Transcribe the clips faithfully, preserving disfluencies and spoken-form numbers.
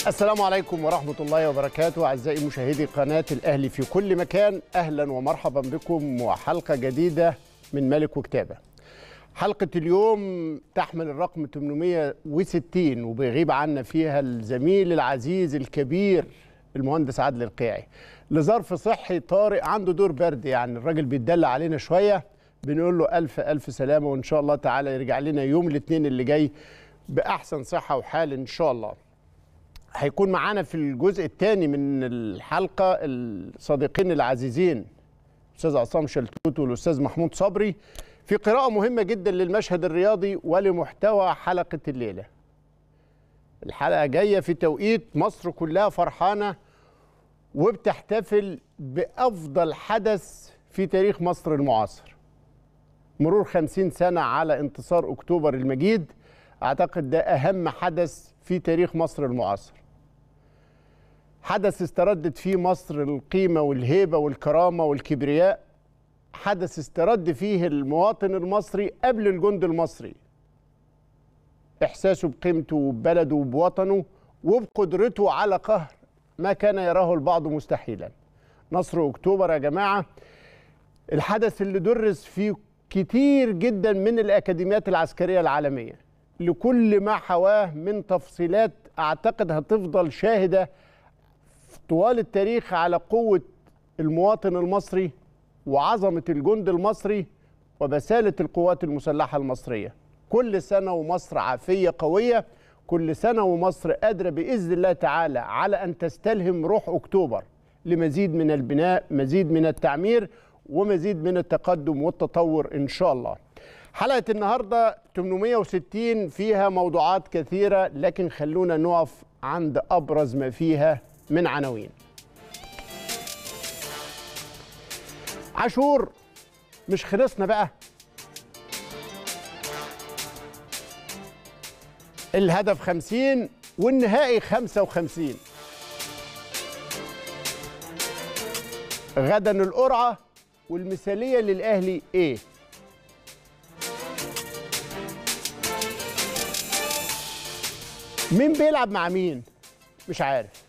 السلام عليكم ورحمة الله وبركاته. أعزائي مشاهدي قناة الأهلي في كل مكان، أهلا ومرحبا بكم وحلقة جديدة من ملك وكتابة. حلقة اليوم تحمل الرقم ثمانمائة وستين وبيغيب عنا فيها الزميل العزيز الكبير المهندس عادل القيعي لظرف صحي طارئ، عنده دور برد، يعني الراجل بيتدلع علينا شوية، بنقول له ألف ألف سلامة وإن شاء الله تعالى يرجع لنا يوم الاثنين اللي جاي بأحسن صحة وحال إن شاء الله. هيكون معانا في الجزء الثاني من الحلقة الصديقين العزيزين الأستاذ عصام شلتوت والأستاذ محمود صبري في قراءة مهمة جدا للمشهد الرياضي ولمحتوى حلقة الليلة. الحلقة جاية في توقيت مصر كلها فرحانة وبتحتفل بأفضل حدث في تاريخ مصر المعاصر. مرور خمسين سنة على انتصار أكتوبر المجيد، أعتقد ده أهم حدث في تاريخ مصر المعاصر. حدث استردت فيه مصر القيمة والهيبة والكرامة والكبرياء، حدث استرد فيه المواطن المصري قبل الجند المصري إحساسه بقيمته وببلده وبوطنه وبقدرته على قهر ما كان يراه البعض مستحيلا. نصر أكتوبر يا جماعة الحدث اللي درس فيه كتير جدا من الأكاديميات العسكرية العالمية لكل ما حواه من تفصيلات أعتقد هتفضل شاهدة طوال التاريخ على قوة المواطن المصري وعظمة الجند المصري وبسالة القوات المسلحة المصرية. كل سنة ومصر عافية قوية، كل سنة ومصر قادرة بإذن الله تعالى على أن تستلهم روح أكتوبر لمزيد من البناء، مزيد من التعمير ومزيد من التقدم والتطور إن شاء الله. حلقة النهاردة ثمانمائة وستين فيها موضوعات كثيرة، لكن خلونا نقف عند أبرز ما فيها من عناوين. عاشور مش خلصنا بقى، الهدف خمسين والنهائي خمسة وخمسين. غدا القرعة والمثالية للأهلي إيه؟ مين بيلعب مع مين؟ مش عارف.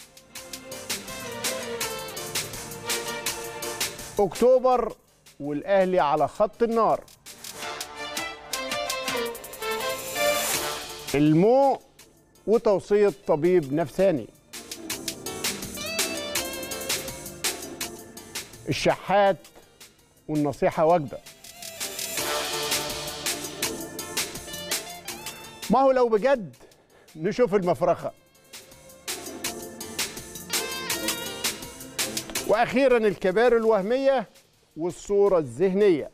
أكتوبر والأهلي على خط النار. المو وتوصية طبيب نفساني. الشحات والنصيحة وجبة. ما هو لو بجد نشوف المفرخة. وأخيرا الكبار الوهمية والصورة الذهنية.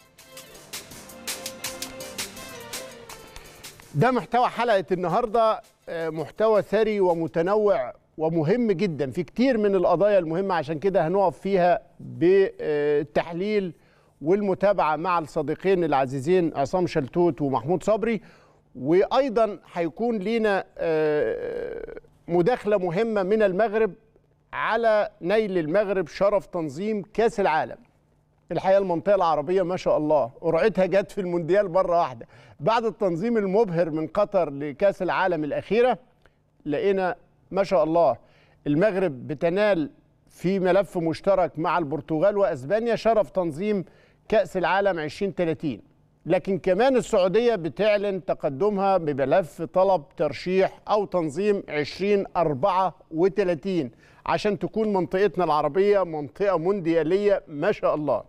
ده محتوى حلقة النهاردة، محتوى ثري ومتنوع ومهم جدا في كتير من القضايا المهمة، عشان كده هنقف فيها بالتحليل والمتابعة مع الصديقين العزيزين عصام شلتوت ومحمود صبري. وأيضا هيكون لينا مداخلة مهمة من المغرب على نيل المغرب شرف تنظيم كأس العالم. الحقيقة المنطقة العربية ما شاء الله قرعتها جت في المونديال مرة واحدة بعد التنظيم المبهر من قطر لكأس العالم الأخيرة. لقينا ما شاء الله المغرب بتنال في ملف مشترك مع البرتغال وأسبانيا شرف تنظيم كأس العالم عشرين ثلاثين، لكن كمان السعودية بتعلن تقدمها بملف طلب ترشيح أو تنظيم عشرين أربعة وثلاثين عشان تكون منطقتنا العربية منطقة مونديالية ما شاء الله.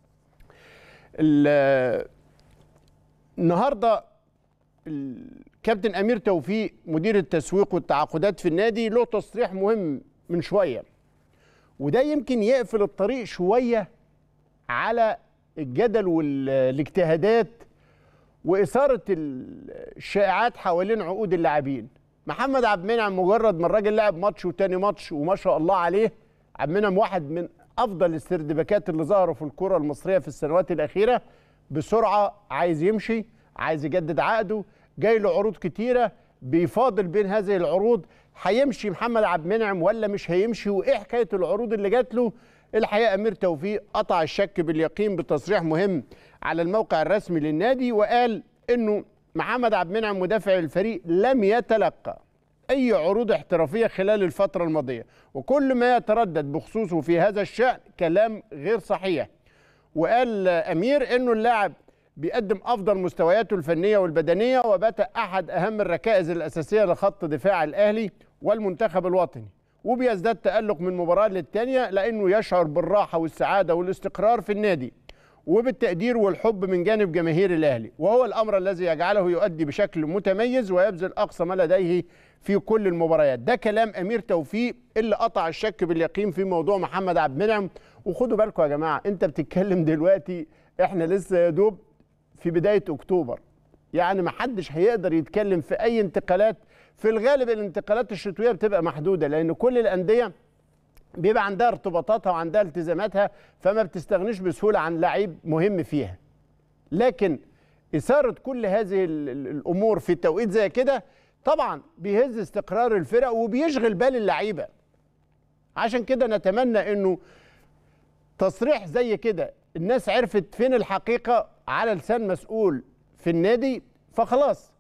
النهاردة الكابتن أمير توفيق مدير التسويق والتعاقدات في النادي له تصريح مهم من شوية، وده يمكن يقفل الطريق شوية على الجدل والاجتهادات وإثارة الشائعات حوالين عقود اللاعبين. محمد عبد المنعم مجرد ما الراجل لعب ماتش وتاني ماتش وما شاء الله عليه، عبد المنعم واحد من أفضل السردباكات اللي ظهروا في الكرة المصرية في السنوات الأخيرة، بسرعة عايز يمشي، عايز يجدد عقده، جاي له عروض كتيرة، بيفاضل بين هذه العروض. هيمشي محمد عبد المنعم ولا مش هيمشي؟ وإيه حكاية العروض اللي جات له؟ الحقيقة أمير توفيق قطع الشك باليقين بتصريح مهم على الموقع الرسمي للنادي، وقال إنه محمد عبد المنعم مدافع الفريق لم يتلقى أي عروض احترافية خلال الفترة الماضية، وكل ما يتردد بخصوصه في هذا الشأن كلام غير صحيح. وقال أمير إنه اللاعب بيقدم أفضل مستوياته الفنية والبدنية، وبات أحد أهم الركائز الأساسية لخط دفاع الأهلي والمنتخب الوطني، وبيزداد تألق من مباراة للتانية لأنه يشعر بالراحة والسعادة والاستقرار في النادي وبالتقدير والحب من جانب جماهير الأهلي، وهو الأمر الذي يجعله يؤدي بشكل متميز ويبذل أقصى ما لديه في كل المباريات. ده كلام أمير توفيق اللي قطع الشك باليقين في موضوع محمد عبد المنعم. وخدوا بالكم يا جماعة، أنت بتتكلم دلوقتي إحنا لسه يا دوب في بداية أكتوبر، يعني ما حدش هيقدر يتكلم في أي انتقالات. في الغالب الانتقالات الشتوية بتبقى محدودة، لأن كل الأندية بيبقى عندها ارتباطاتها وعندها التزاماتها، فما بتستغنيش بسهولة عن لعيب مهم فيها. لكن إثارة كل هذه الأمور في توقيت زي كده طبعا بيهز استقرار الفرق وبيشغل بال اللعيبة. عشان كده نتمنى إنه تصريح زي كده الناس عرفت فين الحقيقة على لسان مسؤول في النادي، فخلاص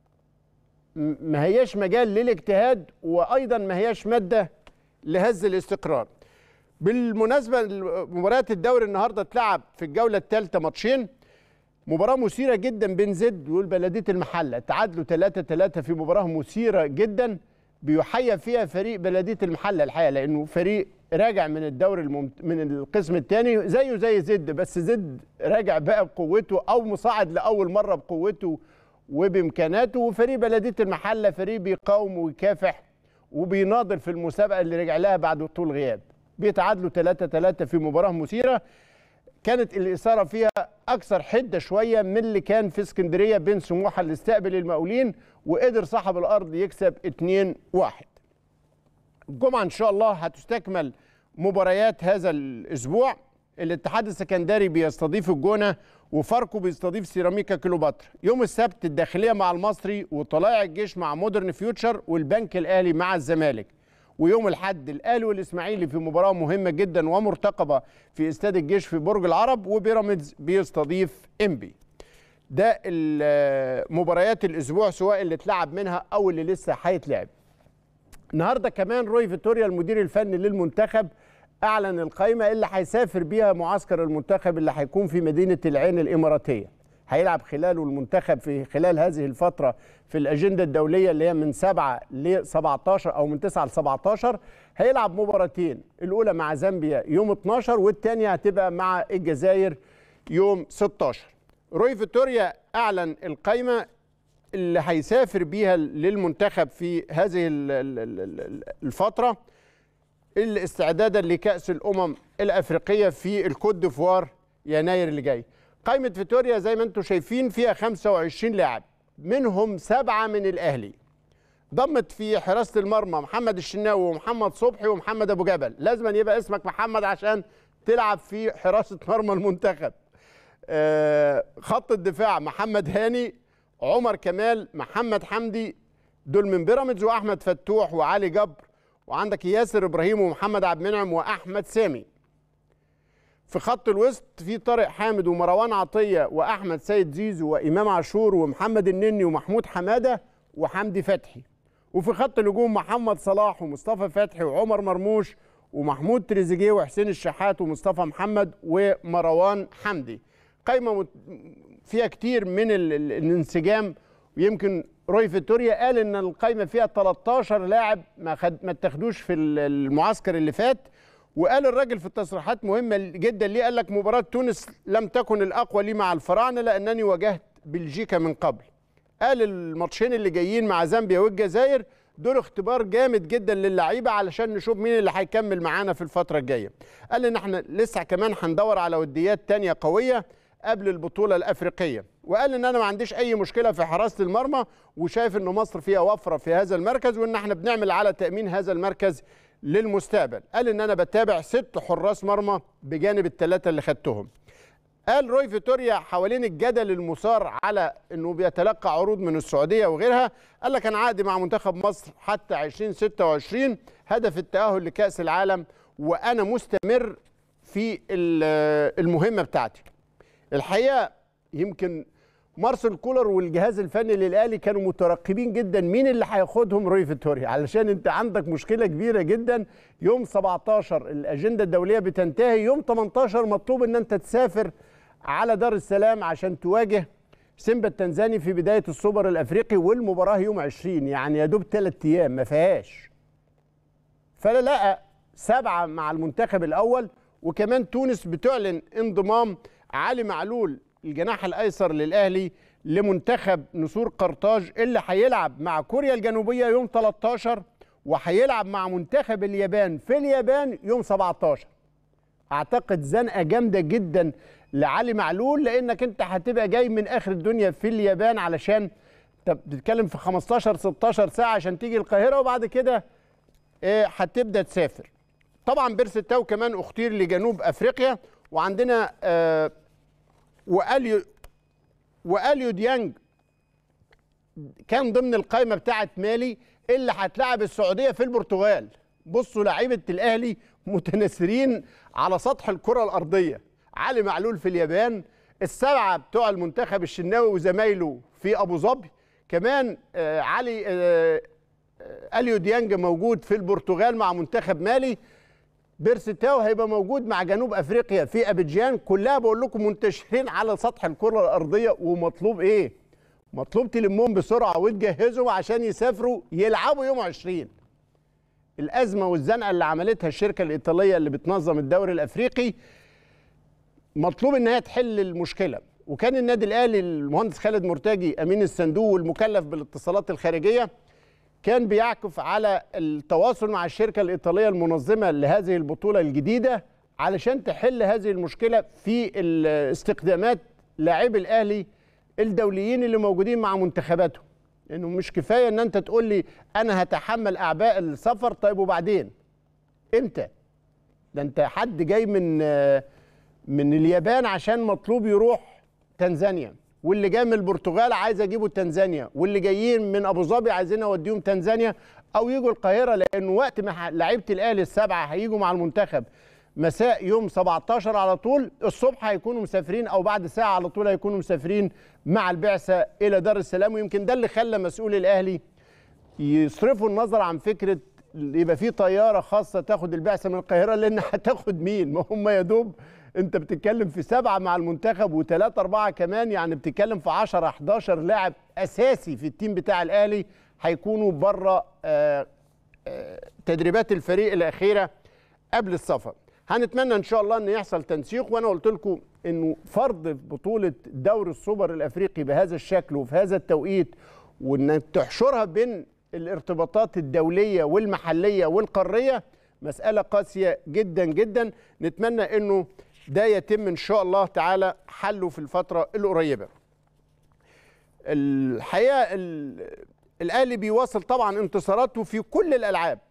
ما هياش مجال للاجتهاد، وأيضا ما هياش مادة لهز الاستقرار. بالمناسبة مباريات الدوري النهاردة اتلعب في الجولة الثالثة ماتشين، مباراة مثيرة جدا بين زد والبلدية المحلة، تعادلوا ثلاثة ثلاثة في مباراة مثيرة جدا بيحيى فيها فريق بلدية المحلة الحقيقة، لأنه فريق راجع من الدوري الممت... من القسم الثاني زيه زي زد، بس زد راجع بقى بقوته أو مصعد لأول مرة بقوته وبإمكاناته، وفريق بلدية المحلة فريق بيقاوم ويكافح وبيناضل في المسابقة اللي رجع لها بعد طول غياب. بيتعادلوا ثلاثة ثلاثة في مباراة مثيرة كانت الإثارة فيها أكثر حدة شوية من اللي كان في اسكندرية بين سموحة اللي استقبل المقاولين وقدر صاحب الأرض يكسب اتنين واحد. الجمعة إن شاء الله هتستكمل مباريات هذا الأسبوع. الاتحاد السكندري بيستضيف الجونة، وفاركو بيستضيف سيراميكا كليوباترا. يوم السبت الداخلية مع المصري، وطلائع الجيش مع مودرن فيوتشر، والبنك الأهلي مع الزمالك. ويوم الأحد الأهلي والإسماعيلي في مباراة مهمة جدا ومرتقبة في استاد الجيش في برج العرب، وبيراميدز بيستضيف إنبي. ده مباريات الأسبوع سواء اللي اتلعب منها أو اللي لسه هيتلعب. النهارده كمان روي فيتوريا المدير الفني للمنتخب أعلن القائمة اللي هيسافر بيها معسكر المنتخب اللي هيكون في مدينة العين الإماراتية. هيلعب خلاله المنتخب في خلال هذه الفترة في الأجندة الدولية اللي هي من سبعة ل سبعتاشر أو من تسعة ل سبعتاشر. هيلعب مباراتين، الأولى مع زامبيا يوم اتناشر والثانية هتبقى مع الجزائر يوم ستاشر. روي فيتوريا أعلن القائمة اللي هيسافر بيها للمنتخب في هذه الفترة الاستعدادا لكأس الأمم الأفريقية في الكوت ديفوار يناير اللي جاي. قائمة فيتوريا زي ما انتم شايفين فيها خمسة وعشرين لاعب، منهم سبعة من الأهلي. ضمت في حراسة المرمى محمد الشناوي ومحمد صبحي ومحمد أبو جبل. لازم أن يبقى اسمك محمد عشان تلعب في حراسة مرمى المنتخب. آه خط الدفاع محمد هاني، عمر كمال، محمد حمدي، دول من بيراميدز، وأحمد فتوح وعلي جبر، وعندك ياسر إبراهيم ومحمد عبد المنعم وأحمد سامي. في خط الوسط في طارق حامد ومروان عطية وأحمد سيد زيزو وإمام عاشور ومحمد النني ومحمود حمادة وحمدي فتحي. وفي خط الهجوم محمد صلاح ومصطفى فتحي وعمر مرموش ومحمود تريزيجيه وحسين الشحات ومصطفى محمد ومروان حمدي. قائمة فيها كتير من الانسجام، ويمكن روي فيتوريا قال ان القائمة فيها تلتاشر لاعب ما خد ما اتخدوش في المعسكر اللي فات. وقال الراجل في التصريحات مهمة جدا ليه، قال لك مباراة تونس لم تكن الأقوى لي مع الفراعنة لأنني واجهت بلجيكا من قبل. قال الماتشين اللي جايين مع زامبيا والجزائر دول اختبار جامد جدا للعيبة علشان نشوف مين اللي هيكمل معانا في الفترة الجاية. قال ان احنا لسه كمان هندور على وديات تانية قوية قبل البطولة الأفريقية. وقال ان انا ما عنديش اي مشكلة في حراسة المرمى، وشايف ان مصر فيها وفرة في هذا المركز، وان احنا بنعمل على تأمين هذا المركز للمستقبل. قال ان انا بتابع ست حراس مرمى بجانب الثلاثة اللي خدتهم. قال روي فيتوريا حوالين الجدل المثار على انه بيتلقى عروض من السعودية وغيرها، قال لك انا عقدي مع منتخب مصر حتى ألفين وستة وعشرين، هدف التأهل لكأس العالم، وانا مستمر في المهمة بتاعتي. الحقيقة يمكن مارسيل كولر والجهاز الفني للاهلي كانوا مترقبين جدا مين اللي هياخدهم روي فيتوريا، علشان انت عندك مشكله كبيره جدا. يوم سبعتاشر الاجنده الدوليه بتنتهي، يوم تمنتاشر مطلوب ان انت تسافر على دار السلام عشان تواجه سيمبا التنزاني في بدايه السوبر الافريقي، والمباراه يوم عشرين، يعني يا دوب ثلاث ايام ما فيهاش. فلا لقى سبعه مع المنتخب الاول، وكمان تونس بتعلن انضمام علي معلول الجناح الايسر للاهلي لمنتخب نسور قرطاج اللي هيلعب مع كوريا الجنوبيه يوم تلتاشر، وهيلعب مع منتخب اليابان في اليابان يوم سبعتاشر. اعتقد زنقه جامده جدا لعلي معلول، لانك انت هتبقى جاي من اخر الدنيا في اليابان، علشان انت بتتكلم في خمستاشر ستاشر ساعه عشان تيجي القاهره، وبعد كده هتبدا تسافر. طبعا بيرسي تاو كمان اختير لجنوب افريقيا، وعندنا آه واليو واليو ديانج كان ضمن القائمه بتاعه مالي اللي هتلاعب السعوديه في البرتغال. بصوا لعيبه الاهلي متناثرين على سطح الكره الارضيه. علي معلول في اليابان، السبعه بتوع المنتخب الشناوي وزمايله في ابو ظبي، كمان آه علي آه اليو ديانج موجود في البرتغال مع منتخب مالي، بيرسي تاو هيبقى موجود مع جنوب افريقيا في ابيجان. كلها بقول لكم منتشرين على سطح الكره الارضيه، ومطلوب ايه؟ مطلوب تلمهم بسرعه وتجهزوا عشان يسافروا يلعبوا يوم عشرين. الازمه والزنقه اللي عملتها الشركه الايطاليه اللي بتنظم الدوري الافريقي مطلوب ان هي تحل المشكله. وكان النادي الاهلي المهندس خالد مرتجي امين الصندوق والمكلف بالاتصالات الخارجيه كان بيعكف على التواصل مع الشركة الإيطالية المنظمة لهذه البطولة الجديدة علشان تحل هذه المشكلة في استخدامات لاعبي الأهلي الدوليين اللي موجودين مع منتخباتهم. إنه مش كفاية إن أنت تقول لي أنا هتحمل أعباء السفر، طيب وبعدين؟ إمتى؟ ده أنت حد جاي من من اليابان عشان مطلوب يروح تنزانيا، واللي جاي من البرتغال عايز اجيبه تنزانيا، واللي جايين من ابو ظبي عايزين اوديهم تنزانيا او يجوا القاهره، لانه وقت ما لعيبه الاهلي السبعه هيجوا مع المنتخب مساء يوم سبعتاشر على طول، الصبح هيكونوا مسافرين او بعد ساعه على طول هيكونوا مسافرين مع البعثه الى دار السلام. ويمكن ده اللي خلى مسؤول الاهلي يصرفوا النظر عن فكره يبقى في طياره خاصه تاخد البعثه من القاهره، لان هتاخد مين؟ ما هم يا دوب انت بتتكلم في سبعه مع المنتخب وثلاثه اربعه كمان، يعني بتتكلم في عشرة حداشر لاعب اساسي في التيم بتاع الاهلي هيكونوا بره تدريبات الفريق الاخيره قبل السفر. هنتمنى ان شاء الله ان يحصل تنسيق، وانا قلت لكم انه فرض بطوله دوري السوبر الافريقي بهذا الشكل وفي هذا التوقيت، وانك تحشرها بين الارتباطات الدوليه والمحليه والقاريه مساله قاسيه جدا جدا. نتمنى انه ده يتم ان شاء الله تعالى حله في الفتره القريبه. الحقيقه الاهلي بيواصل طبعا انتصاراته في كل الالعاب.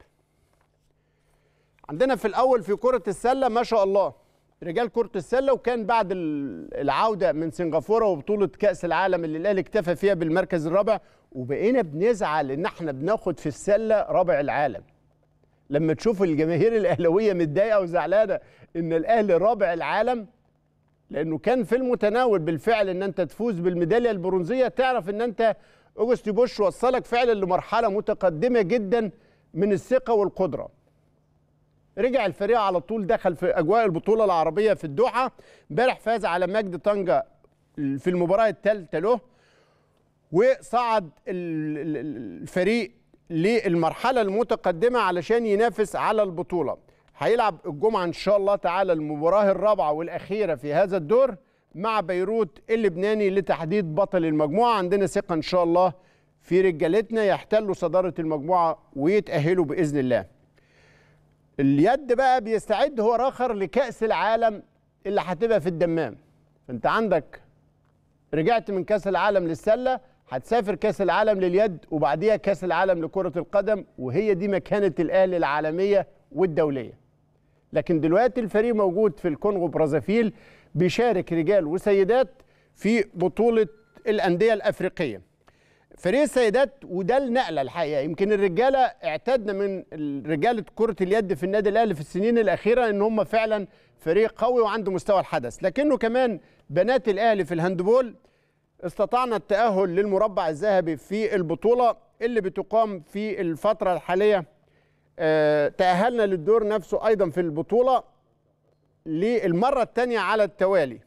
عندنا في الاول في كره السله ما شاء الله رجال كره السله، وكان بعد العوده من سنغافوره وبطوله كاس العالم اللي الاهلي اكتفى فيها بالمركز الرابع، وبقينا بنزعل ان احنا بناخد في السله رابع العالم. لما تشوف الجماهير الاهلاويه متضايقه وزعلانه ان الاهلي رابع العالم، لانه كان في المتناول بالفعل ان انت تفوز بالميداليه البرونزيه، تعرف ان انت اوجستي بوش وصلك فعلا لمرحله متقدمه جدا من الثقه والقدره. رجع الفريق على طول دخل في اجواء البطوله العربيه في الدوحه، امبارح فاز على مجد طنجه في المباراه الثالثه له، وصعد الفريق للمرحله المتقدمه علشان ينافس على البطوله. هيلعب الجمعه ان شاء الله تعالى المباراه الرابعه والاخيره في هذا الدور مع بيروت اللبناني لتحديد بطل المجموعه. عندنا ثقه ان شاء الله في رجالتنا يحتلوا صداره المجموعه ويتاهلوا باذن الله. اليد بقى بيستعد هو راخر لكاس العالم اللي هتبقى في الدمام. انت عندك رجعت من كاس العالم للسله، هتسافر كاس العالم لليد، وبعديها كاس العالم لكره القدم، وهي دي مكانه الاهلي العالميه والدوليه. لكن دلوقتي الفريق موجود في الكونغو برازافيل بيشارك رجال وسيدات في بطوله الانديه الافريقيه. فريق السيدات وده النقله الحقيقه، يمكن الرجاله اعتدنا من رجاله كره اليد في النادي الاهلي في السنين الاخيره ان هم فعلا فريق قوي وعنده مستوى الحدث، لكنه كمان بنات الاهلي في الهاندبول استطعنا التأهل للمربع الذهبي في البطولة اللي بتقام في الفترة الحالية. اه تأهلنا للدور نفسه أيضا في البطولة للمرة الثانية على التوالي.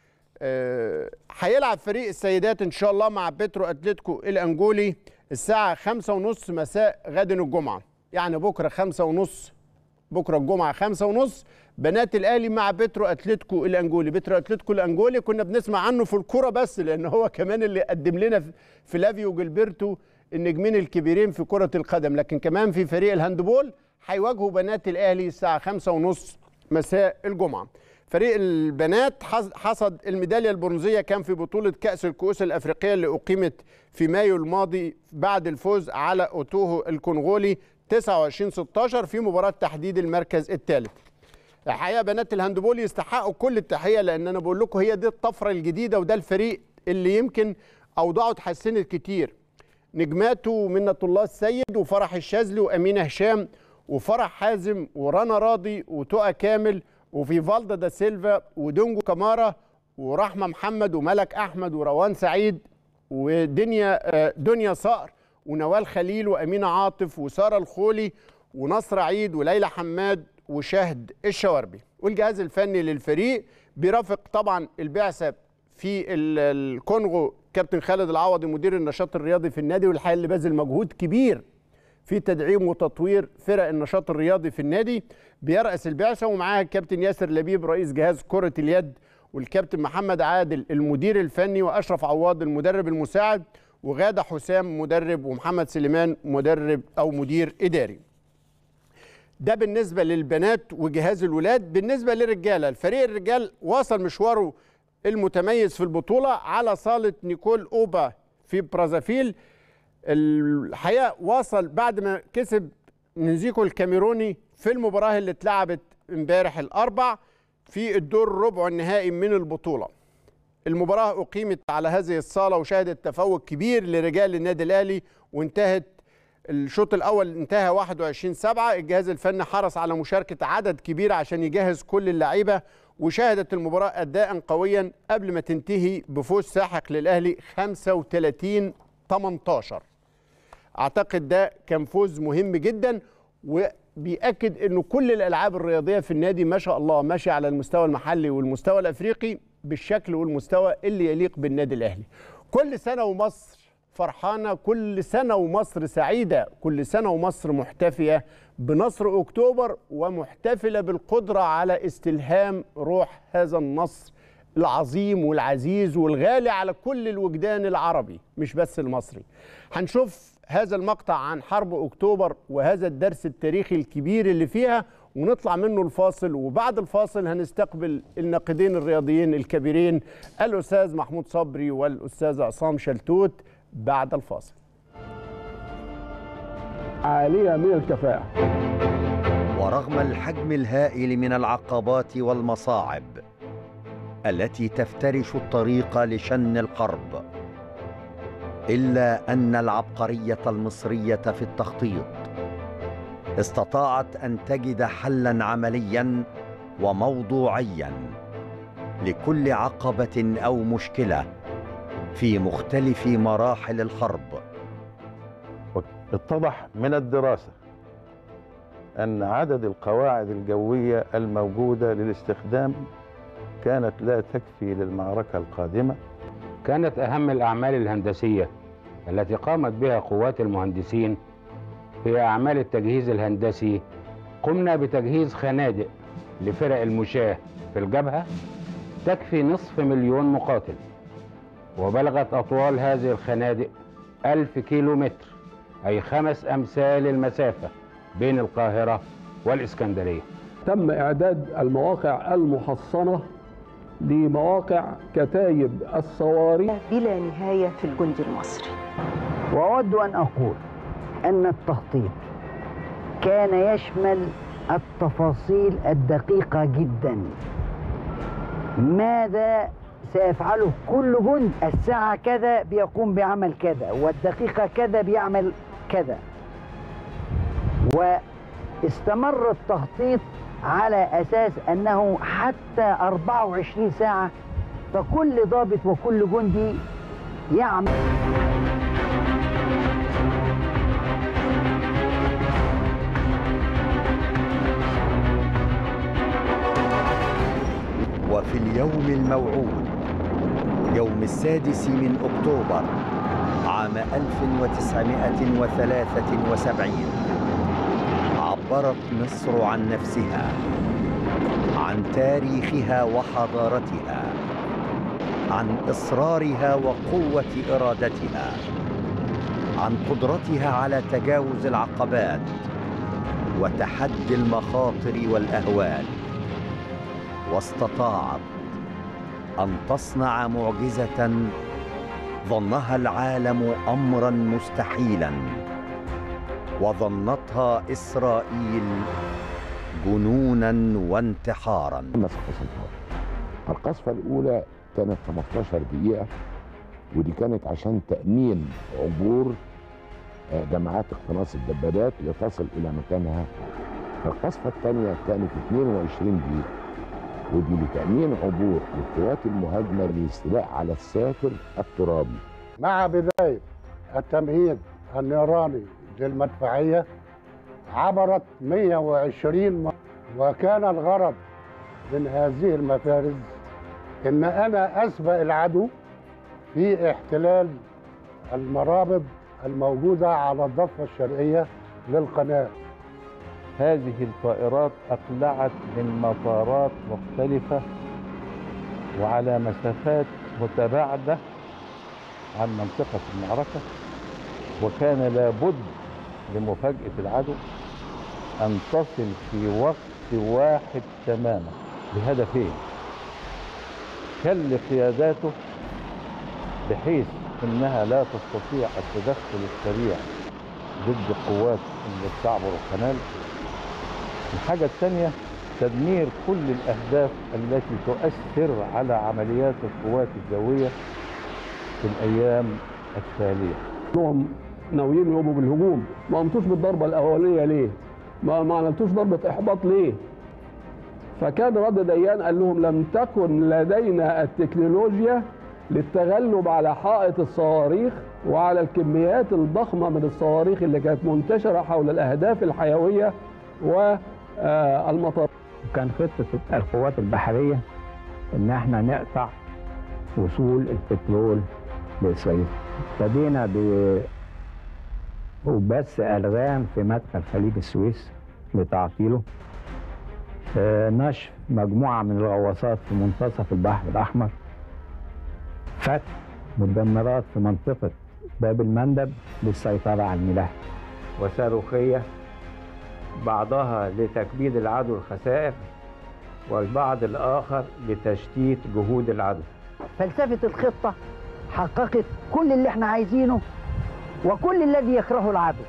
هيلعب اه فريق السيدات إن شاء الله مع بيترو أتلتيكو الأنجولي الساعة خمسة ونص مساء غد الجمعة، يعني بكرة خمسة ونص، بكرة الجمعة خمسة ونص بنات الأهلي مع بيترو أتلتيكو الأنجولي. بيترو أتلتيكو الأنجولي كنا بنسمع عنه في الكرة بس، لأن هو كمان اللي قدم لنا فلافيو وجilberto النجمين الكبيرين في كرة القدم، لكن كمان في فريق الهاندبول هيواجهوا بنات الأهلي الساعة خمسة ونص مساء الجمعة. فريق البنات حصد الميدالية البرونزية كان في بطولة كأس الكؤوس الأفريقية اللي أقيمت في مايو الماضي بعد الفوز على أوتوهو الكونغولي تسعة وعشرين ستاشر في مباراة تحديد المركز الثالث. الحقيقة بنات الهاندبول يستحقوا كل التحية، لأن أنا بقول لكم هي دي الطفرة الجديدة، وده الفريق اللي يمكن أوضاعه اتحسنت كتير. نجماته منة الله السيد وفرح الشاذلي وأمينة هشام وفرح حازم ورنا راضي وتقى كامل وفيفالدا دا سيلفا ودونجو كمارا ورحمة محمد وملك أحمد وروان سعيد ودنيا دنيا صقر ونوال خليل وأمينة عاطف وسارة الخولي ونصر عيد وليلى حماد وشهد الشواربي. والجهاز الفني للفريق بيرافق طبعا البعثة في الكونغو كابتن خالد العوضي مدير النشاط الرياضي في النادي، والحقيقة اللي باذل مجهود كبير في تدعيم وتطوير فرق النشاط الرياضي في النادي. بيرأس البعثة ومعاها الكابتن ياسر لبيب رئيس جهاز كرة اليد، والكابتن محمد عادل المدير الفني، وأشرف عواض المدرب المساعد، وغادة حسام مدرب، ومحمد سليمان مدرب أو مدير إداري. ده بالنسبة للبنات وجهاز الولاد. بالنسبة للرجالة، الفريق الرجال واصل مشواره المتميز في البطولة على صالة نيكول أوبا في برازافيل. الحقيقة واصل بعد ما كسب نينزيكو الكاميروني في المباراة اللي اتلعبت امبارح الأربع في الدور الربع النهائي من البطولة. المباراة أقيمت على هذه الصالة وشهدت تفوق كبير لرجال النادي الأهلي، وانتهت الشوط الأول انتهى واحد وعشرين سبعة. الجهاز الفني حرص على مشاركة عدد كبير عشان يجهز كل اللعيبة، وشهدت المباراة أداء قويا قبل ما تنتهي بفوز ساحق للأهلي خمسة وثلاثين ثمانية عشر. أعتقد ده كان فوز مهم جدا، وبيأكد أنه كل الألعاب الرياضية في النادي ما شاء الله ماشي على المستوى المحلي والمستوى الأفريقي بالشكل والمستوى اللي يليق بالنادي الأهلي. كل سنة ومصر فرحانة، كل سنة ومصر سعيدة، كل سنة ومصر محتفية بنصر أكتوبر ومحتفلة بالقدرة على استلهام روح هذا النصر العظيم والعزيز والغالي على كل الوجدان العربي مش بس المصري. هنشوف هذا المقطع عن حرب أكتوبر وهذا الدرس التاريخي الكبير اللي فيها، ونطلع منه الفاصل، وبعد الفاصل هنستقبل الناقدين الرياضيين الكبيرين الأستاذ محمود صبري والأستاذ عصام شلتوت بعد الفاصل. عالية من الكفاءة. ورغم الحجم الهائل من العقبات والمصاعب التي تفترش الطريق لشن الحرب، إلا أن العبقرية المصرية في التخطيط استطاعت أن تجد حلاً عملياً وموضوعياً لكل عقبة أو مشكلة في مختلف مراحل الحرب. اتضح من الدراسة أن عدد القواعد الجوية الموجودة للاستخدام كانت لا تكفي للمعركة القادمة. كانت أهم الأعمال الهندسية التي قامت بها قوات المهندسين هي أعمال التجهيز الهندسي. قمنا بتجهيز خنادق لفرق المشاة في الجبهة تكفي نصف مليون مقاتل، وبلغت أطوال هذه الخنادق ألف كيلو متر، أي خمس أمثال المسافة بين القاهرة والإسكندرية. تم إعداد المواقع المحصنة لمواقع كتايب الصواريخ بلا نهاية في الجند المصري. وأود أن أقول أن التخطيط كان يشمل التفاصيل الدقيقة جدا. ماذا سيفعله كل جند؟ الساعة كذا بيقوم بعمل كذا، والدقيقة كذا بيعمل كذا. واستمر التخطيط على أساس أنه حتى أربعة وعشرين ساعة فكل ضابط وكل جندي يعمل وفي اليوم الموعود يوم السادس من أكتوبر عام ألف وتسعمائة وثلاثة وسبعين عبرت مصر عن نفسها، عن تاريخها وحضارتها، عن إصرارها وقوة إرادتها، عن قدرتها على تجاوز العقبات وتحدي المخاطر والأهوال، واستطاعت أن تصنع معجزة ظنها العالم أمرا مستحيلا، وظنتها إسرائيل جنونا وانتحارا. القصفة الأولى كانت خمستاشر دقيقة، ودي كانت عشان تأمين عبور جماعات اقتناص الدبابات لتصل إلى مكانها. القصفة الثانية كانت اتنين وعشرين دقيقة، ودي لتأمين عبور القوات المهاجمة للاستيلاء على الساتر الترابي. مع بداية التمهيد النيراني للمدفعية عبرت مئة وعشرين مرة، وكان الغرض من هذه المفارز إن أنا أسبق العدو في احتلال المرابط الموجودة على الضفة الشرقية للقناة. هذه الطائرات أقلعت من مطارات مختلفة وعلى مسافات متباعدة عن منطقة المعركة، وكان لابد لمفاجأة العدو أن تصل في وقت واحد تماما بهدفين: كل قياداته بحيث أنها لا تستطيع التدخل السريع ضد قوات اللي بتعبر القناة. الحاجة الثانية تدمير كل الأهداف التي تؤثر على عمليات القوات الجوية في الأيام التالية. هم ناويين يقوموا بالهجوم، ما قمتوش بالضربة الأولية ليه؟ ما ما عملتوش ضربة إحباط ليه؟ فكان رد ديان قال لهم لم تكن لدينا التكنولوجيا للتغلب على حائط الصواريخ وعلى الكميات الضخمة من الصواريخ اللي كانت منتشرة حول الأهداف الحيوية والمطار. كان خطة القوات البحرية إن احنا نقطع وصول البترول لإسرائيل. ابتدينا ببث ألغام في مدخل خليج السويس لتعطيله، نشر مجموعة من الغواصات في منتصف البحر الأحمر، فتح مدمرات في منطقة باب المندب للسيطرة على الملاحة، وصاروخية بعضها لتكبيد العدو الخسائر والبعض الآخر لتشتيت جهود العدو. فلسفة الخطة حققت كل اللي احنا عايزينه وكل الذي يكرهه العدو.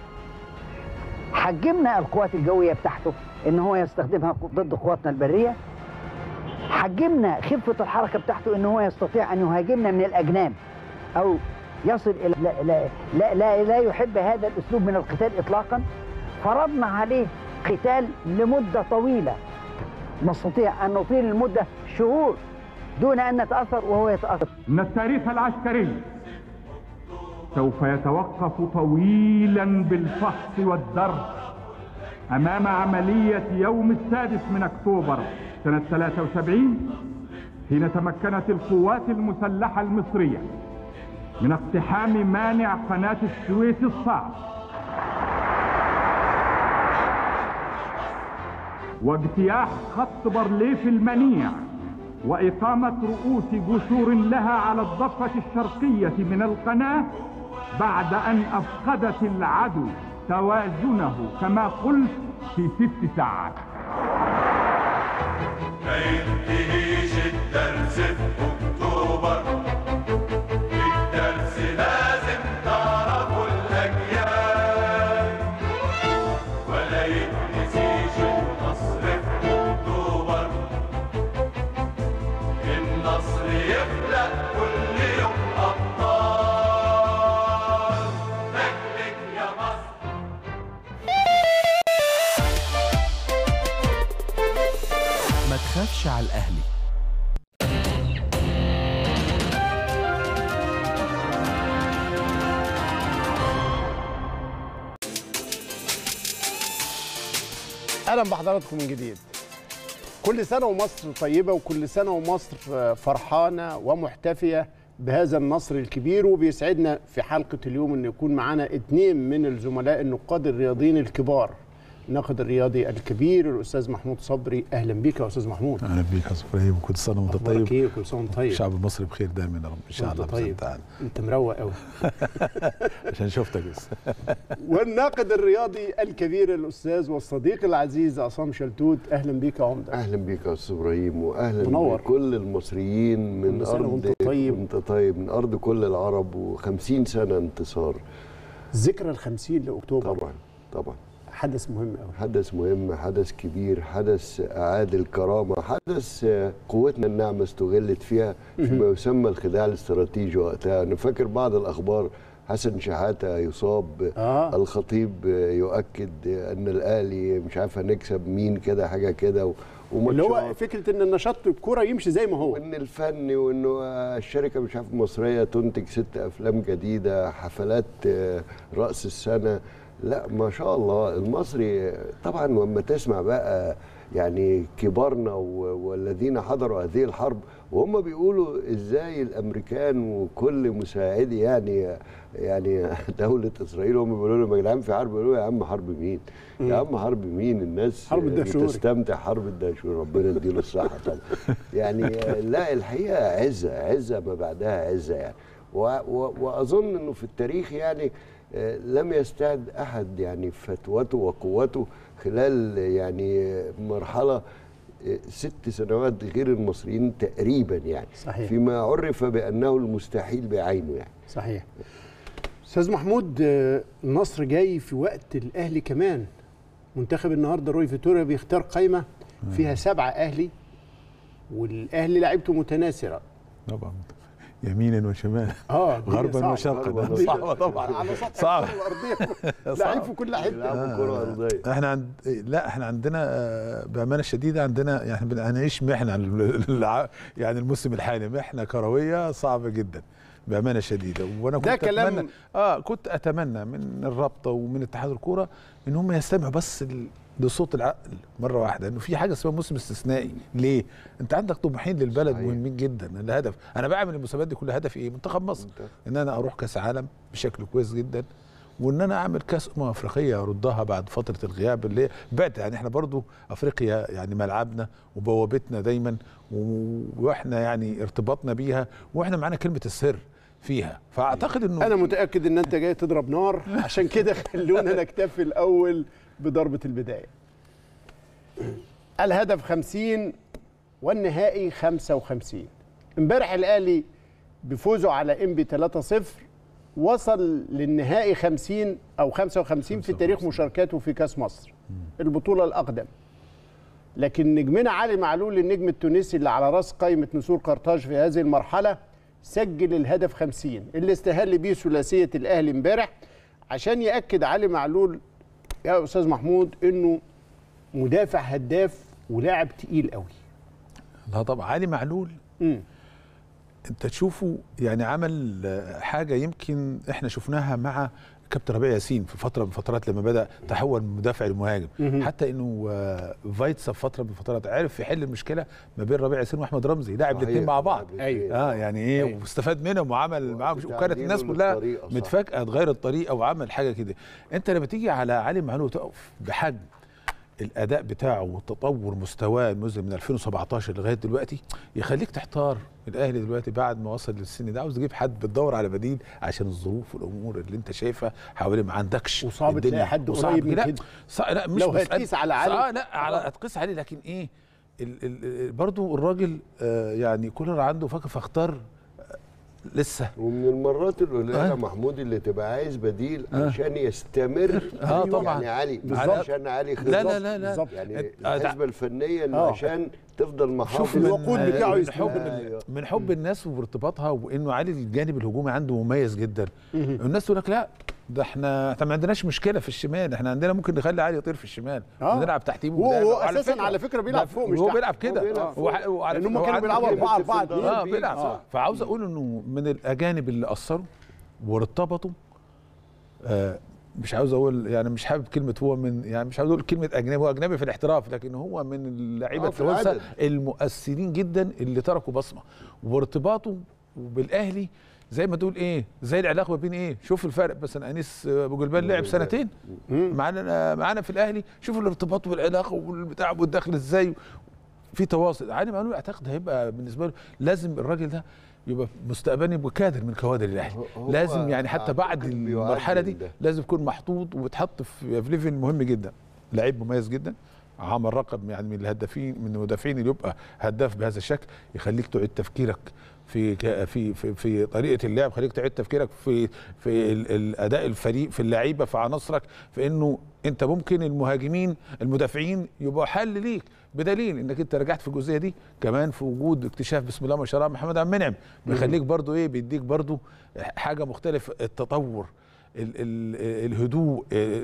حجمنا القوات الجوية بتاعته ان هو يستخدمها ضد قواتنا البرية، حجمنا خفة الحركة بتاعته ان هو يستطيع ان يهاجمنا من الأجناب او يصل الى لا لا لا, لا, لا يحب هذا الاسلوب من القتال اطلاقا. فرضنا عليه قتال لمدة طويلة، نستطيع ان نطيل المدة شهور دون ان نتأثر وهو يتأثر. ان التاريخ العسكري سوف يتوقف طويلا بالفحص والدرس امام عملية يوم السادس من اكتوبر سنة ثلاثة وسبعين، حين تمكنت القوات المسلحة المصرية من اقتحام مانع قناة السويس الصعب واجتياح خط بارليف المنيع وإقامة رؤوس جسور لها على الضفة الشرقية من القناة، بعد أن أفقدت العدو توازنه كما قلت في ست ساعات. ما ينتهيش الدرس في أكتوبر، الدرس لازم تعرفوا الأجيال، ولا يتنسيش النصر في أكتوبر، النصر يخلق كل يوم أبطال. مجدك يا مصر. ما تخافش على الأهلي. اهلا بحضراتكم من جديد. كل سنه ومصر طيبه، وكل سنه ومصر فرحانه ومحتفيه بهذا النصر الكبير. وبيسعدنا في حلقه اليوم ان يكون معنا اثنين من الزملاء النقاد الرياضيين الكبار. الناقد الرياضي الكبير الاستاذ محمود صبري، اهلا بيك يا استاذ محمود. اهلا بيك يا استاذ ابراهيم، وكل سنه وانت طيب. ايه كل سنه وانت طيب. الشعب المصري بخير دايما يا رب ان شاء الله. طيب انت مروق قوي عشان شفتك بس. والناقد الرياضي الكبير الاستاذ والصديق العزيز عصام شلتوت، اهلا بيك يا عمده. اهلا بيك يا استاذ ابراهيم، واهلا منور. بكل المصريين من ارض وانت طيب. وانت طيب من ارض كل العرب، وخمسين سنه انتصار. ذكرى الخمسين لاكتوبر طبعا طبعا حدث مهم قوي. حدث مهم، حدث كبير، حدث اعاد الكرامه، حدث قوتنا الناعمه استغلت فيها فيما يسمى الخداع الاستراتيجي وقتها. انا فاكر بعض الاخبار، حسن شحاته يصاب، آه. الخطيب يؤكد ان الاهلي مش عارف هنكسب مين كده حاجه كده، اللي هو فكره ان النشاط الكوره يمشي زي ما هو، وان الفن، وانه الشركه مش عارف المصريه تنتج ست افلام جديده، حفلات راس السنه. لا ما شاء الله المصري طبعا. لما تسمع بقى يعني كبارنا والذين حضروا هذه الحرب وهم بيقولوا ازاي الامريكان وكل مساعدي يعني يعني دوله اسرائيل هم بيقولوا لهم يا جدعان في حرب، يقولوا يا عم حرب مين؟ يا عم حرب مين؟ الناس حرب الدهشوري تستمتع. حرب الدهشوري ربنا يديله الصحه طبعا. يعني لا الحقيقه عزه عزه ما بعدها عزه يعني. واظن انه في التاريخ يعني لم يستعد احد يعني فتوته وقوته خلال يعني مرحله ست سنوات غير المصريين تقريبا يعني. صحيح. فيما عرف بانه المستحيل بعينه يعني. صحيح. استاذ محمود، النصر جاي في وقت الاهلي كمان. منتخب النهارده روي فيتوريا بيختار قائمه فيها سبعه اهلي، والاهلي لعيبته متناثره طبعا، يمينا وشمالا، اه غربا وشرقا. صعبه طبعا، على سطح صعب الارضيه لعيب في كل حته. بيلعبوا كره ارضيه. احنا عند لا احنا عندنا بامانه شديده عندنا يعني هنعيش محنه يعني الموسم الحالي محنه كرويه صعبه جدا بامانه شديده. وانا كنت اتمنى اه كنت اتمنى من الرابطه ومن اتحاد الكوره ان هم يستمعوا بس لصوت العقل مره واحده، انه في حاجه اسمها موسم استثنائي. ليه؟ انت عندك طموحين للبلد مهمين جدا. الهدف انا بعمل المسابقات دي كلها هدفي ايه؟ منتخب مصر، ان انا اروح كاس عالم بشكل كويس جدا، وان انا اعمل كاس امم افريقيه اردها بعد فتره الغياب اللي هي بعد. يعني احنا برضو افريقيا يعني ملعبنا وبوابتنا دايما، واحنا يعني ارتباطنا بيها، واحنا معانا كلمه السر فيها. فاعتقد انه انا متاكد ان انت جاي تضرب نار، عشان كده خلونا نكتفي الاول بضربه البدايه. الهدف خمسين والنهائي خمسة وخمسين. امبارح الاهلي بفوزه على انبي ثلاثة صفر وصل للنهائي خمسين او خمسة وخمسين في تاريخ مشاركاته في كاس مصر، البطوله الاقدم. لكن نجمنا علي معلول النجم التونسي اللي على راس قائمه نسور قرطاج في هذه المرحله سجل الهدف خمسين اللي استهل بيه ثلاثيه الاهلي امبارح، عشان ياكد علي معلول يا استاذ محمود انه مدافع هداف ولاعب تقيل قوي. لا طبعا علي معلول امم انت تشوفه يعني عمل حاجه يمكن احنا شفناها مع كابتن ربيع ياسين في فتره من الفترات لما بدا تحول من مدافع لمهاجم، حتى انه فايتسا في فتره من الفترات عرف يحل المشكله ما بين ربيع ياسين واحمد رمزي، لاعب الاثنين مع بعض. ايوه اه يعني ايه أيوه. واستفاد منهم وعمل معاهم، وكانت الناس كلها متفاجئه اتغير الطريقه وعمل حاجه كده. انت لما تيجي على علي معلول تقف بحجم الاداء بتاعه وتطور مستواه المذهل من ألفين وسبعتاشر لغايه دلوقتي يخليك تحتار. الاهلي دلوقتي بعد ما وصل للسن ده عاوز تجيب حد بتدور على بديل عشان الظروف والامور اللي انت شايفها حوالي ما عندكش، وصعب تلاقي حد قريب من كده. لا مش لو هتقيس على علي اه لا على هتقيس عليه، لكن ايه ال ال برضو الراجل آه يعني كولر عنده فكر فاختار لسه. ومن المرات القليله آه. محمود اللي تبقى عايز بديل آه. عشان يستمر. اه طبعا يعني علي بالظبط. عشان علي لا لا لا لا يعني الحسبه الفنيه انه آه. عشان تفضل محافظ الوقود بتاعه من حب من حب الناس وارتباطها، وانه علي الجانب الهجومي عنده مميز جدا. الناس تقول لك لا ده احنا احنا ما عندناش مشكله في الشمال، احنا عندنا ممكن نخلي علي يطير في الشمال آه. ونلعب تحتيه. وهو اساسا على فكره بيلعب فوق مش هو بيلعب كده، وعلى فكره هم كانوا بيلعبوا أربعة أربعة اه بيلعب آه. فعاوز اقول انه من الاجانب اللي اثروا وارتبطوا آه مش عاوز اقول يعني مش حابب كلمه هو من يعني مش عاوز اقول كلمه اجنبي، هو اجنبي في الاحتراف لكن هو من اللعيبه التوانسه المؤثرين جدا اللي تركوا بصمه، وارتباطه بالاهلي زي ما تقول ايه زي العلاقه ما بين ايه. شوف الفرق مثلا انيس ابو جلبان لعب سنتين معانا معانا في الاهلي، شوف الارتباط والعلاقه والبتاع والدخل ازاي في تواصل. علي معلول اعتقد هيبقى بالنسبه له لازم الراجل ده يبقى مستقبلا يبقى كادر من كوادر الاهلي، لازم يعني حتى بعد المرحله دي لازم يكون محطوط وبتحط في ليفل مهم جدا. لعيب مميز جدا، عمل رقم يعني من الهدافين من المدافعين اللي يبقى هداف بهذا الشكل، يخليك تعيد تفكيرك في في في في طريقه اللعب، خليك تعيد تفكيرك في في الاداء الفريق في اللعيبه في عناصرك، في انه انت ممكن المهاجمين المدافعين يبقوا حل ليك، بدليل انك انت رجعت في الجزئيه دي كمان في وجود اكتشاف بسم الله ما شاء الله محمد عبد المنعم، بيخليك برضو ايه بيديك برضو حاجه مختلفه، التطور ال ال الهدوء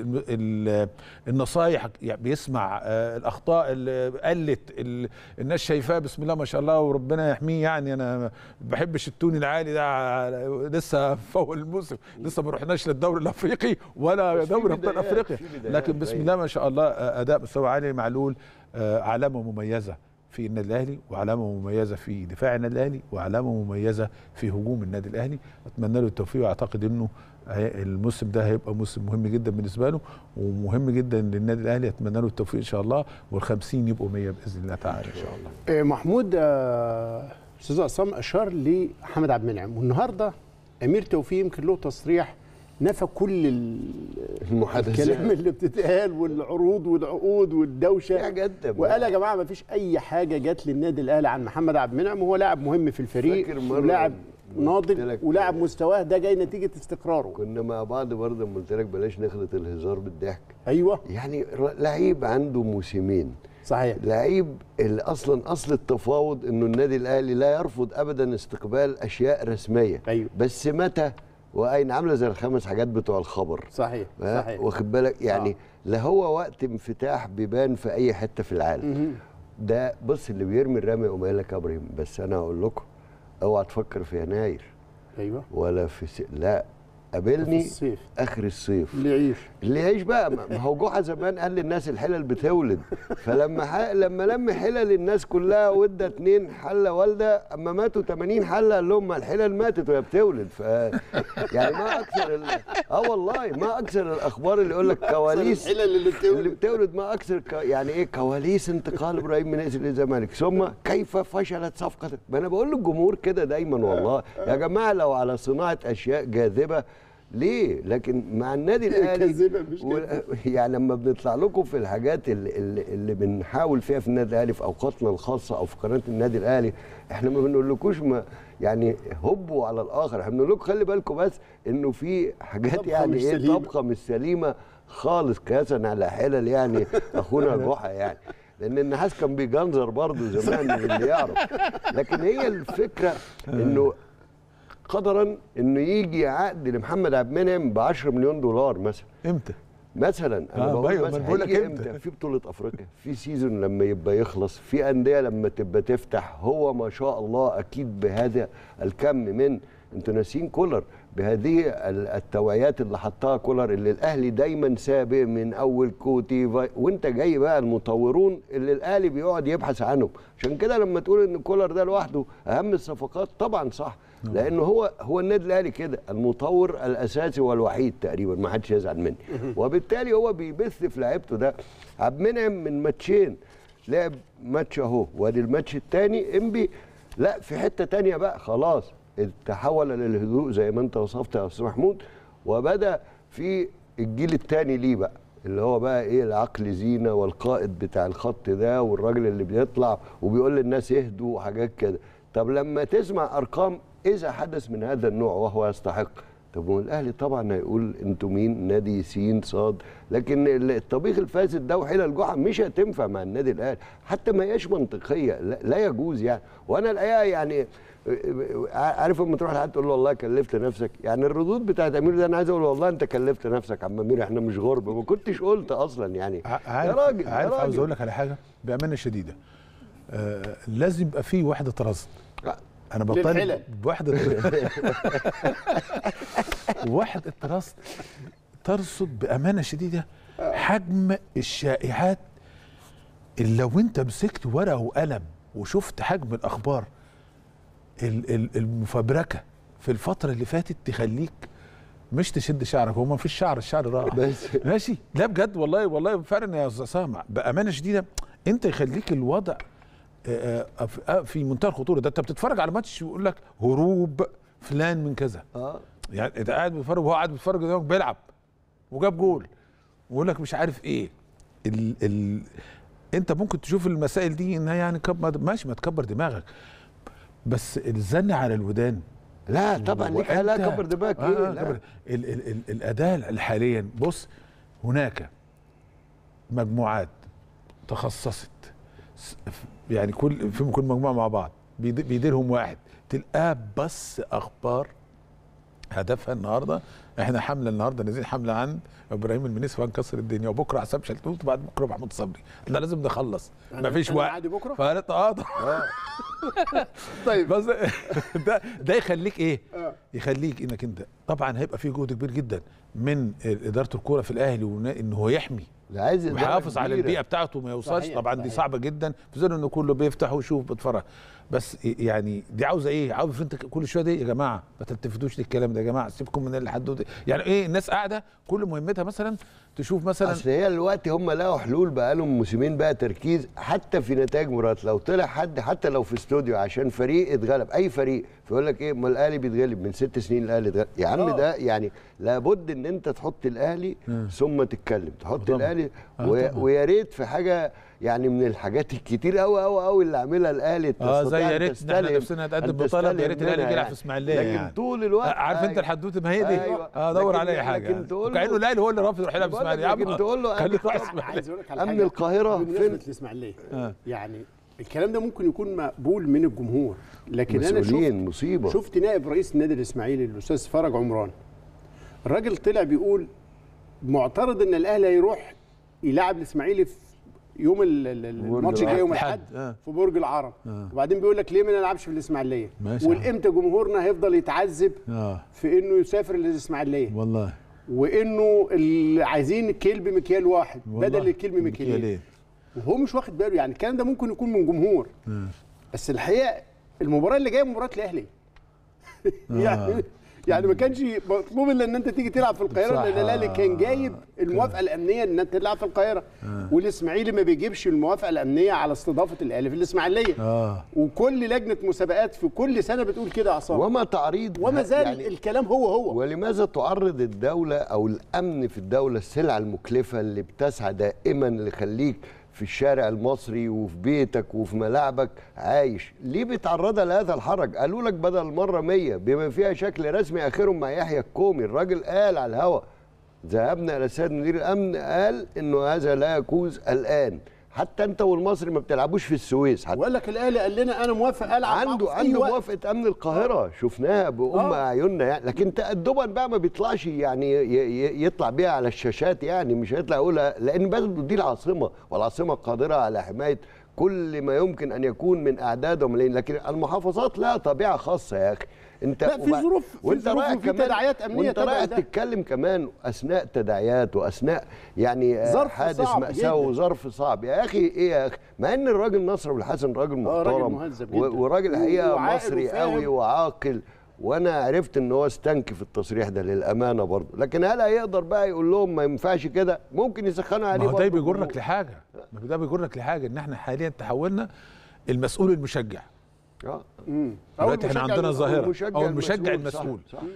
ال النصايح يعني بيسمع الاخطاء اللي قلت الناس شايفاه بسم الله ما شاء الله وربنا يحميه. يعني انا ما بحبش التون العالي ده، لسه فوق الموسم لسه ما رحناش للدوري الافريقي ولا دوري ابطال افريقيا، لكن بسم الله ما شاء الله اداء مستوى عالي. معلول علامه مميزه في النادي الاهلي، وعلامه مميزه في دفاع النادي الاهلي، وعلامه مميزه في هجوم النادي الاهلي. اتمنى له التوفيق، واعتقد انه الموسم ده هيبقى موسم مهم جدا بالنسبه له ومهم جدا للنادي الاهلي. اتمنى له التوفيق ان شاء الله، والخمسين يبقوا مية باذن الله تعالى ان شاء الله. محمود استاذ عصام اشار لحمد عبد المنعم، والنهارده امير توفيق يمكن له تصريح نفى كل المحادثات الكلام اللي بتتقال والعروض والعقود والدوشه، وقال يا جماعه ما فيش اي حاجه جت للنادي الاهلي عن محمد عبد المنعم، وهو لاعب مهم في الفريق ولاعب ناضج ولاعب مستواه ده جاي نتيجه استقراره. كنا مع بعض برضه لما قلت لك بلاش نخلط الهزار بالضحك. ايوه يعني لعيب عنده موسمين صحيح، لعيب اللي اصلا اصل التفاوض انه النادي الاهلي لا يرفض ابدا استقبال اشياء رسميه. أيوه. بس متى واين عامله زي الخمس حاجات بتوع الخبر. صحيح صحيح واخد بالك يعني آه. لا هو وقت انفتاح بيبان في اي حته في العالم. ده بص اللي بيرمي الرمي يقوم قايل لك يا ابراهيم بس انا هقول لكم اوعى تفكر في يناير. ايوه ولا في س... لا قابلني في الصيف. اخر الصيف اللي يعيش اللي يعيش بقى. ما هو جحا زمان قال للناس الحلل بتولد، فلما ح... لما لم حلل الناس كلها وادى اتنين حله والده، اما ماتوا تمانين حله قال لهم ما الحلل ماتت وهي بتولد. ف يعني ما اكثر ال... اه والله ما اكثر الاخبار اللي يقول لك كواليس الحلل اللي بتولد اللي بتولد ما اكثر ك... يعني ايه كواليس انتقال ابراهيم من نادي الزمالك، ثم كيف فشلت صفقه. ما انا بقول للجمهور كده دايما والله يا جماعه لو على صناعه اشياء جاذبه ليه؟ لكن مع النادي الاهلي و... يعني لما بنطلع لكم في الحاجات اللي, اللي, اللي بنحاول فيها في النادي الاهلي في اوقاتنا الخاصه او في قناه النادي الاهلي، احنا ما بنقولكوش ما يعني هبوا على الاخر، احنا بنقول لكم خلي بالكم بس انه في حاجات يعني ايه طبخه مش سليمه خالص قياسا على حلل يعني اخونا جحا يعني، لان النحاس كان بيجنزر برضه زمان اللي يعرف. لكن هي الفكره انه قدرا انه يجي عقد لمحمد عبد المنعم ب عشرة مليون دولار مثلا. امتى؟ مثلا انا آه بقول مثلا مثلا بقول لك امتى؟ في بطوله افريقيا، في سيزون لما يبقى يخلص، في انديه لما تبقى تفتح. هو ما شاء الله اكيد بهذا الكم من انتوا ناسين كولر بهذه التوعيات اللي حطها كولر، اللي الاهلي دايما سابق من اول كوتي وانت جاي بقى المطورون اللي الاهلي بيقعد يبحث عنهم. عشان كده لما تقول ان كولر ده لوحده اهم الصفقات طبعا صح، لانه هو هو النادي الاهلي كده المطور الاساسي والوحيد تقريبا، ما حدش يزعل مني. وبالتالي هو بيبث في لعيبته ده. عبد المنعم من ماتشين لعب ماتش اهو، وادي الماتش الثاني انبي لا في حته ثانيه بقى خلاص تحول للهدوء زي ما انت وصفت يا استاذ محمود، وبدا في الجيل الثاني ليه بقى اللي هو بقى ايه العقل زينه والقائد بتاع الخط ده والراجل اللي بيطلع وبيقول للناس اهدوا وحاجات كده. طب لما تسمع ارقام اذا حدث من هذا النوع وهو يستحق، طب والاهلي طبعا هيقول انتوا مين؟ نادي سين صاد. لكن الطبيخ الفاسد ده وحيل جحا مش هتنفع مع النادي الاهلي، حتى ما هياش منطقيه، لا, لا يجوز يعني. وانا الحقيقه يعني عارف لما تروح لحد تقول له والله كلفت نفسك، يعني الردود بتاعت امير ده انا عايز اقول والله انت كلفت نفسك يا عم امير، احنا مش غرب، ما كنتش قلت اصلا يعني. يا راجل عارف عاوز اقول لك على حاجه بامانه شديده، آه لازم يبقى في وحده رصد. انا بطالب بوحده وحده رصد ترصد بامانه شديده حجم الشائعات اللي لو انت مسكت ورقه وقلم وشفت حجم الاخبار المفبركه في الفتره اللي فاتت تخليك مش تشد شعرك. هو ما فيش شعر، الشعر راح ماشي. لا بجد والله والله فعلا يا استاذ سامع بامانه شديده انت يخليك الوضع في منتهى الخطوره. ده انت بتتفرج على ماتش يقول لك هروب فلان من كذا، اه يعني انت قاعد بتتفرج وهو قاعد بيتفرج قدامك بيلعب وجاب جول ويقول لك مش عارف ايه. ال ال انت ممكن تشوف المسائل دي انها يعني ماشي ما تكبر دماغك، بس الزن على الودان لا طبعا ليك لا كبر دماغك آه ايه لا. ال ال ال الاداه حاليا بص هناك مجموعات تخصصت يعني كل في كل مجموعه مع بعض بيديرهم واحد تلقاه بس اخبار هدفها النهارده احنا حمله النهارده نازلين حمله عن ابراهيم المنيسي وهنكسر الدنيا وبكره حسام شلتوت وبعد بكره محمود صبري. لا لازم نخلص مفيش وقت عادي بكره فقالت اه طيب بس ده ده يخليك ايه؟ يخليك انك انت طبعا هيبقى في جهد كبير جدا من اداره الكوره في الاهلي ان هو يحمي ويحافظ على البيئه بتاعته ما يوصلش. طبعا دي صعبه جدا في ظل انه كله بيفتح ويشوف بيتفرج، بس يعني دي عاوزه ايه؟ عاوز انت كل شويه دي يا جماعه ما تلتفتوش للكلام ده يا جماعه، سيبكم من الحدود يعني ايه. الناس قاعده كل مهمتها مثلا تشوف مثلا اصل هي دلوقتي هم لقوا حلول بقى لهم موسمين بقى تركيز حتى في نتائج مباريات. لو طلع حد حتى لو في استوديو عشان فريق اتغلب اي فريق فيقول لك ايه ما الاهلي بيتغلب من ست سنين الاهلي اتغلب يا عم أوه. ده يعني لابد ان انت تحط الاهلي م. ثم تتكلم تحط طبعا. الاهلي ويا ريت في حاجه يعني من الحاجات الكتير قوي قوي قوي اللي عاملها الاهلي اه زي يا ريت احنا نفسنا نتقدم بطلب يا ريت الاهلي يلعب في اسماعيليه لكن يعني. طول الوقت عارف انت الحدوته ما هي دي أيوة. اه دور على اي حاجه يعني. كانه الاهلي هو اللي رافض يروح يلعب في اسماعيليه يا عم لكن تقول له خليك تروح اسماعيليه. امن القاهره فين الاسماعيليه آه. يعني الكلام ده ممكن يكون مقبول من الجمهور لكن انا شفت مصيبه شفت نائب رئيس النادي الاسماعيلي الاستاذ فرج عمران الراجل طلع بيقول معترض ان الاهلي هيروح يلعب الاسماعيلي في يوم الماتش الجاي يوم الاحد آه. في برج العرب آه. وبعدين بيقول لك ليه ما نلعبش في الاسماعيليه والامتى جمهورنا هيفضل يتعذب آه. في انه يسافر للاسماعيليه والله وانه اللي عايزين الكيل بمكيال واحد بدل الكيل بمكيالين وهو مش واخد باله. يعني الكلام ده ممكن يكون من جمهور آه. بس الحقيقه المباراه اللي جايه مباراه الاهلي يعني آه. يعني ما كانش مطلوب الا ان انت تيجي تلعب في القاهره لان الاهلي كان جايب الموافقه الامنيه ان انت تلعب في القاهره آه. والاسماعيلي ما بيجيبش الموافقه الامنيه على استضافه الاهلي في الاسماعيليه آه. وكل لجنه مسابقات في كل سنه بتقول كده يا عصام وما تعريض وما زال يعني الكلام هو هو. ولماذا تعرض الدوله او الامن في الدوله السلعه المكلفه اللي بتسعى دائما لخليك في الشارع المصري وفي بيتك وفي ملاعبك عايش؟ ليه بتعرضها لهذا الحرج؟ قالوا لك بدل مره مية بما فيها شكل رسمي اخرهم مع يحيى الكومي. الراجل قال على الهواء ذهبنا الى السيد مدير الامن قال انه هذا لا يجوز الان. حتى انت والمصري ما بتلعبوش في السويس حتى. وقال لك الاهلي قال لنا انا موافق العب عنده عنده موافقه امن القاهره آه. شفناها بام آه. اعيننا يعني. لكن تأدبا بقى ما بيطلعش يعني يطلع بيها على الشاشات يعني مش هيطلع يقولها لان برضه دي العاصمه والعاصمه قادره على حمايه كل ما يمكن ان يكون من اعداد وملايين. لكن المحافظات لها طبيعه خاسه يا اخي. انت لا في ظروف وانت رايح كمان تداعيات امنيه وانت رايح تتكلم كمان اثناء تداعيات واثناء يعني حادث مأساة وظرف صعب يا اخي. ايه يا اخي مع ان الراجل نصر ابو الحسن راجل محترم وراجل حقيقه مصري قوي وعاقل وانا عرفت ان هو استنكف التصريح ده للامانه برضه. لكن هل هيقدر بقى يقول لهم ما ينفعش كده؟ ممكن يسخنوا عليه برضه. ما ده بيجرك لحاجه ما ده بيجرك لحاجه ان احنا حاليا تحولنا المسؤول المشجع اه دلوقتي احنا عندنا ظاهره او المشجع المسؤول صح. صح.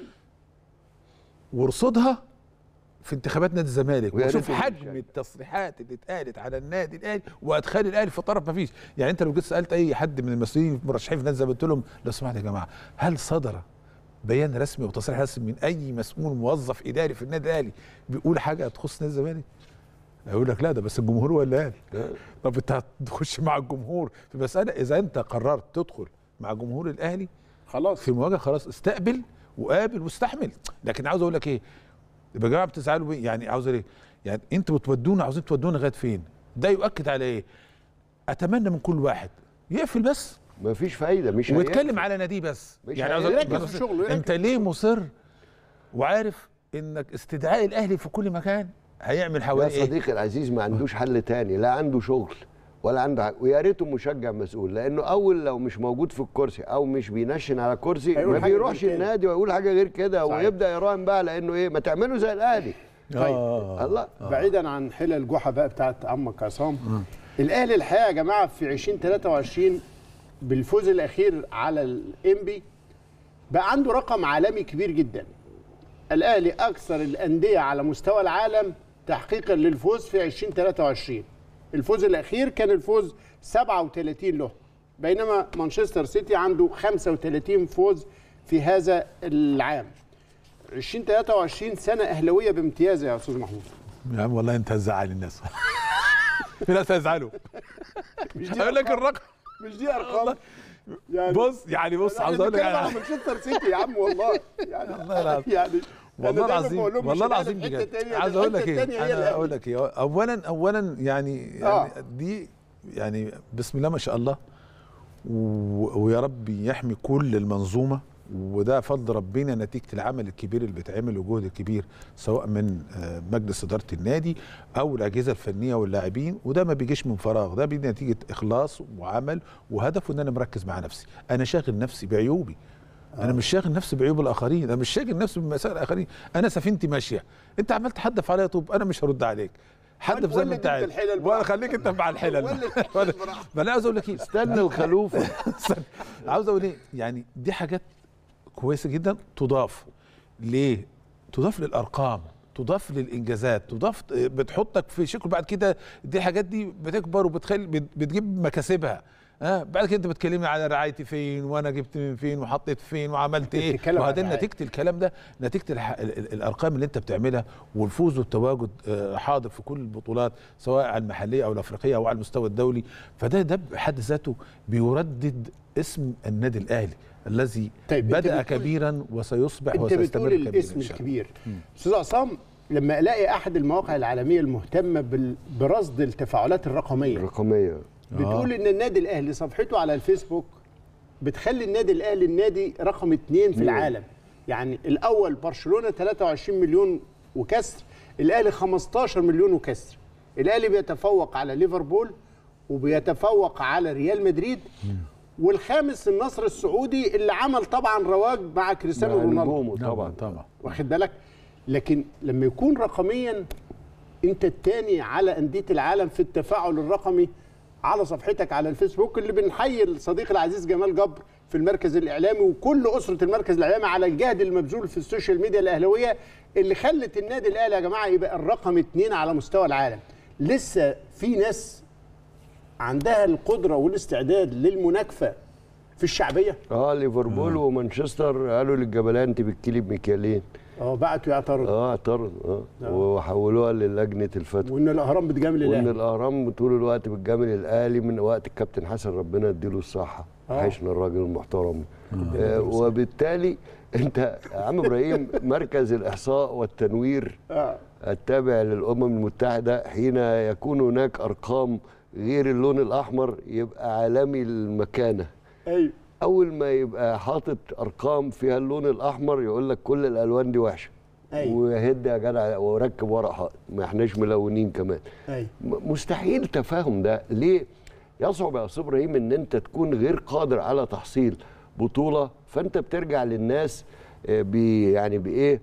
ورصدها في انتخابات نادي الزمالك وشوف حجم التصريحات اللي اتقالت على النادي الاهلي وادخال الاهلي في طرف ما فيش. يعني انت لو جيت سالت اي حد من المسؤولين المرشحين في نادي الزمالك قلت لهم لو سمحت يا جماعه هل صدر بيان رسمي وتصريح رسمي من اي مسؤول موظف اداري في النادي الاهلي بيقول حاجه تخص نادي الزمالك؟ يقول لك لا ده بس الجمهور هو اللي قال. طب انت هتخش مع الجمهور في مساله اذا انت قررت تدخل مع جمهور الاهلي خلاص في مواجهه خلاص استقبل وقابل واستحمل. لكن عاوز اقول لك ايه يا جماعه بتزعلوا يعني عاوز ايه يعني انتوا بتودونا عاوزين تودونا لغايه فين؟ ده يؤكد على ايه؟ اتمنى من كل واحد يقفل بس مفيش فايده مش ويتكلم على ناديه بس. يعني عاوز يركز في شغله انت ليه مصر وعارف انك استدعاء الاهلي في كل مكان هيعمل حوالي يا صديقي العزيز ما عندوش حل تاني، لا عنده شغل ولا عنده حاجه، ويا ريته مشجع مسؤول، لانه اول لو مش موجود في الكرسي او مش بينشن على كرسي ما بيروحش النادي ويقول حاجه غير كده، ويبدا يراهن بقى لانه ايه ما تعملوا زي الاهلي. طيب آه. الله آه. بعيدا عن حلل جحا بقى بتاعت عمك عصام، الاهلي الحقيقه يا جماعه في ألفين وثلاثة وعشرين بالفوز الاخير على الانبي بقى عنده رقم عالمي كبير جدا. الاهلي اكثر الانديه على مستوى العالم تحقيقا للفوز في ألفين وثلاثة وعشرين. الفوز الاخير كان الفوز سبعة وثلاثين له، بينما مانشستر سيتي عنده خمسة وثلاثين فوز في هذا العام. ألفين وثلاثة وعشرين سنه اهلاويه بامتياز يا استاذ محمود. يا عم والله انت هتزعل الناس. في ناس هيزعلوا. هقول لك الرقم مش دي ارقام يعني. بص يعني بص عاوز اقول لك على مانشستر سيتي يا عم والله يعني والله العظيم يعني والله العظيم والله العظيم بجد. عاوز اقول لك ايه انا اقول لك ايه اولا اولا يعني, يعني آه. دي يعني بسم الله ما شاء الله، ويا رب يحمي كل المنظومه، وده فضل ربنا نتيجه العمل الكبير اللي بيتعمل والجهد الكبير سواء من مجلس اداره النادي او الاجهزه الفنيه واللاعبين، وده ما بيجيش من فراغ، ده بيجي نتيجه اخلاص وعمل وهدف، وان انا مركز مع نفسي، انا شاغل نفسي بعيوبي. آه. انا مش شاغل نفسي بعيوب الاخرين، انا مش شاغل نفسي بمسائل الاخرين، انا سفينتي ماشيه، انت عمال تحدف عليا طوب انا مش هرد عليك. حدف زي ما انت عايز ولا خليك انت مع الحلل. ما انا عاوز اقول لك ايه، استنى الخلوفه. عاوز اقول ايه يعني دي حاجات كويسه جدا تضاف ليه؟ تضاف للارقام، تضاف للانجازات، تضاف بتحطك في شكل بعد كده. دي حاجات دي بتكبر وبتخلي بتجيب مكاسبها. ها آه بعد كده انت بتكلمني على رعايتي فين وانا جبت من فين وحطيت فين وعملت ايه، وهذا نتيجه الكلام ده، نتيجه الارقام اللي انت بتعملها والفوز والتواجد حاضر في كل البطولات سواء على المحليه او الافريقيه او على المستوى الدولي. فده ده بحد ذاته بيردد اسم النادي الاهلي الذي طيب بدأ كبيرا وسيصبح وسيستمر كبيرا. الاسم الكبير استاذ عصام، لما الاقي احد المواقع العالميه المهتمه برصد التفاعلات الرقميه الرقميه بتقول آه. ان النادي الاهلي صفحته على الفيسبوك بتخلي النادي الاهلي النادي رقم اثنين في العالم. يعني الاول برشلونه ثلاثة وعشرين مليون وكسر، الاهلي خمستاشر مليون وكسر. الاهلي بيتفوق على ليفربول وبيتفوق على ريال مدريد، والخامس النصر السعودي اللي عمل طبعا رواج مع كريستيانو رونالدو طبعا طبعا واخد بالك. لكن لما يكون رقميا انت الثاني على انديه العالم في التفاعل الرقمي على صفحتك على الفيسبوك، اللي بنحيي الصديق العزيز جمال جبر في المركز الاعلامي وكل اسره المركز الاعلامي على الجهد المبذول في السوشيال ميديا الاهلاويه اللي خلت النادي الاهلي يا جماعه يبقى الرقم اثنين على مستوى العالم. لسه في ناس عندها القدره والاستعداد للمناكفه في الشعبيه. اه ليفربول آه. ومانشستر قالوا للجبلان انت بتكيلي بمكيالين. اه بعتوا يعترضوا. اه اعترضوا اه وحولوها للجنه الفتوى. وان الاهرام بتجامل الاهلي. وان الاهرام طول الوقت بتجامل الاهلي من وقت الكابتن حسن ربنا يديله الصحه. وحشنا الراجل المحترم. آه وبالتالي انت يا عم ابراهيم مركز الاحصاء والتنوير آه. التابع للامم المتحده حين يكون هناك ارقام غير اللون الاحمر يبقى عالمي المكانه. ايوه. اول ما يبقى حاطط ارقام فيها اللون الاحمر يقول لك كل الالوان دي وحشه. أيوة. وهد يا جدع وركب ورق حائط ما احناش ملونين كمان. أيوة. مستحيل تفاهم ده. ليه؟ يصعب يا استاذ ابراهيم ان انت تكون غير قادر على تحصيل بطوله، فانت بترجع للناس بي يعني بايه؟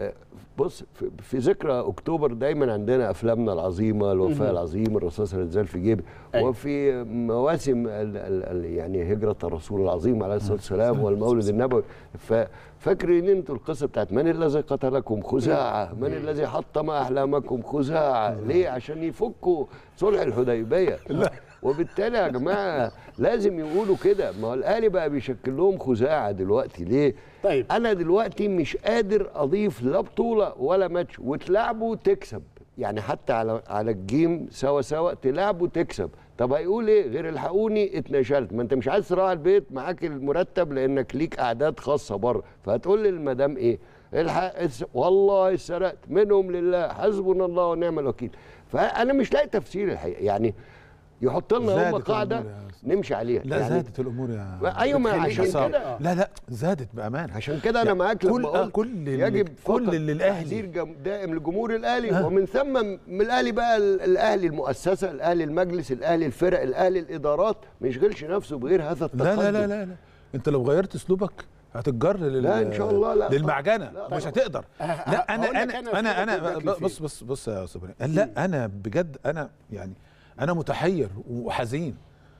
بص في ذكرى اكتوبر دايما عندنا افلامنا العظيمه، الوفاه العظيم، الرصاص اللي اتزال في جيبي. أيوة. وفي مواسم ال ال يعني هجره الرسول العظيم عليه الصلاه والسلام والمولد النبوي. فاكرين انتوا القصه بتاعت من الذي قتلكم؟ خزاعه. من الذي حطم احلامكم؟ خزاعه. ليه؟ عشان يفكوا صلح الحديبيه. وبالتالي يا جماعه لازم يقولوا كده. ما هو الاهلي بقى بيشكل لهم خزاعه دلوقتي. ليه؟ طيب انا دلوقتي مش قادر اضيف لا بطوله ولا ماتش، وتلعبوا تكسب. يعني حتى على على الجيم سوا سوا تلعبوا تكسب. طب هيقول ايه غير الحقوني اتنشلت؟ ما انت مش عايز تروح البيت معاك المرتب لانك ليك اعداد خاصه بره، فهتقول للمدام ايه؟ الحق والله سرقت منهم لله حسبنا الله ونعم الوكيل. فانا مش لاقي تفسير الحقيقه. يعني يحط لنا هم قاعده نمشي عليها. لا يعني زادت الامور يا ايوه ما عشان كده لا لا زادت بامانه. عشان كده انا معاك لما قلت كل يجب كل اللي الاهلي تحذير دائم لجمهور الاهلي أه. ومن ثم من الاهلي بقى الاهلي المؤسسه، الاهلي المجلس، الاهلي الفرق، الاهلي الادارات، ما يشغلش نفسه بغير هذا التقدم. لا لا لا لا, لا. انت لو غيرت اسلوبك هتتجر لل... لا ان شاء الله لا للمعجنه لا مش هتقدر. لا انا انا انا انا بص بص بص يا استاذ ابراهيم، لا انا بجد انا يعني انا متحير وحزين.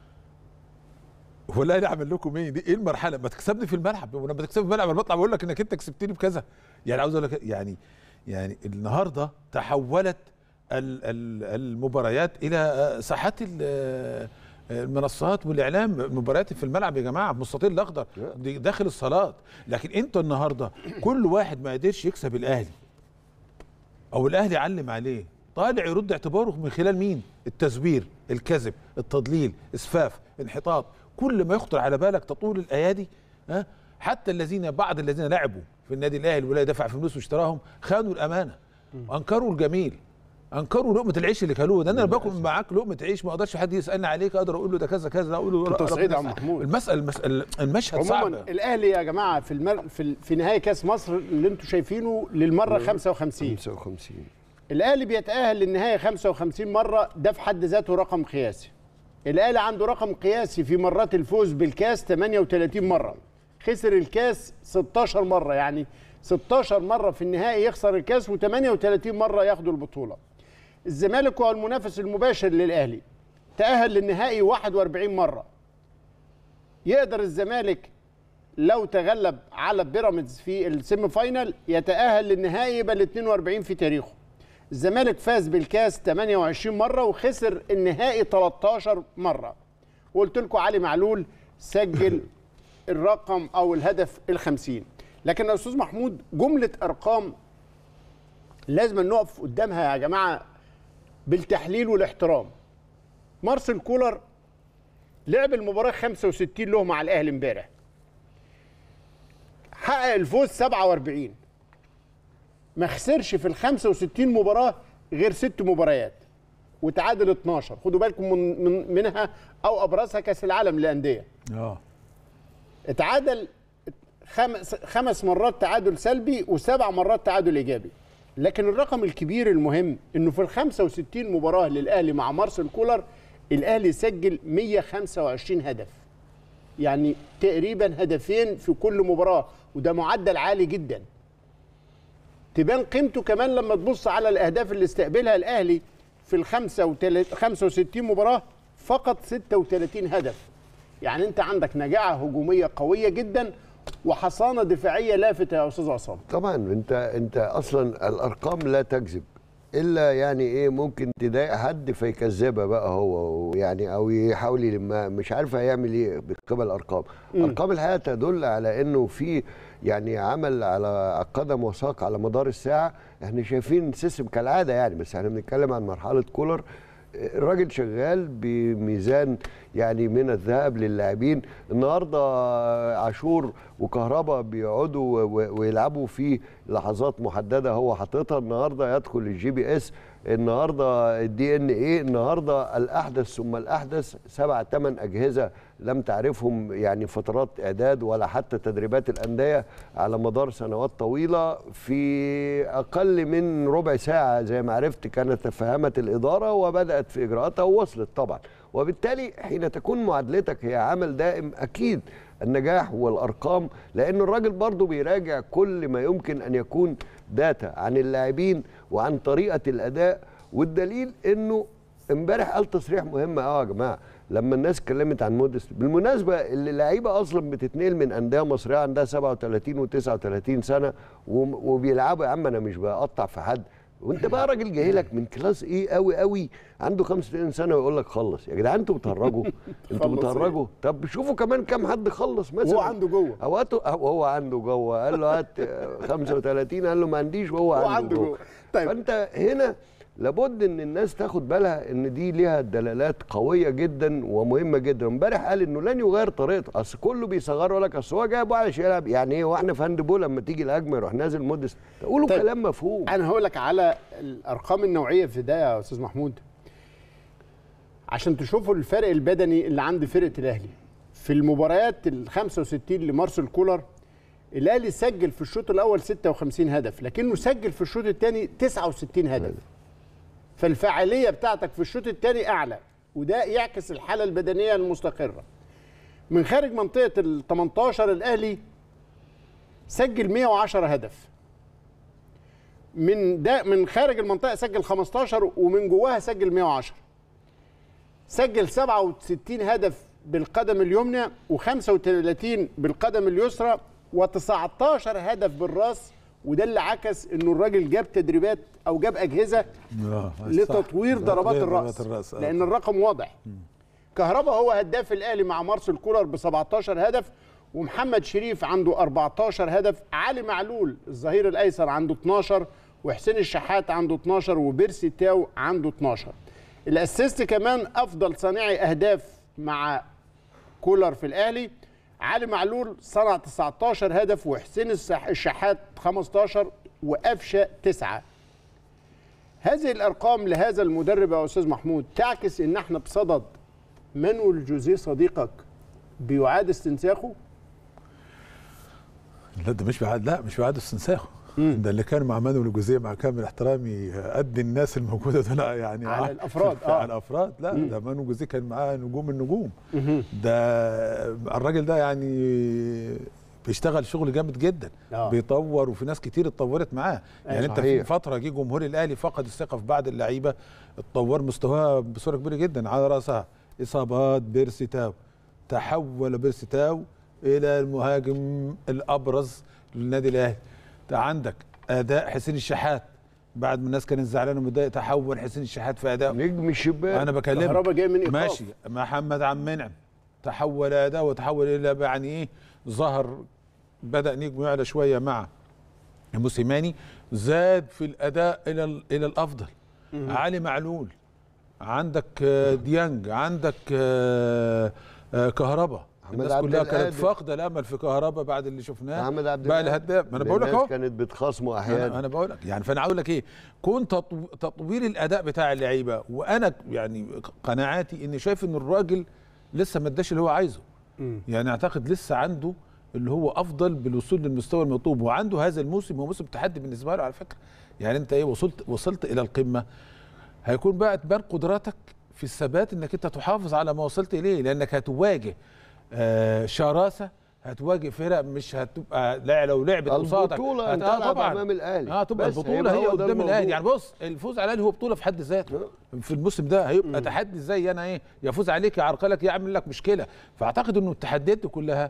ولا انا اعمل لكم ايه؟ دي ايه المرحله؟ ما تكسبني في الملعب، ولما تكسبني في الملعب انا بطلع بقول لك انك انت كسبتني بكذا. يعني عاوز اقول لك يعني يعني النهارده تحولت المباريات الى ساحات المنصات والاعلام. المباريات في الملعب يا جماعه بالمستطيل الاخضر داخل الصالات. لكن انتوا النهارده كل واحد ما قدرش يكسب الاهلي او الاهلي علم عليه، طالع يرد اعتباره من خلال مين؟ التزوير، الكذب، التضليل، اسفاف، انحطاط، كل ما يخطر على بالك تطول الايادي. ها حتى الذين بعض الذين لعبوا في النادي الاهلي ولا دفع فلوس واشتراهم خانوا الامانه، انكروا الجميل، انكروا لقمه العيش اللي كلوه. ده انا باكل معاك لقمه عيش ما اقدرش حد يسالني عليك، اقدر اقول له ده كذا كذا، اقول له انت سعيد يا عم محمود. المساله المساله المشهد صعب. الاهلي يا جماعه في المر... في, في نهائي كاس مصر اللي انتم شايفينه للمره خمسة وخمسين خمسة وخمسين الاهلي بيتاهل للنهائي خمسة وخمسين مره، ده في حد ذاته رقم قياسي. الاهلي عنده رقم قياسي في مرات الفوز بالكاس ثمانية وثلاثين مره، خسر الكاس ستاشر مره، يعني ستاشر مره في النهائي يخسر الكاس وثمانية وثلاثين مره ياخدوا البطوله. الزمالك هو المنافس المباشر للاهلي، تاهل للنهائي واحد وأربعين مره. يقدر الزمالك لو تغلب على بيراميدز في السيمي فاينال يتاهل للنهائي يبقى ال اثنين وأربعين في تاريخه. الزمالك فاز بالكاس ثمانية وعشرين مره وخسر النهائي تلتاشر مره. وقلت لكم علي معلول سجل الرقم او الهدف الخمسين. لكن يا استاذ محمود جمله ارقام لازم نقف قدامها يا جماعه بالتحليل والاحترام. مارسيل كولر لعب المباراه خمسة وستين له مع الاهلي امبارح، حقق الفوز سبعة وأربعين، ما خسرش في ال خمسة وستين مباراه غير ست مباريات وتعادل اتناشر. خدوا بالكم من, من منها او ابرزها كاس العالم للانديه. اه اتعادل خمس خمس مرات تعادل سلبي وسبع مرات تعادل ايجابي. لكن الرقم الكبير المهم انه في ال خمسة وستين مباراه للاهلي مع مارسيل كولر الاهلي سجل مية وخمسة وعشرين هدف، يعني تقريبا هدفين في كل مباراه، وده معدل عالي جدا. تبان قيمته كمان لما تبص على الاهداف اللي استقبلها الاهلي في ال خمسة وستين مباراه فقط ستة وثلاثين هدف. يعني انت عندك نجاعه هجوميه قويه جدا وحصانه دفاعيه لافته يا استاذ عصام. طبعا انت انت اصلا الارقام لا تكذب، الا يعني ايه ممكن تضايق حد فيكذبها بقى هو يعني او يحاول يلمها، مش عارف هيعمل ايه بقبل الارقام. م. ارقام الحقيقه تدل على انه في يعني عمل على قدم وساق على مدار الساعه. احنا شايفين سيستم كالعاده يعني، بس احنا بنتكلم عن مرحله كولر. الراجل شغال بميزان يعني من الذهب للاعبين. النهارده عاشور وكهربا بيقعدوا ويلعبوا في لحظات محدده هو حاططها. النهارده يدخل الجي بي اس، النهارده الدي ان ايه، النهارده الاحدث ثم الاحدث، سبع ثمان اجهزه لم تعرفهم يعني فترات اعداد ولا حتى تدريبات الانديه على مدار سنوات طويله. في اقل من ربع ساعه زي ما عرفت كانت تفهمت الاداره وبدات في اجراءاتها ووصلت طبعا. وبالتالي حين تكون معادلتك هي عمل دائم اكيد النجاح والارقام، لان الراجل برضه بيراجع كل ما يمكن ان يكون داتا عن اللاعبين وعن طريقه الاداء. والدليل انه امبارح قال تصريح مهم اه يا جماعه لما الناس اتكلمت عن مودست. بالمناسبه اللي اللعيبه اصلا بتتنقل من انديه مصريه عندها سبعة وثلاثين وتسعة وثلاثين سنه وبيلعبوا. يا عم انا مش بقطع في حد، وانت بقى راجل جاي لك من كلاس ايه قوي قوي عنده خمسة وثلاثين سنه ويقول لك خلص. يا جدعان انتوا بتهرجوا انتوا بتهرجوا. طب شوفوا كمان كم حد خلص مثلا وهو عنده جوه، اوقاته وهو عنده جوه. قال له هات خمسة وثلاثين قال له ما عنديش وهو عنده, عنده جوه. طيب فانت هنا لابد ان الناس تاخد بالها ان دي ليها دلالات قويه جدا ومهمه جدا. امبارح قال انه لن يغير طريقته، اصل كله بيصغر يقول لك اصل هو جايبه علشان يلعب. يعني ايه واحنا في هاند بول لما تيجي الهجمه يروح نازل مودست؟ تقولوا طيب كلام مفهوم. انا هقول لك على الارقام النوعيه في ده يا استاذ محمود. عشان تشوفوا الفرق البدني اللي عند فرقه الاهلي. في المباريات ال خمسة وستين لمارسيل كولر الاهلي سجل في الشوط الاول ستة وخمسين هدف، لكنه سجل في الشوط الثاني تسعة وستين هدف. فالفاعليه بتاعتك في الشوط الثاني اعلى، وده يعكس الحاله البدنيه المستقره. من خارج منطقه ال تمنتاشر الاهلي سجل مئة وعشرة هدف. من ده من خارج المنطقه سجل خمستاشر، ومن جواها سجل مئة وعشرة. سجل سبعة وستين هدف بالقدم اليمنى وخمسة وثلاثين بالقدم اليسرى وتسعتاشر هدف بالراس، وده اللي عكس انه الراجل جاب تدريبات او جاب اجهزه لتطوير ضربات الراس, الرأس. لان الرقم واضح. كهربا هو هداف الاهلي مع مارسيل كولر ب سبعتاشر هدف، ومحمد شريف عنده أربعتاشر هدف، علي معلول الظهير الايسر عنده اتناشر، وحسين الشحات عنده اتناشر، وبيرسي تاو عنده اتناشر. الاسيست كمان افضل صانعي اهداف مع كولر في الاهلي، علي معلول صنع تسعتاشر هدف، وحسين الشحات خمستاشر، وقفشه تسعة. هذه الارقام لهذا المدرب يا استاذ محمود تعكس ان احنا بصدد مانويل جوزيه صديقك بيعاد استنساخه. لا ده مش بعد لا مش بعد استنساخه، ده اللي كان مع مانويل جوزيه مع كامل احترامي قد الناس الموجوده دول يعني على الافراد اه على الافراد لا مم. ده مانويل جوزيه كان معاه نجوم النجوم. مم. ده الراجل ده يعني بيشتغل شغل جامد جدا. آه. بيطور، وفي ناس كتير اتطورت معاه. يعني انت في فتره جه جمهور الاهلي فقد الثقه في بعض اللعيبه، اتطور مستواها بصوره كبيره جدا، على راسها اصابات بيرسي تاو. تحول بيرسي تاو الى المهاجم الابرز للنادي الاهلي. عندك اداء حسين الشحات بعد ما الناس كانت زعلانه ومتضايقه، تحول حسين الشحات في اداء نجم الشباك. انا بكلمك كهربا جاي من إيقاف. ماشي. محمد عبد المنعم تحول اداء وتحول الى يعني ايه، ظهر بدا نجمه يعلى شويه مع موسيماني، زاد في الاداء الى الى الافضل. مم. علي معلول، عندك ديانج، عندك كهربا. الناس كلها كانت فاقده الامل في كهربا بعد اللي شفناه بقى الهداف. ما انا بقول لك اهو، كانت بتخاصمه احيانا. انا, أنا بقول لك يعني، فانا عاوز لك ايه، كون تطوير الاداء بتاع اللعيبه. وانا يعني قناعاتي اني شايف ان الراجل لسه ما اداش اللي هو عايزه. م. يعني اعتقد لسه عنده اللي هو افضل بالوصول للمستوى المطلوب، وعنده هذا الموسم هو موسم تحدي بالنسبه له على فكره. يعني انت ايه، وصلت وصلت الى القمه، هيكون بقى تبان قدراتك في الثبات انك انت تحافظ على ما وصلت اليه، لانك هتواجه آه شراسه، هتواجه فرق مش هتبقى لا لو لعبت قصادك البطوله انت هتلعب امام الاهلي. اه تبقى البطوله هي قدام الاهلي. يعني بص، الفوز على الاهلي هو بطوله في حد ذاته في الموسم ده، هيبقى م. تحدي. ازاي انا ايه، يفوز عليك يعرقلك يعمل لك مشكله. فاعتقد انه التحديات دي كلها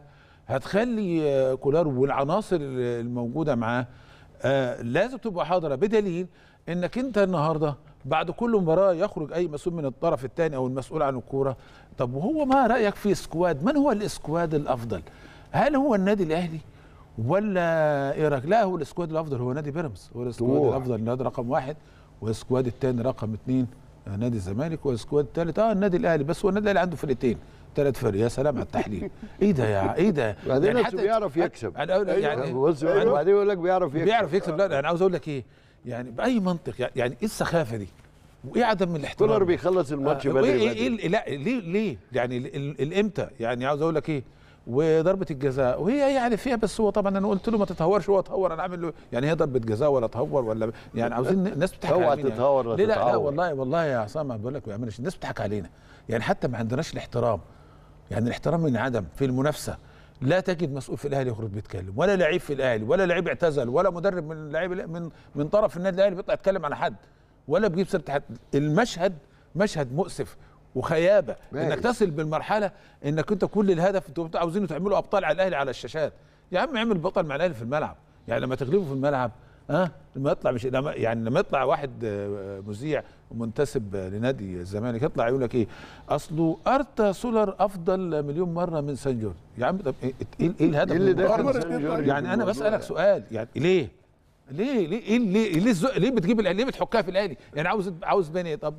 هتخلي كولار والعناصر الموجوده معاه آه لازم تبقى حاضره، بدليل انك انت النهارده بعد كل مباراه يخرج اي مسؤول من الطرف الثاني او المسؤول عن الكوره، طب وهو ما رايك في سكواد؟ من هو الاسكواد الافضل؟ هل هو النادي الاهلي ولا ايه رايك؟ لا، هو الاسكواد الافضل هو نادي بيراميدز، هو الاسكواد الافضل النادي رقم واحد، والاسكواد الثاني رقم اثنين نادي الزمالك، والاسكواد الثالث اه النادي الاهلي. بس هو النادي الاهلي عنده فرقتين ثلاث فرق. يا سلام على التحليل. ايه ده يا ايه ده؟ بعدين يعني حتى بيعرف يكسب. يعني بص بعدين يقول لك بيعرف يكسب بيعرف يكسب. لا انا عاوز اقول لك ايه، يعني باي منطق يعني ايه السخافه دي؟ وايه عدم الاحترام؟ كولر بيخلص الماتش بدري بدري. إيه إيه لا ليه ليه يعني الامتى؟ يعني عاوز اقول لك ايه، وضربه الجزاء وهي يعني فيها، بس هو طبعا انا قلت له ما تتهورش، هو تهور انا عامل له يعني هي ضربه جزاء ولا تهور ولا يعني عاوزين الناس بتضحك علينا. اوعى تتهور ولا لا لا والله والله يا عصام بقول لك ما بيعملش، الناس بتضحك علينا يعني، حتى ما عندناش الاحترام. يعني الاحترام من عدم في المنافسه. لا تجد مسؤول في الاهلي يخرج بيتكلم، ولا لعيب في الاهلي، ولا لعيب اعتزل، ولا مدرب من لعيب من من طرف النادي الاهلي بيطلع يتكلم على حد، ولا بيجيب سيره حد. المشهد مشهد مؤسف وخيابه ماشي. انك تصل بالمرحله انك انت كل الهدف انتوا عاوزينه تعملوا ابطال على الاهلي على الشاشات. يا عم اعمل بطل مع الاهلي في الملعب، يعني لما تغلبه في الملعب ها أه؟ لما يطلع مش لما يعني لما يطلع واحد مذيع منتسب لنادي الزمالك يطلع يقول لك ايه، اصله ارتا سولر افضل مليون مره من سان جورج. يا عم طب ايه ايه, إيه الهدف؟ إيه اللي دخل يعني انا بسالك سؤال، يعني ليه؟ ليه ليه ايه ليه ليه, ليه, ليه بتجيب ليه بتحكها في الاهلي؟ يعني عاوز عاوز بني طب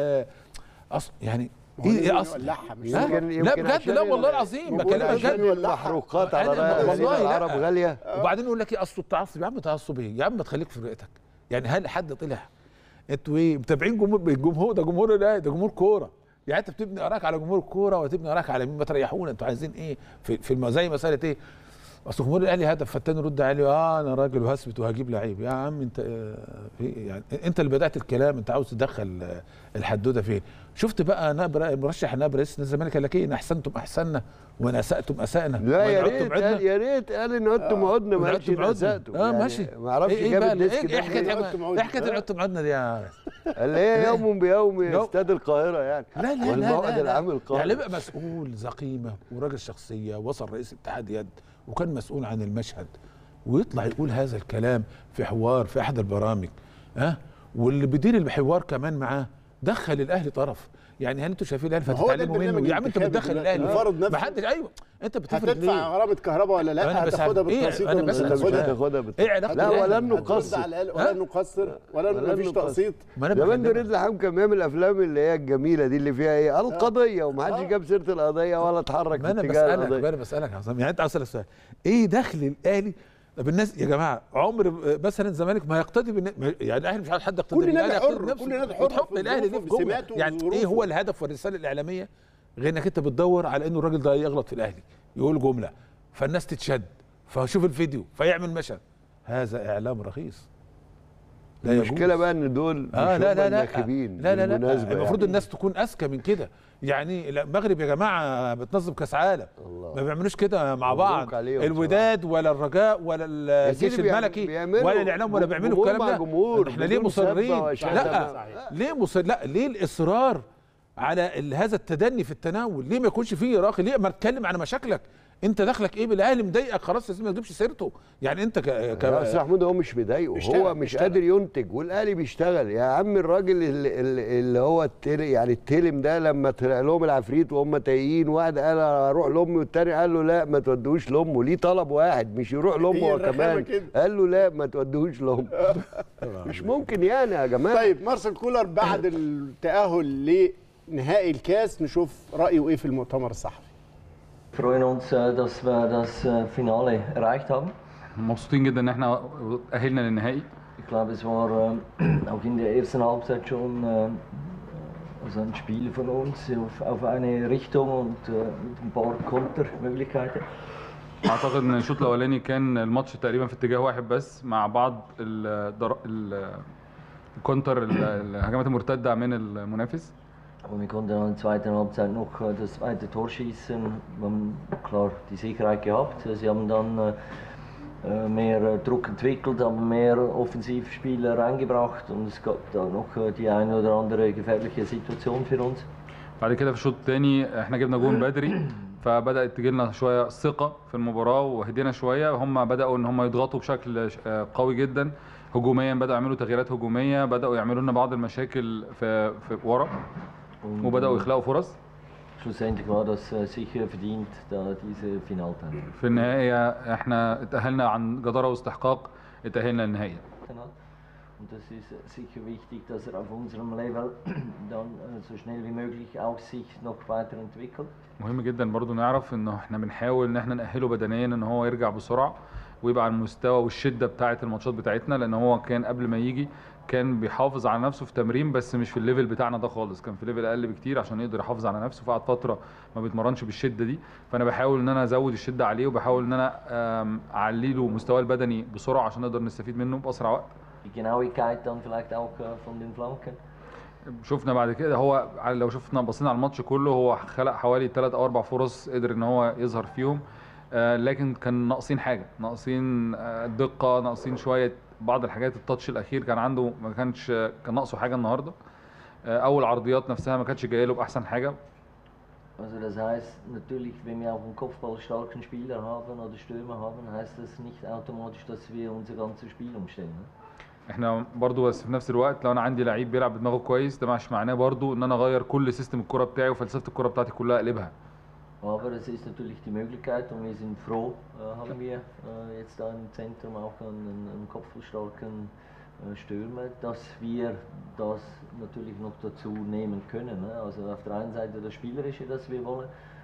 اصل يعني ايه ايه اصل؟ لا بجد لا والله العظيم بكلمك بجد. المحروقات على رأس العرب غاليه. وبعدين يقول لك ايه اصل التعصب. يا عم تعصب ايه؟ يا عم ما تخليك في فرقتك. يعني هل حد طلع انتوا ايه متابعين جمهور الجمهور ده جمهور الاهلي ده جمهور كوره، يعني انت بتبني اراك على جمهور الكوره وتبني اراك على مين؟ ما تريحونا، انتوا عايزين ايه في في زي مساله ايه؟ اصل جمهور الاهلي هدف فالتاني يرد عليه اه انا راجل وهثبت وهجيب لعيب. يا عم انت يعني انت اللي بدات الكلام، انت عاوز تدخل الحدوته فين؟ شفت بقى نائب مرشح نائب رئيس الزمالك قال لك ايه؟ ان احسنتم احسنا وان اساتم اسانا. لا يا ريت قال يا ريت قال ان عدتم عدنا ما قالش ان اساتم. اه ماشي ما اعرفش ايه جاب الديسك ايه حكايه ايه حكايه عدتم عدنا دي يا اللي هي يوم بيوم استاد القاهره يعني. لا لا والموعد العام القاهره يعني بقى مسؤول زقيمه وراجل شخصيه وصل رئيس اتحاد يد وكان مسؤول عن المشهد ويطلع يقول هذا الكلام في حوار في احد البرامج ها أه؟ واللي بيدير الحوار كمان معاه دخل الاهلي طرف. يعني هل انتوا شايفين الاهلي فتتعلموا منه؟ يا عم انت بتدخل الاهلي ما حدش. ايوه انت بتفرض ليه؟ هتدفع غرامه كهرباء ولا لا؟ هتاخدها بالتقسيط ولا مش هتاخدها بالتقسيط؟ ايه علاقه لا ولا نقسط ولا نقصر ولا مفيش تقسيط. زمان نريد لحام كان بيعمل الافلام اللي هي الجميله دي اللي فيها ايه؟ القضيه ومحدش جاب سيره القضيه ولا اتحرك في اتجاه القضيه. ما انا بسالك يا عصام، يعني انت عاوز تسال السؤال ايه دخل الاهلي؟ طب الناس يا جماعه عمر مثلا الزمالك ما يقتدي بالن... يعني الاهلي مش عايز حد يقتدي كل نادي حر كل نادي حر تحط الاهلي دي في جمله. يعني ايه هو الهدف والرساله الاعلاميه غير انك انت بتدور على انه الراجل ده يغلط في الاهلي يقول جمله فالناس تتشد فشوف الفيديو فيعمل مشهد. هذا اعلام رخيص. المشكله بقى ان دول آه مش لا لا لا الناخبين. لا لا لا المفروض يعني الناس تكون اذكى من كده. يعني المغرب يا جماعه بتنظم كاس عالم ما بيعملوش كده مع بعض. الوداد ولا الرجاء ولا الجيش الملكي ولا الاعلام ولا بيعملوا الكلام ده. احنا ليه مصرين؟ لا ليه مصر؟ لا ليه الاصرار على هذا التدني في التناول؟ ليه ما يكونش فيه راقي؟ ليه ما تتكلم عن مشاكلك؟ انت دخلك ايه بالاهلي؟ مضايقك خلاص لازم ما تجيبش سيرته. يعني انت ك ك يا استاذ محمود هو مش مضايقه، هو مش مشتغل. قادر ينتج والاهلي بيشتغل. يا عم الراجل اللي, اللي هو التل يعني التلم ده لما طلع لهم العفريت وهم تايهين، واحد قال اروح لامي والتاني قال له لا ما تودوش لامه. ليه طلب واحد مش يروح لامه هو كمان؟ قال له لا ما تودوش لامه. مش ممكن يعني يا جماعه. طيب مارسيل كولر بعد التاهل لنهائي الكاس نشوف رايه ايه في المؤتمر الصحفي. Wir freuen uns, dass wir das Finale erreicht haben. مبسوطين جدا ان احنا تأهلنا للنهائي. Ich glaube, es war auch in der ersten Halbzeit schon also ein Spiel von uns auf, auf eine Richtung und mit ein paar Kontermöglichkeiten. اعتقد ان الشوط الاولاني كان الماتش تقريبا في اتجاه واحد بس مع بعض الكونتر الهجمات المرتده من المنافس. Und wir konnten in der zweiten Halbzeit noch das zweite Tor schießen. Wir haben klar die Sicherheit gehabt. Sie haben dann mehr Druck entwickelt, haben mehr Offensivspieler reingebracht und es gab da noch die eine oder andere gefährliche Situation für uns. بعد كده في الشوط الثاني احنا جبنا جون بدري فبدات تجي لنا شويه ثقه في المباراه وهدينا شويه. هم بداوا ان هم يضغطوا بشكل قوي جدا هجوميا، بداوا يعملوا تغييرات هجوميه، بداوا يعملوا لنا بعض المشاكل في في ورا وبداوا يخلقوا فرص. Schlussendlich war das sicher verdient, da diese Finalteilnahme. في النهاية احنا اتأهلنا عن جدارة واستحقاق، اتأهلنا للنهائي. Und das ist sicher wichtig, dass er auf unserem Level dann so schnell wie möglich auch sich noch weiterentwickelt. مهم جدا برضو نعرف انه احنا بنحاول ان احنا نأهله بدنيا ان هو يرجع بسرعة ويبقى على المستوى والشدة بتاعة الماتشات بتاعتنا، لان هو كان قبل ما يجي كان بيحافظ على نفسه في تمرين بس مش في الليفل بتاعنا ده خالص، كان في ليفل اقل بكتير عشان يقدر يحافظ على نفسه، فقعد فتره ما بيتمرنش بالشده دي. فانا بحاول ان انا ازود الشده عليه وبحاول ان انا اعلي له مستواه البدني بسرعه عشان نقدر نستفيد منه باسرع وقت. Die Genauigkeit dann vielleicht auch von den Flanken. شفنا بعد كده هو لو شفنا بصينا على الماتش كله هو خلق حوالي ثلاث او اربع فرص قدر ان هو يظهر فيهم، لكن كان ناقصين حاجه، ناقصين دقه، ناقصين شويه بعض الحاجات. التاتش الاخير كان عنده ما كانش كان ناقصه حاجه النهارده. اول عرضيات نفسها ما كانتش جايه له باحسن حاجه. Also das heißt natürlich, wenn wir auch einen kopfballstarken Spieler haben oder Stürmer haben, heißt das nicht automatisch, dass wir unser ganzes Spiel umstellen. احنا برضو بس في نفس الوقت لو انا عندي لعيب بيلعب بدماغه كويس ده مش معناه برضو ان انا اغير كل سيستم الكره بتاعي وفلسفه الكره بتاعتي كلها اقلبها. Aber es ist natürlich die Möglichkeit und wir sind froh, äh, haben wir äh, jetzt da im Zentrum auch einen, einen kopfballstarken äh, Stürmer, dass wir das natürlich noch dazu nehmen können. Ne? Also auf der einen Seite das Spielerische, das wir wollen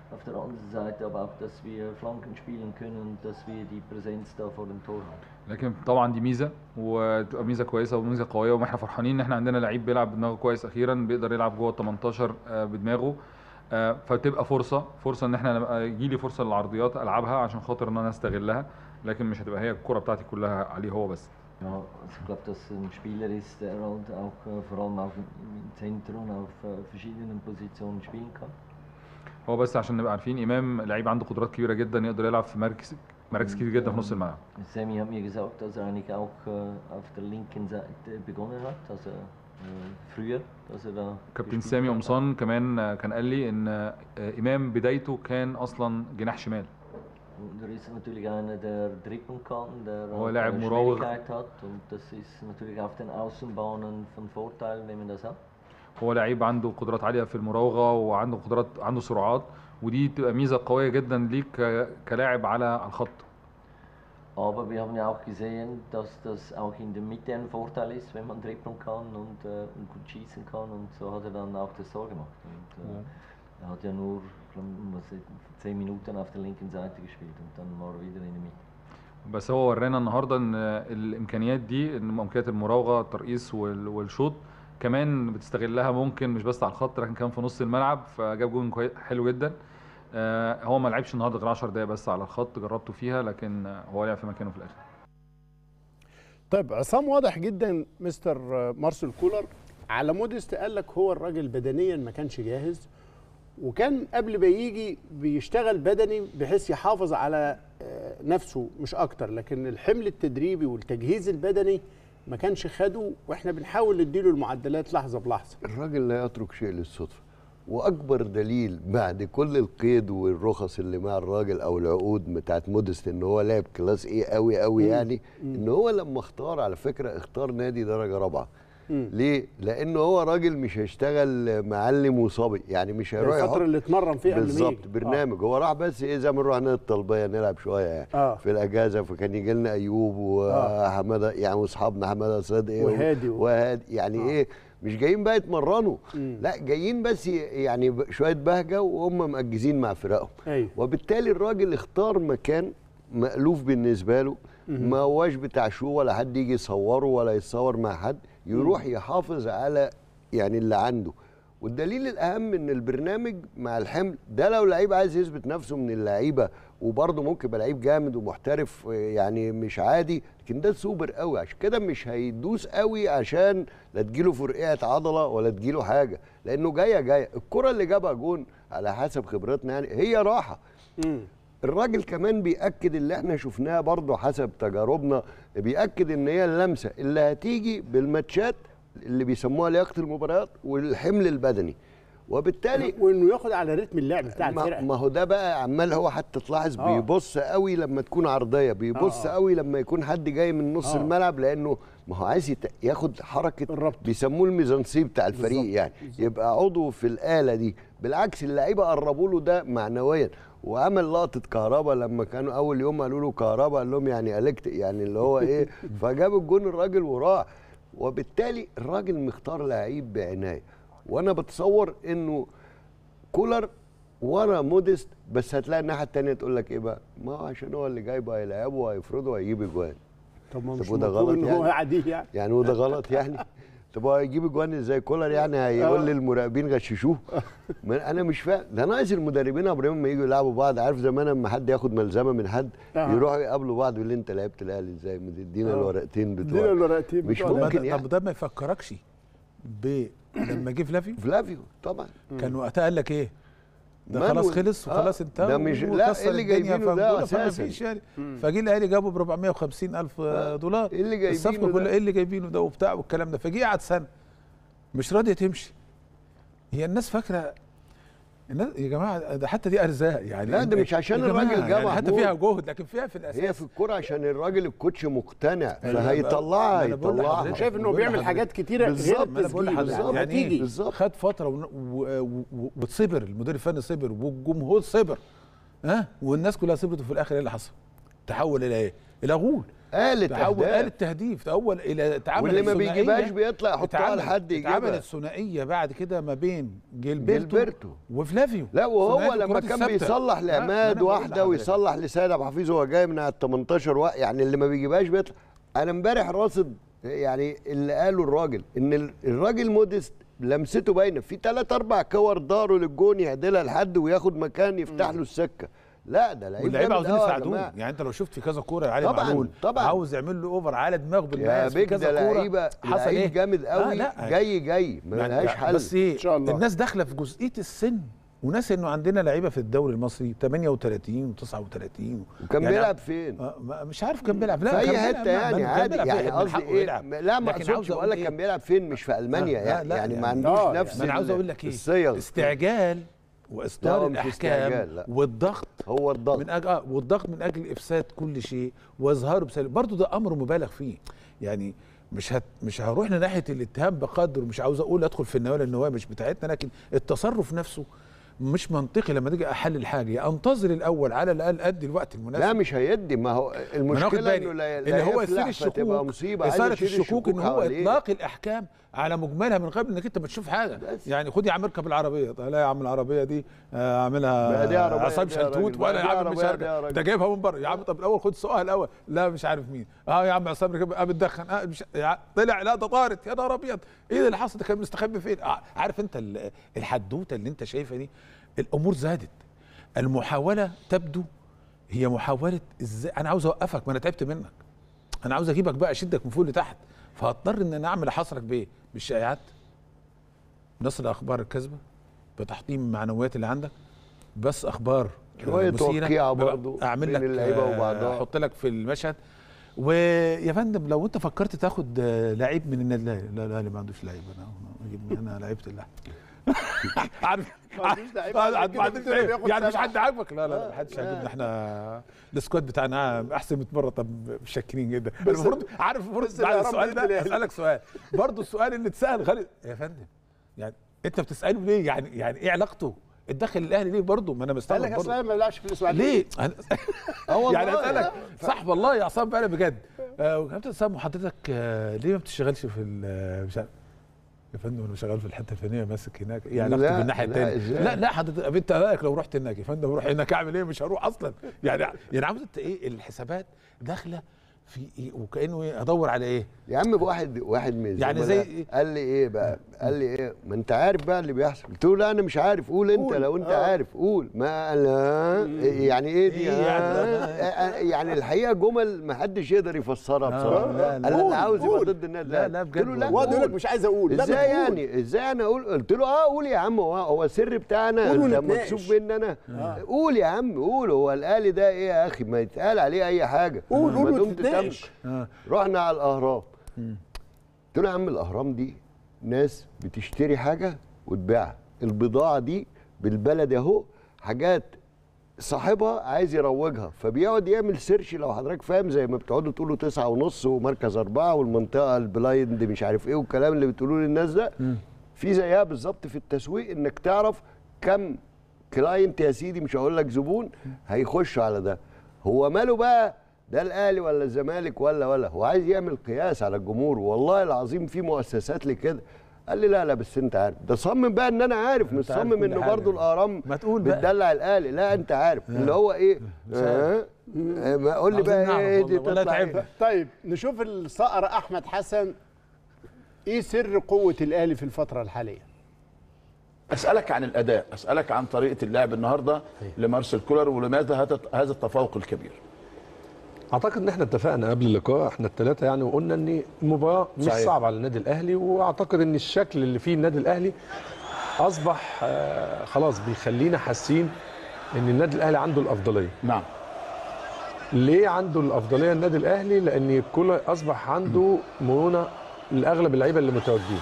auf der anderen Seite aber auch, dass wir Flanken spielen können, dass wir die Präsenz da vor dem Tor haben. لكن طبعا دي ميزه وتبقى ميزه كويسه وميزه قويه، واحنا فرحانين ان احنا عندنا لعيب بيلعب بدماغه كويس اخيرا، بيقدر يلعب جوه ال تمنتاشر بدماغه، فتبقى فرصه فرصه ان احنا يجي لي فرصه للعرضيات العبها عشان خاطر ان انا استغلها، لكن مش هتبقى هي الكره بتاعتي كلها عليه هو بس. Ja, ich glaube, dass ein Spieler ist, der halt auch äh, vor allem auch im Zentrum auf äh, verschiedenen Positionen spielen kann. هو بس عشان نبقى عارفين امام لعيب عنده قدرات كبيره جدا، يقدر يلعب في مراكز مراكز كتير جدا في نص الملعب. Sammy hat mir gesagt, dass er eigentlich auch äh, auf der linken Seite begonnen hat, also äh, früher, dass er da. كابتن سامي قمصان كمان كان قال لي ان امام بدايته كان اصلا جناح شمال. Und er ist natürlich einer, der dribbeln kann, der هو لاعب مراوغ. Schnelligkeit hat, und das ist natürlich auf den Außenbahnen von Vorteil, wenn man das hat. هو لعيب عنده قدرات عاليه في المراوغه وعنده قدرات عنده سرعات، ودي تبقى ميزه قويه جدا ليك كلاعب على الخط. Aber wir haben ja auch gesehen, dass das auch in der Mitte ein Vorteil ist, wenn man dribbeln kann und, äh, und gut schießen kann, und so hat er dann auch das Tor gemacht. Und, äh, ja. Er hat ja nur zehn Minuten auf der linken Seite gespielt und dann war er wieder in der Mitte. بس هو ورانا النهارده ان الامكانيات دي، ان امكانيات المراوغه الترقيص والشوط كمان بتستغلها، ممكن مش بس على الخط لكن كمان في نص الملعب، فجاب جون حلو جدا. هو ما لعبش النهارده غير عشر دقايق بس على الخط، جربته فيها لكن هو لعب في مكانه في الاخر. طيب عصام، واضح جدا مستر مارسيل كولر على موديست قال لك هو الراجل بدنيا ما كانش جاهز، وكان قبل ما يجي بيشتغل بدني بحيث يحافظ على نفسه مش اكتر، لكن الحمل التدريبي والتجهيز البدني ما كانش خده، واحنا بنحاول نديله المعدلات لحظه بلحظه. الراجل لا يترك شيء للصدفه، واكبر دليل بعد كل القيد والرخص اللي مع الراجل او العقود بتاعت موديست ان هو لاعب كلاس ايه قوي قوي يعني، مم. ان هو لما اختار على فكره اختار نادي درجه رابعه. مم. ليه؟ لانه هو راجل مش هيشتغل معلم وصبي، يعني مش هيروح الفتره اللي اتمرن فيها بالظبط برنامج. آه. هو راح بس ايه زي ما نروح نادي الطلبيه نلعب شويه يعني آه. في الاجازه، فكان يجي لنا ايوب وحماده يعني واصحابنا حماده صدقي وهادي وهادي يعني آه. ايه مش جايين بقى يتمرنوا، لا جايين بس يعني شويه بهجه وهم مأجزين مع فرقهم. أيوه. وبالتالي الراجل اختار مكان مألوف بالنسبه له، ما هواش بتاع شو ولا حد يجي يصوره ولا يتصور مع حد، يروح يحافظ على يعني اللي عنده. والدليل الاهم ان البرنامج مع الحمل ده، لو لعيب عايز يثبت نفسه من اللعيبه وبرضه ممكن يبقى لعيب جامد ومحترف يعني مش عادي، لكن ده سوبر قوي، عشان كده مش هيدوس قوي عشان لا تجيله فرقعه عضله ولا تجيله حاجه، لانه جايه جايه. الكره اللي جابها جون على حسب خبرتنا يعني هي راحه. امم الراجل كمان بيأكد اللي احنا شفناه برضه حسب تجاربنا، بيأكد ان هي اللمسه اللي هتيجي بالماتشات اللي بيسموها لياقه المباريات والحمل البدني، وبالتالي وانه ياخد على رتم اللعب بتاع الفرقه. ما هو ده بقى عمال هو حتى تلاحظ آه. بيبص قوي لما تكون عرضيه، بيبص آه. قوي لما يكون حد جاي من نص آه. الملعب، لانه ما هو عايز ياخد حركه الربط، بيسموه الميزانسي بتاع الفريق بالزبط. يعني بالزبط. يبقى عضو في الاله دي. بالعكس اللعيبه قربوا له ده معنويا، وعمل لقطه كهربا لما كانوا اول يوم قالوا له كهربا قال لهم يعني الكت يعني اللي هو ايه فجاب الجون الراجل وراح. وبالتالي الراجل مختار لعيب بعنايه، وانا بتصور انه كولر ورا موديست، بس هتلاقي الناحيه الثانيه تقول لك ايه بقى؟ ما هو عشان هو اللي جايبه هيلعبه وهيفرضه وهيجيب اجوان. طب ما مش وده غلط يعني؟ هو عادي يعني يعني وده غلط يعني؟ طب هو هيجيب اجوان ازاي كولر يعني؟ هيقول للمراقبين غششوه؟ انا مش فاهم. ده ناقص المدربين يا ابراهيم لما يجوا يلعبوا بعض، عارف زمان لما حد ياخد ملزمه من حد يروحوا يقابلوا بعض يقول لي انت لعبت الاهلي ازاي؟ ادينا الورقتين بتوع ادينا الورقتين مش ممكن يعني. طب ده ما يفكركش ب لما جه فلافيو؟ فلافيو طبعا كان وقتها قال لك ايه؟ ده خلاص خلص وخلاص آه انتهى. ده مش لا اللي جايبينه ده اساسا يعني. فجه الاهلي جابه ب أربعمائة وخمسين ألف آه دولار. ايه اللي جايبينه الصفقه كلها ايه اللي جايبينه ده وبتاع والكلام ده. فجه قعد سنه مش راضيه تمشي. هي الناس فاكره الناس يا جماعه ده حتى دي ارزاق يعني. لا ده مش عشان الراجل جاب يعني حتى فيها جهد، لكن فيها في الاساس هي في الكوره عشان الراجل الكوتش مقتنع فهيطلعها هيطلعها. شايف انه بيعمل حاجات كتيره غير التسجيل يعني, يعني خد فتره وتصبر المدير الفني صبر والجمهور صبر ها والناس كلها صبرت، وفي الاخر ايه اللي حصل؟ تحول الى ايه؟ الى غول. آلة تحول أهداف. آلة تهديف، تحول الى اتعمل واللي ما بيجيبهاش بيطلع يحطها لحد يجيبها. اتعملت ثنائيه بعد كده ما بين جيلبرتو, جيلبرتو وفلافيو. لا وهو لما كان بيصلح لعماد واحده ويصلح لسيد ابو حفيظ وهو جاي من على ال تمنتاشر وقت، يعني اللي ما بيجيبهاش بيطلع. انا امبارح راصد يعني اللي قاله الراجل ان الراجل موديست لمسته باينه في ثلاث اربع كور داروا للجون يعدلها لحد وياخد مكان يفتح له السكه. لا ده لعيب واللعيبه عاوزين يساعدوه، يعني انت لو شفت في كذا كوره علي معلول طبعا عاوز يعمل له اوفر على دماغه بالمقاس في كذا كوره. لعيبه حصل ايه جامد قوي. آه جاي جاي ما لهاش حل. بس ايه ان شاء الله الناس داخله في جزئيه السن وناس انه عندنا لعيبه في الدوري المصري ثمانية وثلاثين وتسعة وثلاثين وكان يعني بيلعب فين؟ آه مش عارف كان بيلعب. لا في اي حته يعني عادي يعني قصدي ايه؟ لا ما اقصدش بقول لك كان بيلعب فين مش في المانيا آه يعني, لا يعني لا ما عندوش يعني نفس انا عاوز اقول لك ايه الصيغ استعجال واصدار الاحكام والضغط هو الضغط من اجل آه والضغط من اجل افساد كل شيء واظهاره بسلب برضه ده امر مبالغ فيه. يعني مش هت مش هروح لناحيه الاتهام بقدر، مش عاوز اقول ادخل في النوايا لان النوايا مش بتاعتنا، لكن التصرف نفسه مش منطقي. لما تيجي احلل حاجه انتظر الاول على الاقل ادي الوقت المناسب. لا مش هيدي، ما هو المشكله انه لا اللي هو يثير الشكوك مصيبه اثاره الشكوك ان هو اطلاق الاحكام على مجملها من قبل انك انت ما تشوف حاجه. يعني خد يا عم اركب العربيه، لا يا عم العربيه دي اعملها عصام شلتوت وانا يا عم مش هركب، ده جايبها من بره يا عم. طب الاول خد السؤال الاول، لا مش عارف مين، اه يا عم عصام ركب قام بتدخن آه مش طلع لا ده طارت يا نهار ابيض ايه اللي حصل، ده كان مستخبي فين؟ آه عارف انت الحدوته اللي انت شايفها دي، الامور زادت. المحاوله تبدو هي محاوله ازاي انا عاوز اوقفك، ما انا تعبت منك، انا عاوز اجيبك بقى اشدك من فوق لتحت، فهضطر ان انا اعمل احاصرك بايه؟ بالشائعات، نصر الاخبار الكاذبه، بتحطيم المعنويات اللي عندك، بس اخبار مثيره برضه اعمل لك اللعيبه وبعضها احط لك في المشهد. ويا فندم لو انت فكرت تاخد لعيب من النادي الاهلي، لا الاهلي ما عندوش لعيب، انا اجيب انا لعيبه الاهلي عارف يعني مش حد عاجبك؟ لا لا ما حدش عاجبنا، احنا السكواد بتاعنا احسن مية مره. طب مشكرين جدا. المفروض عارف المفروض بعد السؤال ده اسالك سؤال برضه، السؤال اللي اتسال غالي يا فندم، يعني انت بتساله ليه؟ يعني يعني ايه علاقته الداخل الاهلي ليه برضه؟ ما انا مستغرب برضه. قال لك اصل ما بيلعبش في الاسماعيليه ليه؟ يعني اسالك صح والله يا عصام بقى بجد، كابتن عصام حضرتك ليه ما بتشتغلش في مش عارف يا فندم؟ انا شغال في الحته الفلانيه ماسك هناك، ايه علاقته بالناحيه الثانيه؟ لا لا حضرتك انت رايك لو رحت هناك يا فندم اروح هناك اعمل ايه؟ مش هروح اصلا. يعني يعني عاوز انت ايه الحسابات داخله في ايه؟ وكانه ايه ادور على ايه؟ يا عم واحد واحد من يعني زي إيه؟ قال لي ايه بقى؟ قال لي ايه؟ ما انت عارف بقى اللي بيحصل. قلت له لا انا مش عارف. قول انت قول. لو انت آه. عارف قول. ما لا يعني ايه دي؟ إيه يعني, يعني الحقيقه جمل ما حدش يقدر يفسرها بصراحه. لا انا اللي عاوز يبقى ضد النادي. لا لا بجد. قلت له لا هو يقول لك مش عايز اقول. ازاي يعني؟ ازاي انا اقول؟ قلت له اه قول يا عم، هو هو السر بتاعنا انت مكسوف مني انا. آه. قول يا عم قول. هو الاهلي ده ايه يا اخي؟ ما يتقال عليه اي حاجه. قول قول ما تتناقش. رحنا على الاهرام، قلت له يا عم الاهرام دي ناس بتشتري حاجه وتبيعها، البضاعه دي بالبلد اهو حاجات صاحبها عايز يروجها، فبيقعد يعمل سيرش لو حضرتك فاهم، زي ما بتقعدوا تقولوا تسعة ونص ومركز أربعة والمنطقه البلايند مش عارف ايه والكلام اللي بتقولوه للناس ده، في زيها بالظبط في التسويق، انك تعرف كم كلاينت يا سيدي، مش هقول لك زبون، هيخش على ده. هو ماله بقى ده الاهلي ولا الزمالك ولا ولا هو عايز يعمل قياس على الجمهور، والله العظيم في مؤسسات لكده. قال لي لا لا بس انت عارف، ده صمم بقى ان انا عارف، مش صمم انه برضه الاهرام بتدلع الاهلي، لا انت عارف اللي هو ايه. آه ما قول لي بقى ايه دي تطلع إيه؟ طيب نشوف الصقر احمد حسن، ايه سر قوه الاهلي في الفتره الحاليه؟ اسالك عن الاداء، اسالك عن طريقه اللعب النهارده لمارسيل كولر، ولماذا هذا التفوق الكبير؟ اعتقد ان احنا اتفقنا قبل اللقاء احنا الثلاثه يعني، وقلنا ان المباراه مش صعبه على النادي الاهلي، واعتقد ان الشكل اللي فيه النادي الاهلي اصبح آه خلاص بيخلينا حاسين ان النادي الاهلي عنده الافضليه. نعم. ليه عنده الافضليه النادي الاهلي؟ لان كولر اصبح عنده مرونه لاغلب اللعيبه اللي متواجدين.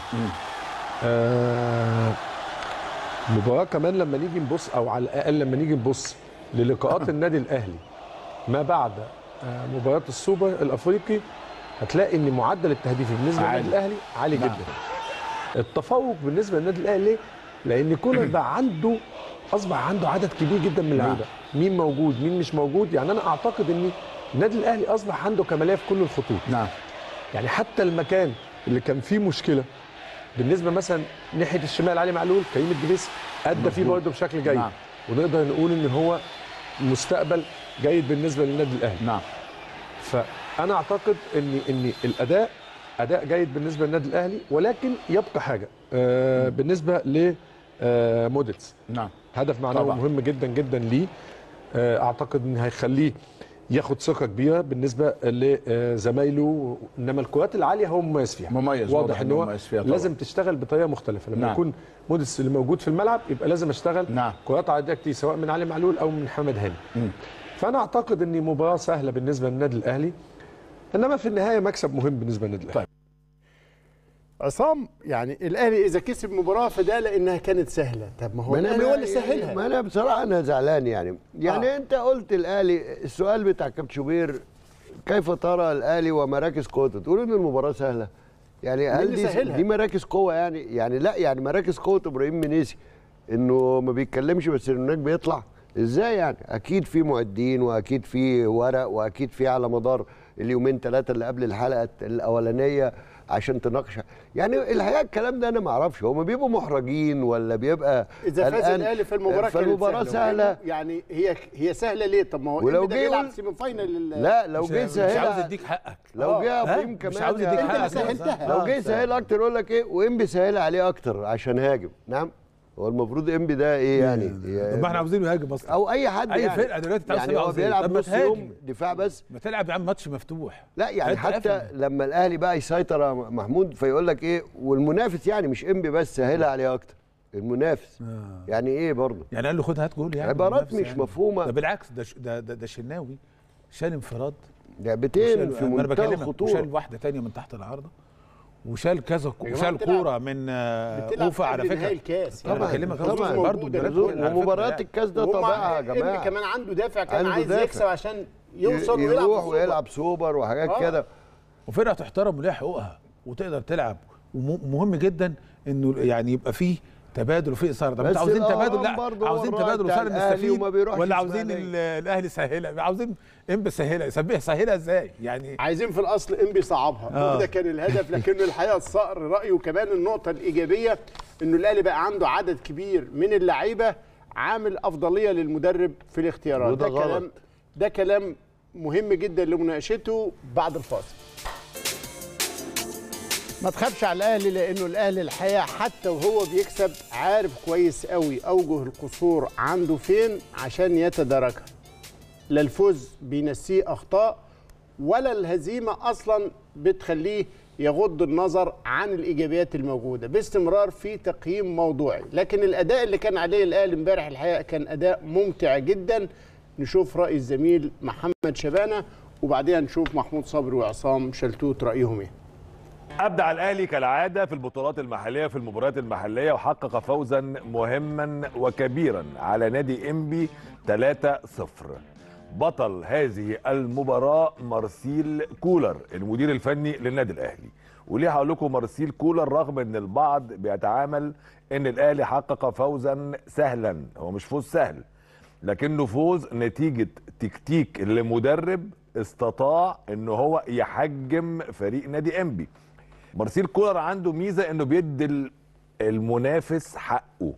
آه مباراه كمان لما نيجي نبص، او على الاقل لما نيجي نبص للقاءات النادي الاهلي ما بعد مباراه السوبر الافريقي، هتلاقي ان معدل التهديف بالنسبه للنادي الاهلي عالي نعم. جدا. التفوق بالنسبه للنادي الاهلي ليه؟ لان كولر بقى عنده اصبح عنده عدد كبير جدا من اللعيبه، مين موجود مين مش موجود. يعني انا اعتقد ان النادي الاهلي اصبح عنده كماليه في كل الخطوط. نعم. يعني حتى المكان اللي كان فيه مشكله بالنسبه مثلا ناحيه الشمال علي معلول، كريم الدبيس ادى فيه برضه بشكل جيد. نعم. ونقدر نقول ان هو مستقبل جيد بالنسبه للنادي الاهلي. نعم. فانا اعتقد ان ان الاداء اداء جيد بالنسبه للنادي الاهلي، ولكن يبقى حاجه آه بالنسبه ل آه موديتس. نعم. هدف معنوي مهم جدا جدا ليه. آه اعتقد ان هيخليه ياخد ثقه كبيره بالنسبه لزمايله، انما الكرات العاليه هو مميز فيها. مميز، واضح ان هو لازم تشتغل بطريقه مختلفه. لما نعم. يكون موديتس اللي موجود في الملعب يبقى لازم اشتغل نعم. كرات عاليه كتير سواء من علي معلول او من محمد هاني. م. فانا اعتقد ان مباراه سهله بالنسبه للنادي الاهلي، انما في النهايه مكسب مهم بالنسبه للنادي الاهلي. طيب. عصام، يعني الاهلي اذا كسب مباراه فده لانها كانت سهله. طب ما هو الاهلي هو اللي سهلها. ما انا بصراحه انا زعلان يعني يعني آه. انت قلت الاهلي، السؤال بتاع كابتن شوبير كيف ترى الاهلي ومراكز قوته، تقول ان المباراه سهله؟ يعني هل دي, دي مراكز قوه؟ يعني يعني لا، يعني مراكز قوه ابراهيم منيسي انه ما بيتكلمش بس هناك بيطلع ازاي؟ يعني اكيد في معدين واكيد في ورق واكيد في على مدار اليومين ثلاثه اللي قبل الحلقه الاولانيه عشان تناقش. يعني الحقيقه الكلام ده انا ما اعرفش، هم بيبقوا محرجين ولا بيبقى اذا فاز الاهلي في المباراه كانت فالمباراه سهله. يعني هي هي سهله ليه؟ طب ما هو ولو جه بيلعب سيمي فاينل. لا لو جه سهل مش عاوز يديك حقك. لو جه ابراهيم كمان مش عاوز يديك حقك. سهلتها. لو جه سهل اكتر يقول لك ايه، وانبي سهل عليه اكتر عشان هاجم. نعم، هو المفروض انبي ده ايه يعني؟ طب ما احنا عاوزينه يهاجم اصلا، او اي حد اي يعني. فرقه دلوقتي تعوز يعني هو بيلعب نص يوم دفاع بس، ما تلعب يا عم ماتش مفتوح. لا يعني حتى أفهم. لما الاهلي بقى يسيطر يا محمود فيقول لك ايه، والمنافس يعني مش انبي بس سهلها عليه اكتر، المنافس آه. يعني ايه برضه؟ يعني قال له خد هات جول، يعني عبارات مش يعني مفهومه. ده بالعكس، ده ده ده, ده شناوي شال انفراد لعبتين في منتهى الخطوره، وشال واحده ثانيه من تحت العارضه، وشال كذا، وشال كوره من اوفا على فكره الكاس. طبعا طبعا برضه ومباريات الكاس ده طبعها يا جماعه. كمان عنده دافع، كان عايز دافع. يكسب عشان يوصل ويلعب يروح ويلعب سوبر وحاجات آه. كده، وفرقه تحترم وليها حقوقها وتقدر تلعب. ومهم جدا انه يعني يبقى فيه تبادل وفي اثاره. طب انتوا عاوزين تبادل؟ لا عاوزين تبادل وصار نستفيد، ولا عاوزين الاهلي سهلها؟ عاوزين انبي سهلها، يسبيها سهلها ازاي يعني؟ عايزين في الاصل انبي صعبها. آه. ده كان الهدف، لكنه الحقيقه الصقر رايه. كمان النقطه الايجابيه انه الاهلي بقى عنده عدد كبير من اللعيبه عامل افضليه للمدرب في الاختيارات. ده غلط. كلام ده كلام مهم جدا لمناقشته بعد الفاصل. ما تخافش على الاهلي، لانه الاهلي الحقيقه حتى وهو بيكسب عارف كويس قوي اوجه القصور عنده فين عشان يتداركها. لا الفوز بينسيه اخطاء، ولا الهزيمه اصلا بتخليه يغض النظر عن الايجابيات الموجوده، باستمرار في تقييم موضوعي. لكن الاداء اللي كان عليه الاهلي امبارح الحقيقه كان اداء ممتع جدا. نشوف راي الزميل محمد شبانه، وبعدين نشوف محمود صبري وعصام شلتوت رايهم ايه. أبدع الأهلي كالعادة في البطولات المحلية في المباريات المحلية، وحقق فوزا مهما وكبيرا على نادي إنبي ثلاثة صفر. بطل هذه المباراة مارسيل كولر المدير الفني للنادي الأهلي. وليه هقول لكم مارسيل كولر رغم ان البعض بيتعامل ان الأهلي حقق فوزا سهلا، هو مش فوز سهل لكنه فوز نتيجة تكتيك لمدرب استطاع ان هو يحجم فريق نادي إنبي. مارسيل كولر عنده ميزه انه بيدي المنافس حقه،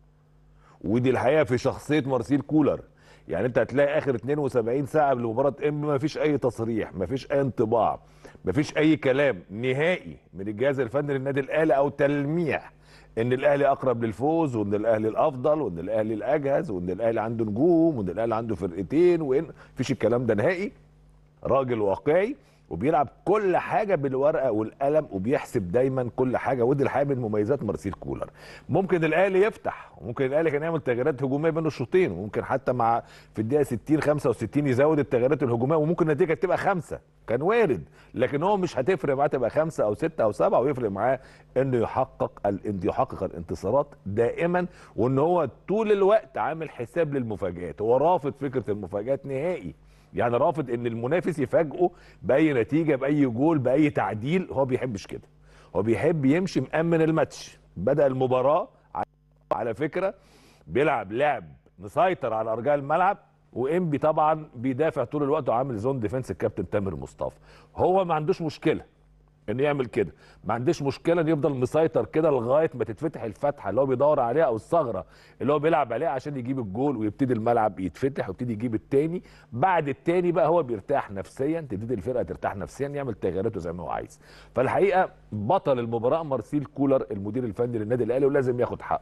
ودي الحقيقه في شخصيه مارسيل كولر. يعني انت هتلاقي اخر اتنين وسبعين ساعه قبل مباراه انبي ما فيش اي تصريح، ما فيش اي انطباع، ما فيش اي كلام نهائي من الجهاز الفني للنادي الاهلي او تلميح ان الاهلي اقرب للفوز وان الاهلي الافضل وان الاهلي الاجهز وان الاهلي عنده نجوم وان الاهلي عنده فرقتين، وان مفيش الكلام ده نهائي. راجل واقعي وبيلعب كل حاجه بالورقه والقلم وبيحسب دايما كل حاجه، ودي الحقيقه من مميزات مارسيل كولر. ممكن الاهلي يفتح وممكن الاهلي كان يعمل تغييرات هجوميه بين الشوطين، وممكن حتى مع في الدقيقه ستين خمسة وستين يزود التغييرات الهجوميه، وممكن النتيجه تبقى خمسه، كان وارد، لكن هو مش هتفرق معاه تبقى خمسه او سته او سبعه، ويفرق معاه انه يحقق يحقق الانتصارات دائما، وان هو طول الوقت عامل حساب للمفاجآت. هو رافض فكره المفاجآت نهائي، يعني رافض ان المنافس يفاجئه باي نتيجه باي جول باي تعديل، هو بيحبش كده. هو بيحب يمشي مأمن الماتش. بدأ المباراه على فكره بيلعب لعب مسيطر على ارجاء الملعب، وانبي طبعا بيدافع طول الوقت وعامل زون ديفنس الكابتن تامر مصطفى. هو ما عندوش مشكله انه يعمل كده، ما عندوش مشكله انه يفضل مسيطر كده لغايه ما تتفتح الفتحه اللي هو بيدور عليها او الثغره اللي هو بيلعب عليها عشان يجيب الجول، ويبتدي الملعب يتفتح ويبتدي يجيب التاني. بعد التاني بقى هو بيرتاح نفسيا، تبتدي الفرقه ترتاح نفسيا، يعمل تغييراته زي ما هو عايز. فالحقيقه بطل المباراه مارسيل كولر المدير الفني للنادي الاهلي، ولازم ياخد حقه.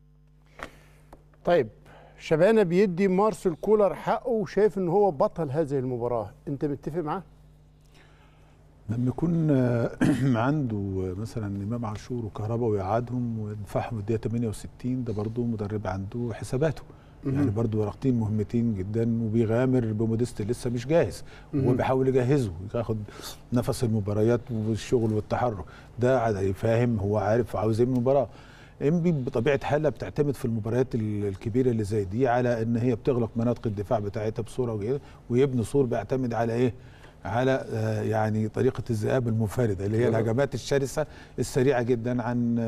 طيب شبانه بيدي مارسيل كولر حقه وشايف ان هو بطل هذه المباراه، انت متفق معاه؟ لما يكون عنده مثلا امام عاشور وكهربا ويقعدهم وينفعهم في الدقيقه ثمانية وستين، ده برضه مدرب عنده حساباته. يعني برضه ورقتين مهمتين جدا، وبيغامر بموديست لسه مش جاهز، وهو بيحاول يجهزه ياخد نفس المباريات والشغل والتحرك، ده فاهم هو عارف عاوز ايه من المباراه. انبي بطبيعه حالها بتعتمد في المباريات الكبيره اللي زي دي على ان هي بتغلق مناطق الدفاع بتاعتها بصوره، ويبني صور بيعتمد على ايه؟ على يعني طريقه الذئاب المنفرده اللي هي الهجمات الشرسه السريعه جدا عن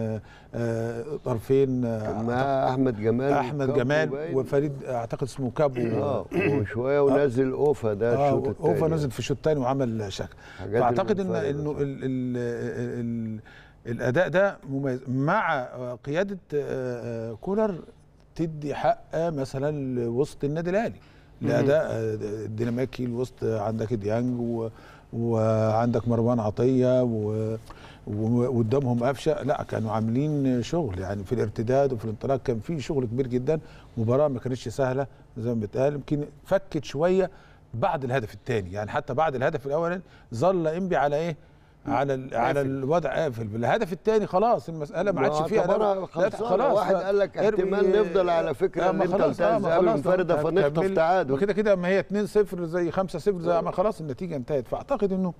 طرفين. مع احمد جمال احمد جمال وفريد اعتقد اسمه كابو اه وشويه ونزل اوفا ده الشوط آه الثاني. اوفا نزل في الشوط الثاني وعمل شكل. فاعتقد ان انه ال ال ال الاداء ده مميز مع قياده كولر، تدي حق مثلا لوسط النادي الاهلي الاداء الديناميكي الوسط. عندك ديانج و... وعندك مروان عطيه وقدامهم قفشه، لا كانوا عاملين شغل يعني في الارتداد وفي الانطلاق، كان في شغل كبير جدا. مباراه ما كانتش سهله زي ما بيتقال، يمكن فكت شويه بعد الهدف الثاني، يعني حتى بعد الهدف الاولاني ظل انبي على ايه؟ على على الوضع قافل. بالهدف الثاني خلاص المساله ما عادش فيها خلاص. واحد قال لك احتمال نفضل على فكره ان انت انتهز المنفرده فنخطف تعادل، وكده كده ما هي اتنين صفر زي خمسة صفر زي ما خلاص النتيجه انتهت. فاعتقد انه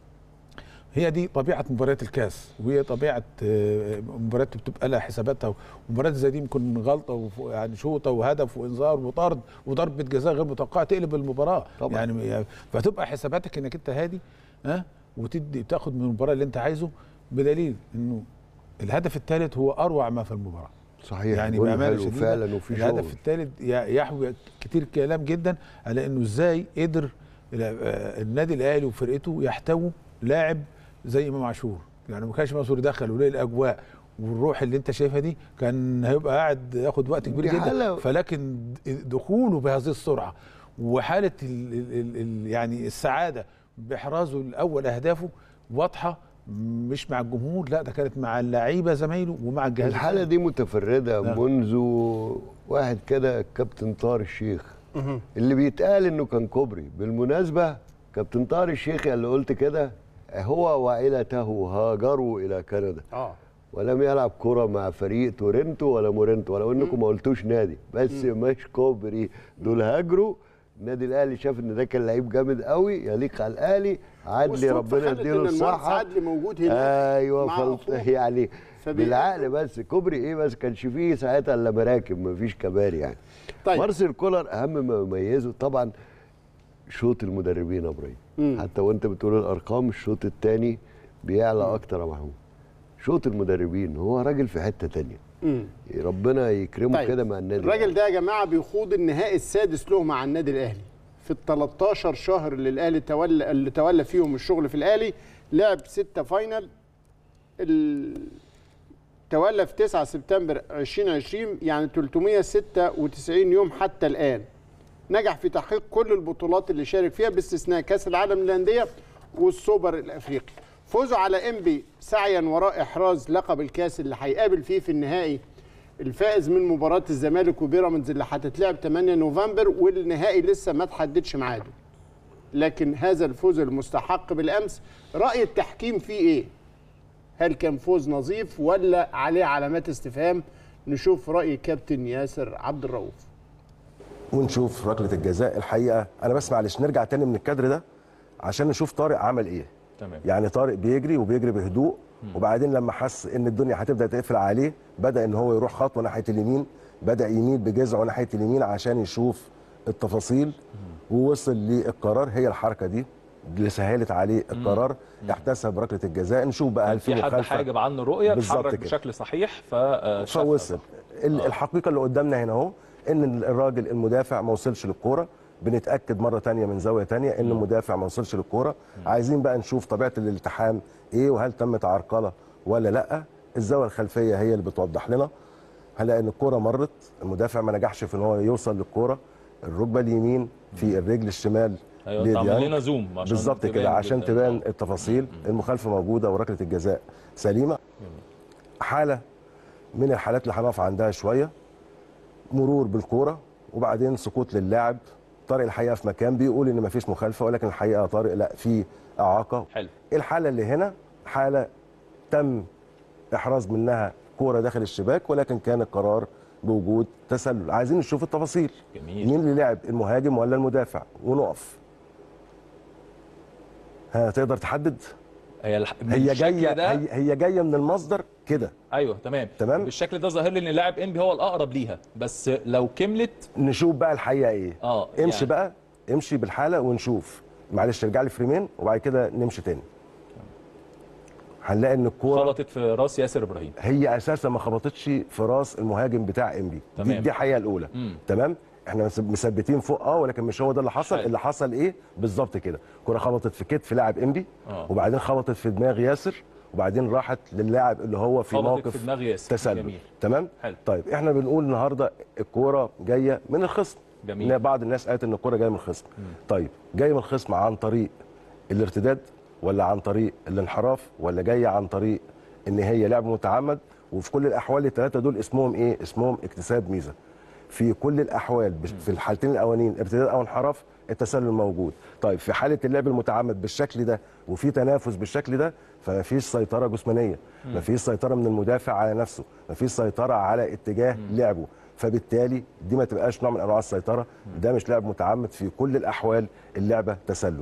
هي دي طبيعه مباريات الكاس، وهي طبيعه مباريات بتبقى لها حساباتها. ومباريات زي دي ممكن غلطه يعني شوطه وهدف وانذار وطرد وضربه جزاء غير متوقعه تقلب المباراه طبعا. يعني فتبقى حساباتك انك انت هادي ها وتدي تاخد من المباراه اللي انت عايزه، بدليل انه الهدف الثالث هو اروع ما في المباراه. صحيح يعني بامانه شديده فعلا. وفي الهدف الثالث يحوي كتير كلام جدا على انه ازاي قدر النادي الاهلي وفرقته يحتووا لاعب زي امام عاشور. يعني ما كانش منصور دخل وليه الاجواء والروح اللي انت شايفها دي، كان هيبقى قاعد ياخد وقت كبير جدا. فلكن دخوله بهذه السرعه وحاله ال ال ال يعني السعاده باحرازه الاول اهدافه واضحه، مش مع الجمهور، لا ده كانت مع اللعيبه زمايله ومع الجهاز. الحاله دي متفرده نعم. منذ واحد كده الكابتن طاهر الشيخ اللي بيتقال انه كان كوبري. بالمناسبه كابتن طاهر الشيخ اللي قلت كده هو وعائلته هاجروا الى كندا اه ولم يلعب كرة مع فريق تورنتو ولا مورنتو، ولو انكم ما قلتوش نادي بس مم. مش كوبري، دول هاجروا. النادي الاهلي شاف ان ده كان لعيب جامد قوي يليق على الاهلي. عدلي ربنا يديله الصحه. عدلي موجود هناك ايوه يعني بالعقل بس. كوبري ايه بس كانش فيه ساعتها الا مراكب، ما فيش كباري يعني. طيب مارسيل كولر اهم ما يميزه طبعا شوط المدربين يا ابراهيم. حتى وانت بتقول الارقام الشوط الثاني بيعلى مم. اكتر يا محمود. شوط المدربين هو راجل في حته ثانيه. ربنا يكرمه طيب. كده مع النادي الراجل ده يا جماعه بيخوض النهائي السادس له مع النادي الاهلي في ال تلتاشر شهر اللي الاهلي تولى اللي تولى فيهم الشغل في الاهلي. لعب ستة فاينل، تولى في تسعة سبتمبر ألفين وعشرين، يعني ثلاثمائة وستة وتسعين يوم حتى الان. نجح في تحقيق كل البطولات اللي شارك فيها باستثناء كاس العالم للانديه والسوبر الافريقي. فوزه على انبي سعيا وراء احراز لقب الكاس اللي هيقابل فيه في النهائي الفائز من مباراه الزمالك وبيراميدز اللي هتتلعب ثمانية نوفمبر، والنهائي لسه ما تحددش ميعاده. لكن هذا الفوز المستحق بالامس، راي التحكيم فيه ايه؟ هل كان فوز نظيف ولا عليه علامات استفهام؟ نشوف راي كابتن ياسر عبد الرؤوف ونشوف ركله الجزاء. الحقيقه انا بس معلش نرجع تاني من الكادر ده عشان نشوف طارق عمل ايه. تمام. يعني طارق بيجري وبيجري بهدوء، وبعدين لما حس ان الدنيا هتبدا تقفل عليه بدا ان هو يروح خطوه ناحيه اليمين، بدا يميل بجذعه ناحيه اليمين عشان يشوف التفاصيل، ووصل للقرار. هي الحركه دي اللي سهلت عليه القرار، يحتسب ركله الجزاء. نشوف بقى هل في حد حاجب عنه رؤيه اتحرك بشكل صحيح فوصل. آه. الحقيقه اللي قدامنا هنا اهو ان الراجل المدافع ما وصلش للكوره، بنتاكد مره ثانيه من زاويه ثانيه ان المدافع ما وصلش للكوره. عايزين بقى نشوف طبيعه الالتحام ايه وهل تمت عرقله ولا لا. الزاويه الخلفيه هي اللي بتوضح لنا. هنلاقي ان الكوره مرت، المدافع ما نجحش في ان هو يوصل للكوره، الركبه اليمين في الرجل الشمال. ايوه تعمل لنا زوم بالظبط كده عشان تبان التفاصيل. المخالفه موجوده وركله الجزاء سليمه. حاله من الحالات اللي هنقف عندها شويه، مرور بالكوره وبعدين سقوط للاعب. طارق الحقيقه في مكان بيقول ان مفيش مخالفه، ولكن الحقيقه طارق لا، في اعاقه. حلو. الحاله اللي هنا حاله تم احراز منها كوره داخل الشباك، ولكن كان القرار بوجود تسلل. عايزين نشوف التفاصيل. جميل. مين اللي لعب، المهاجم ولا المدافع؟ ونقف. ها تقدر تحدد؟ هي الح... هي جايه ده... هي... هي جايه من المصدر كده. ايوه تمام تمام. بالشكل ده ظاهر لي ان لاعب انبي هو الاقرب ليها، بس لو كملت نشوف بقى الحقيقه ايه. اه امشي يعني. بقى، امشي بالحاله ونشوف. معلش ارجع لي فريمين وبعد كده نمشي تاني. هنلاقي ان الكوره خبطت في راس ياسر ابراهيم. هي اساسا ما خبطتش في راس المهاجم بتاع انبي. تمام. دي, دي الحقيقه الاولى. مم. تمام. احنا مثبتين فوق اه ولكن مش هو ده اللي حصل. حل. اللي حصل ايه بالظبط كده؟ الكوره خبطت في كتف لاعب انبي آه. وبعدين خبطت في دماغ ياسر وبعدين راحت للاعب اللي هو في موقف في دماغ ياسر. تسلل. جميل. تمام. حل. طيب احنا بنقول النهارده الكوره جايه من الخصم. جميل. ان بعض الناس قالت ان الكوره جايه من الخصم. مم. طيب جايه من الخصم عن طريق الارتداد ولا عن طريق الانحراف ولا جايه عن طريق ان هي لعب متعمد؟ وفي كل الاحوال الثلاثه دول اسمهم ايه؟ اسمهم اكتساب ميزه. في كل الاحوال في الحالتين الاولانيين ارتداد او انحراف التسلل موجود. طيب في حاله اللعب المتعمد بالشكل ده وفي تنافس بالشكل ده فما فيش سيطره جسمانيه، ما فيش سيطره من المدافع على نفسه، ما فيش سيطره على اتجاه لعبه، فبالتالي دي ما تبقاش نوع من انواع السيطره. ده مش لعب متعمد، في كل الاحوال اللعبه تسلل.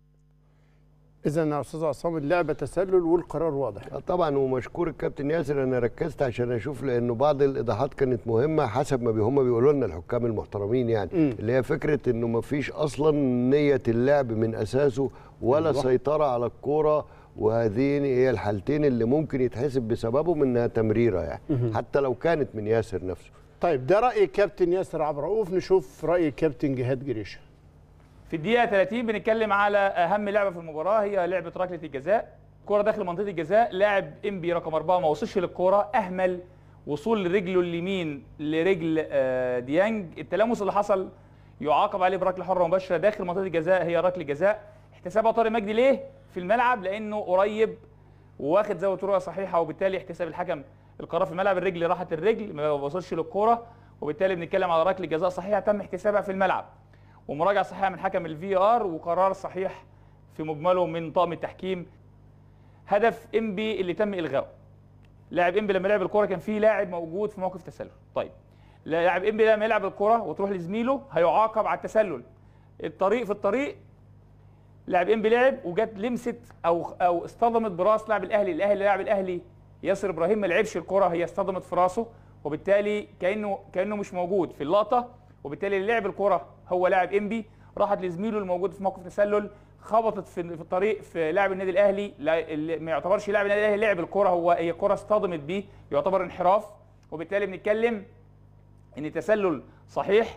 إذا يا أستاذ عصام اللعبة تسلل والقرار واضح. طبعا ومشكور الكابتن ياسر. أنا ركزت عشان أشوف لأنه بعض الإيضاحات كانت مهمة حسب ما هم بيقولوا لنا الحكام المحترمين يعني م. اللي هي فكرة إنه ما فيش أصلا نية اللعب من أساسه ولا الله. سيطرة على الكورة، وهذين هي الحالتين اللي ممكن يتحسب بسببهم إنها تمريرة يعني م. حتى لو كانت من ياسر نفسه. طيب ده رأي كابتن ياسر عبد الرؤوف، نشوف رأي كابتن جهاد جريشة. في الدقيقة ثلاثين بنتكلم على أهم لعبة في المباراة، هي لعبة ركلة الجزاء. كرة داخل منطقة الجزاء، لاعب انبي رقم أربعة ما وصلش للكرة، أهمل وصول رجله اليمين لرجل ديانج. التلامس اللي حصل يعاقب عليه بركلة حرة مباشرة داخل منطقة الجزاء، هي ركلة جزاء. احتسابها طارق مجدي ليه في الملعب؟ لأنه قريب وواخد زاوية رؤية صحيحة، وبالتالي احتساب الحكم القرار في الملعب. الرجل راحت الرجل ما وصلش للكرة، وبالتالي بنتكلم على ركلة جزاء صحيحة تم احتسابها في الملعب، ومراجعه صحيحه من حكم الفي ار، وقرار صحيح في مجمله من طاقم التحكيم. هدف انبي اللي تم الغائه. لاعب انبي لما لعب الكره كان في لاعب موجود في موقف تسلل. طيب لاعب انبي لما يلعب الكره وتروح لزميله هيعاقب على التسلل. الطريق في الطريق لاعب انبي لعب وجت لمست او او اصطدمت براس لاعب الاهلي، الاهلي لاعب الاهلي ياسر ابراهيم ما لعبش الكره، هي اصطدمت في راسه، وبالتالي كانه كانه مش موجود في اللقطه، وبالتالي اللي لعب الكره هو لاعب انبي، راحت لزميله الموجود في موقف تسلل، خبطت في الطريق في لاعب النادي الاهلي، اللي ما يعتبرش لاعب النادي الاهلي لعب الكره، هو هي كره اصطدمت بيه، يعتبر انحراف، وبالتالي بنتكلم ان تسلل صحيح.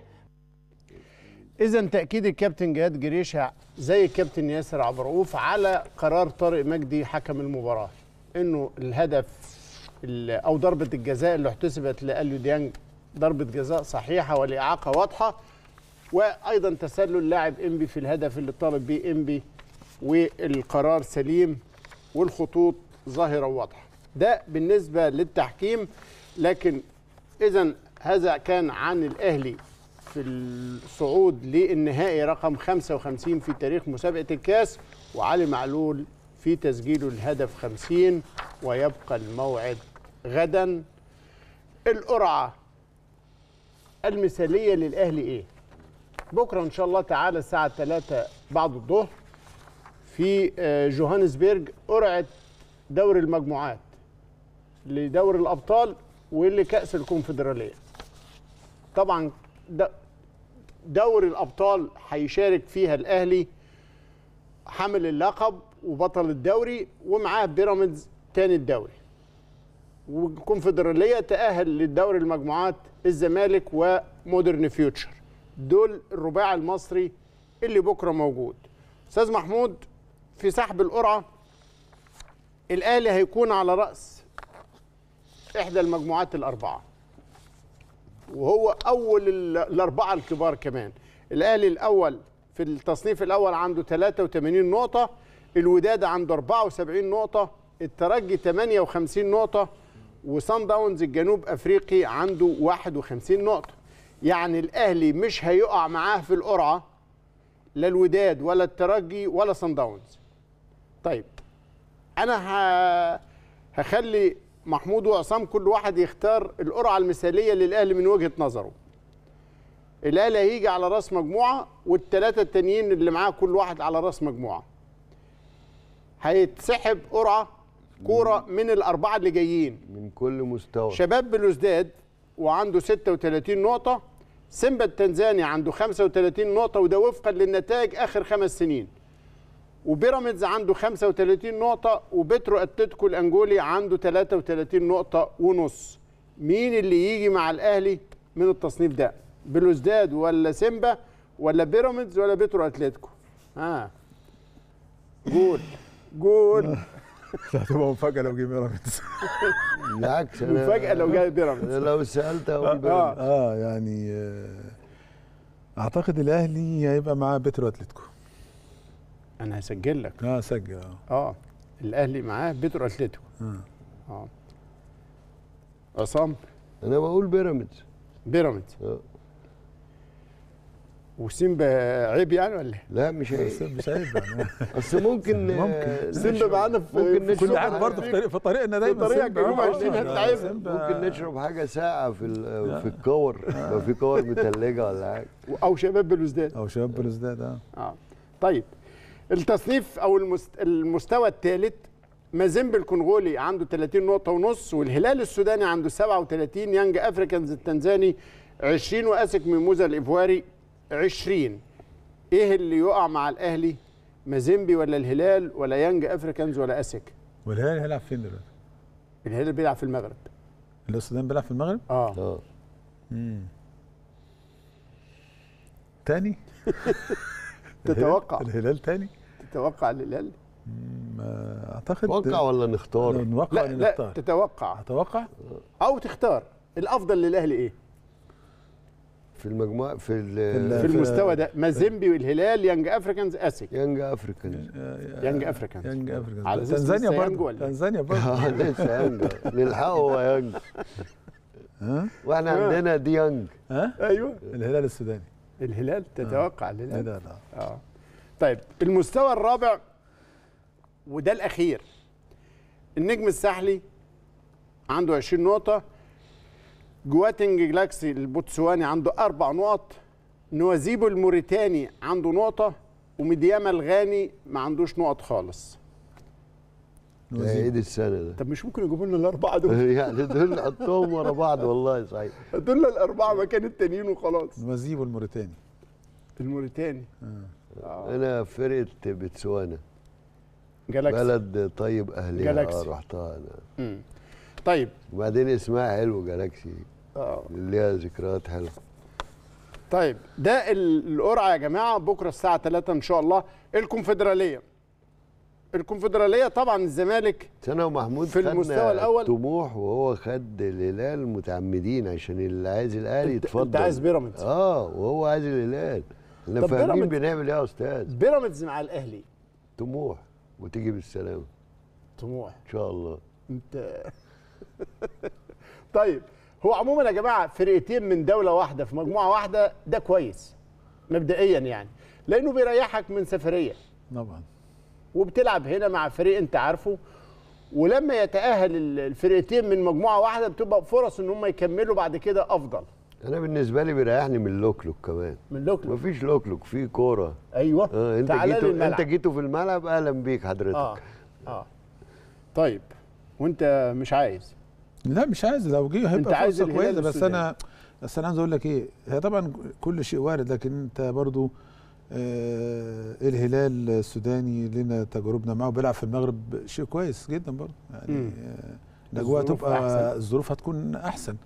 اذا تاكيد الكابتن جهاد جريشة زي الكابتن ياسر عبد الرؤوف على قرار طارق مجدي حكم المباراه انه الهدف او ضربه الجزاء اللي احتسبت لاليو ديانج ضربة جزاء صحيحة والإعاقة واضحة، وأيضا تسلل لاعب إنبي في الهدف اللي طالب بيه إنبي، والقرار سليم والخطوط ظاهرة وواضحة. ده بالنسبة للتحكيم. لكن إذا هذا كان عن الأهلي في الصعود للنهائي رقم خمسة وخمسين في تاريخ مسابقة الكاس، وعلي معلول في تسجيله الهدف خمسين، ويبقى الموعد غدا. القرعة المثالية للأهلي إيه؟ بكرة إن شاء الله تعالى الساعة ثلاثة بعد الظهر في جوهانسبرج قرعة دوري المجموعات لدوري الأبطال ولكأس الكونفدرالية. طبعا دوري الأبطال هيشارك فيها الأهلي حامل اللقب وبطل الدوري، ومعاه بيراميدز تاني الدوري. والكونفدرالية تأهل للدوري المجموعات الزمالك ومودرن فيوتشر. دول الرباعي المصري اللي بكره موجود. استاذ محمود، في سحب القرعه الاهلي هيكون على راس احدى المجموعات الاربعه، وهو اول الاربعه الكبار كمان. الاهلي الاول في التصنيف الاول عنده ثلاثة وثمانين نقطه، الوداد عنده أربعة وسبعين نقطه، الترجي ثمانية وخمسين نقطه، وصن داونز الجنوب افريقي عنده واحد وخمسين نقطه. يعني الاهلي مش هيقع معاه في القرعه لا الوداد ولا الترجي ولا صن داونز. طيب انا ه... هخلي محمود وعصام كل واحد يختار القرعه المثاليه للاهلي من وجهه نظره. الاهلي هيجي على راس مجموعه والثلاثه التانيين اللي معاه كل واحد على راس مجموعه. هيتسحب قرعه كوره من الاربعه اللي جايين من كل مستوى. شباب بلوزداد وعنده ستة وثلاثين نقطه، سيمبا التنزاني عنده خمسة وثلاثين نقطه وده وفقا للنتائج اخر خمس سنين، وبيراميدز عنده خمسة وثلاثين نقطه، وبترو اتلتيكو الانجولي عنده ثلاثة وثلاثين نقطه ونص. مين اللي يجي مع الاهلي من التصنيف ده؟ بلوزداد ولا سيمبا ولا بيراميدز ولا بترو اتلتيكو؟ ها آه. قول قول. هتبقى مفاجأة لو جه بيراميدز. بالعكس مفاجأة لو جه بيراميدز. لو سألت اقول بيراميدز. اه يعني اعتقد الاهلي هيبقى معاه بترو اتلتيكو. انا هسجل لك. اه سجل اه اه الاهلي معاه بترو اتلتيكو. اه اه عصام، انا بقول بيراميدز. بيراميدز اه وسيمبا عيب يعني ولا؟ لا مش عيب. مش عيب يعني. اصل ممكن ممكن سيمبا معانا في ممكن كل حاجه برضه في طريق في طريقنا دايما في طريقك جنوب عشرين هتلعب. ممكن نشرب حاجه ساقعه في في الكور لو في كور متلجه ولا حاجه، او شباب بلوزداد او شباب بلوزداد اه اه طيب التصنيف او المستوى الثالث، مازيمبي الكونغولي عنده ثلاثين نقطه ونص، والهلال السوداني عنده سبعة وثلاثين، يانج افريكانز التنزاني عشرين، واسك ميموزا الايفواري عشرين. ايه اللي يقع مع الاهلي؟ مازيمبي ولا الهلال ولا يانج افريكانز ولا اسك؟ والهلال هيلعب فين دلوقتي؟ الهلال بيلعب في المغرب. السودان بيلعب في المغرب؟ اه اه امم تاني؟ تتوقع الهلال تاني؟ تتوقع الهلال؟ اعتقد توقع ولا نختار؟ نوقع لا لا نختار. تتوقع اتوقع او تختار. الافضل للاهلي ايه؟ في المجموعه في في, في المستوى ده مازيمبي والهلال، يانج افريكانز، اسك. يانج افريكانز يانج افريكانز يانج افريكانز على تنزانيا برضه تنزانيا برضه لسه يانج نلحقه هو يانج ها واحنا عندنا دي يانج. ها ايوه الهلال السوداني. الهلال تتوقع الهلال؟ لا لا اه طيب المستوى الرابع وده الاخير، النجم الساحلي عنده عشرين نقطه، جواتنج جلاكسي البوتسواني عنده اربع نقط، نوازيبو الموريتاني عنده نقطه، وميدياما الغاني ما عندوش نقط خالص. ده عيد السنه ده. طب مش ممكن يجيبوا لنا الاربعه دول؟ يعني دول نحطهم ورا بعض والله صحيح. دول الاربعه مكان التانيين وخلاص. نوازيبو الموريتاني. الموريتاني آه. انا فرقه بتسوانا جالاكسي، بلد طيب اهلها. جالاكسي. اه رحتها انا. امم طيب وبعدين اسمها حلو جالاكسي. اه ليها ذكريات حلوه. طيب ده القرعه يا جماعه بكره الساعه ثلاثة ان شاء الله. الكونفدراليه الكونفدراليه طبعا الزمالك سنه ومحمود في المستوى الاول طموح، وهو خد الهلال متعمدين عشان اللي عايز الاهلي يتفضل. انت عايز بيراميدز اه وهو عايز الهلال. احنا فاهمين بنعمل ايه يا استاذ؟ بيراميدز مع الاهلي طموح وتيجي بالسلامه. طموح ان شاء الله. انت طيب هو عموما يا جماعه فرقتين من دوله واحده في مجموعه واحده ده كويس مبدئيا يعني، لانه بيريحك من سفريه طبعا، وبتلعب هنا مع فريق انت عارفه، ولما يتاهل الفرقتين من مجموعه واحده بتبقى فرص ان هم يكملوا بعد كده افضل. انا بالنسبه لي بيريحني من اللوكلوك كمان. من لوكلوك؟ مفيش لوكلوك، في كوره. ايوه اه انت جيتوا انت جيتوا في الملعب، اهلا بيك حضرتك. اه اه طيب وانت مش عايز؟ لا مش عايز، لو جه هيبقى فرصه كويسه، بس السودان. انا بس انا عايز اقول لك ايه، هي طبعا كل شيء وارد، لكن انت برضو آه الهلال السوداني لنا تجاربنا معه، بيلعب في المغرب شيء كويس جدا برضو يعني. آه الاجواء تبقى الظروف هتكون احسن.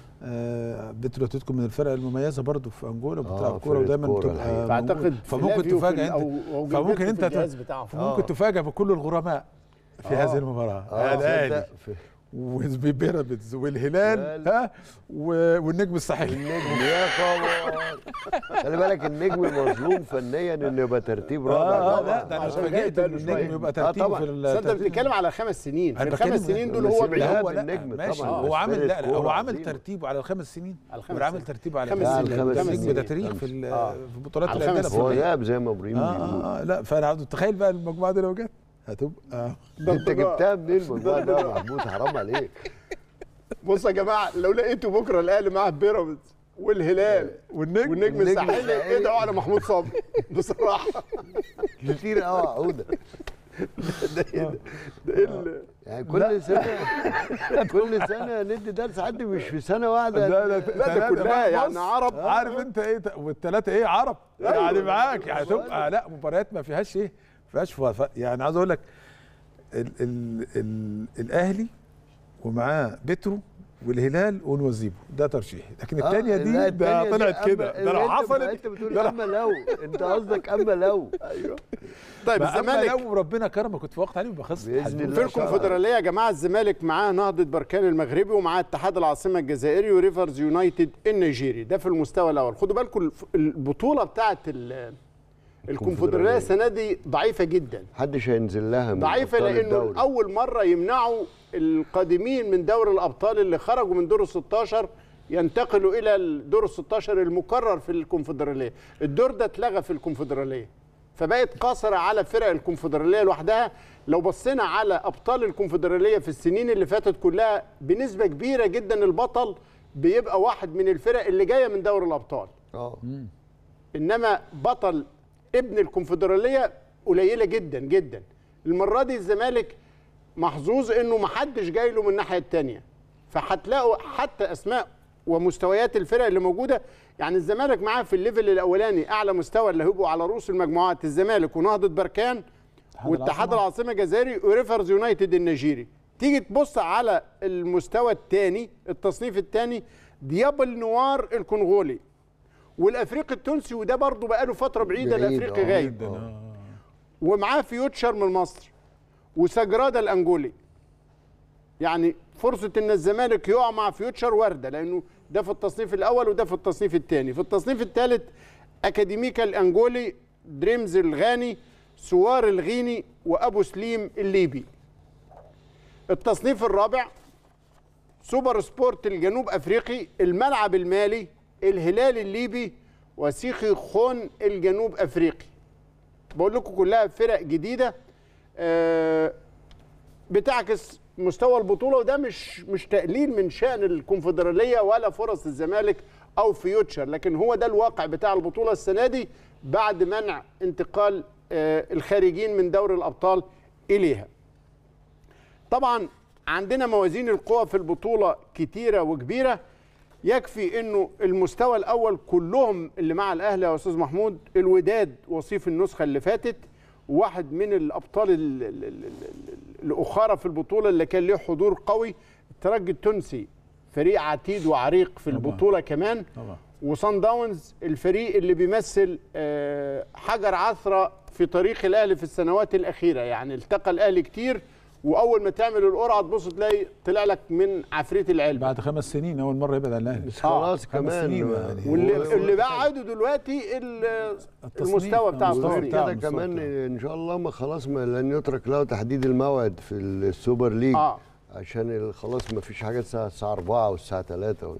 آه بترو اتلتيكو من الفرق المميزه برضو في انجولا، بتلعب كوره ودايما بتبقى فاعتقد فممكن تفاجئ انت فممكن انت فممكن تفاجئ بكل الغرماء في هذه المباراه. الاهلي وبيراميدز والهلال ها والنجم الساحلي. النجم يا خبر، خلي بالك النجم مظلوم فنيا انه يبقى ترتيب رابع. اه لا ده انا اتفاجئت ان النجم يبقى ترتيب في الترتيب. انت بتتكلم على خمس سنين، في الخمس سنين دول هو هو النجم طبعا هو عامل لا هو عامل ترتيبه على الخمس سنين، هو عامل ترتيبه على خمس سنين. النجم ده تاريخ في في بطولات الانديه. هو لعب زي ما ابراهيم بيقول. اه لا فانا تخيل بقى المجموعه دي لو جت هتبقى انت جبتها منين المجموعه ده يا محمود؟ حرام عليك. بصوا يا جماعه لو لقيتوا بكره الاهلي معاه بيراميدز والهلال والنجم والنجم الساحلي ادعوا على محمود صبري بصراحه. كتير قوي عوده. ده ايه ده؟ ده ايه يعني كل سنه كل سنه ندي درس حد مش في سنه واحده. لا لا لا ده كلها يعني عرب. عارف انت ايه والثلاثه ايه عرب يعني معاك يعني تبقى لا مباريات ما فيهاش ايه ما فيهاش يعني. عايز اقول لك ال ال ال الاهلي ومعاه بترو والهلال ونوزيبو ده ترشيحي، لكن الثانيه دي ده طلعت كده. ده لو حصلت انت بتقول اما لو انت قصدك اما لو. ايوه طيب الزمالك لو ربنا كرمك كنت فوقت عليه يبقى خسر في الكونفدراليه يا جماعه. الزمالك معاه نهضه بركان المغربي ومعاه اتحاد العاصمه الجزائري وريفرز يونايتد النيجيري. ده في المستوى الاول. خدوا بالكم البطوله بتاعه الكونفدراليه السنه دي ضعيفه جدا، محدش هينزل لها ضعيفه لانه اول مره يمنعوا القادمين من دوري الابطال اللي خرجوا من دور ال ستاشر ينتقلوا الى الدور ال ستاشر المكرر في الكونفدراليه. الدور ده اتلغى في الكونفدراليه فبقت قاصره على فرق الكونفدراليه لوحدها. لو بصينا على ابطال الكونفدراليه في السنين اللي فاتت كلها بنسبه كبيره جدا البطل بيبقى واحد من الفرق اللي جايه من دوري الابطال. اه انما بطل ابن الكونفدراليه قليله جدا جدا. المره دي الزمالك محظوظ انه ما حدش جاي له من الناحيه الثانيه، فهتلاقوا حتى اسماء ومستويات الفرق اللي موجوده. يعني الزمالك معاه في الليفل الاولاني اعلى مستوى اللي هيبقوا على رؤوس المجموعات الزمالك ونهضه بركان واتحاد العاصمه الجزائري وريفرز يونايتد النيجيري. تيجي تبص على المستوى الثاني التصنيف الثاني ديابل نوار الكونغولي والافريقي التونسي، وده برضه بقاله فتره بعيده الافريقي غايب، ومعاه فيوتشر من مصر وسجرادا الانجولي. يعني فرصه ان الزمالك يقع مع فيوتشر وارده لانه ده في التصنيف الاول وده في التصنيف الثاني. في التصنيف الثالث اكاديميكا الانجولي، دريمز الغاني، سوار الغيني وابو سليم الليبي. التصنيف الرابع سوبر سبورت الجنوب افريقي، الملعب المالي، الهلال الليبي وسيخي خون الجنوب افريقي. بقول لكم كلها فرق جديده بتعكس مستوى البطوله، وده مش مش تقليل من شأن الكونفدراليه ولا فرص الزمالك او فيوتشر، لكن هو ده الواقع بتاع البطوله السنه دي بعد منع انتقال الخارجين من دوري الابطال اليها. طبعا عندنا موازين القوى في البطوله كتيره وكبيره. يكفي انه المستوى الاول كلهم اللي مع الاهلي يا استاذ محمود، الوداد وصيف النسخه اللي فاتت واحد من الابطال الاخرى في البطوله اللي كان له حضور قوي، الترجي التونسي فريق عتيد وعريق في البطوله كمان طبعا. وصن داونز الفريق اللي بيمثل حجر عثره في طريق الاهلي في السنوات الاخيره. يعني التقى الاهلي كتير واول ما تعمل القرعه تبص تلاقي طلع لك من عفريت العلم بعد خمس سنين اول مره يبعد عن الاهلي. خلاص كمان يعني واللي اللي بعده دلوقتي المستوى بتاع التصنيف كده كمان ان شاء الله. ما خلاص ما لن يترك له تحديد الموعد في السوبر ليج آه. عشان خلاص ما فيش حاجه الساعه أربعة والساعه ثلاثة.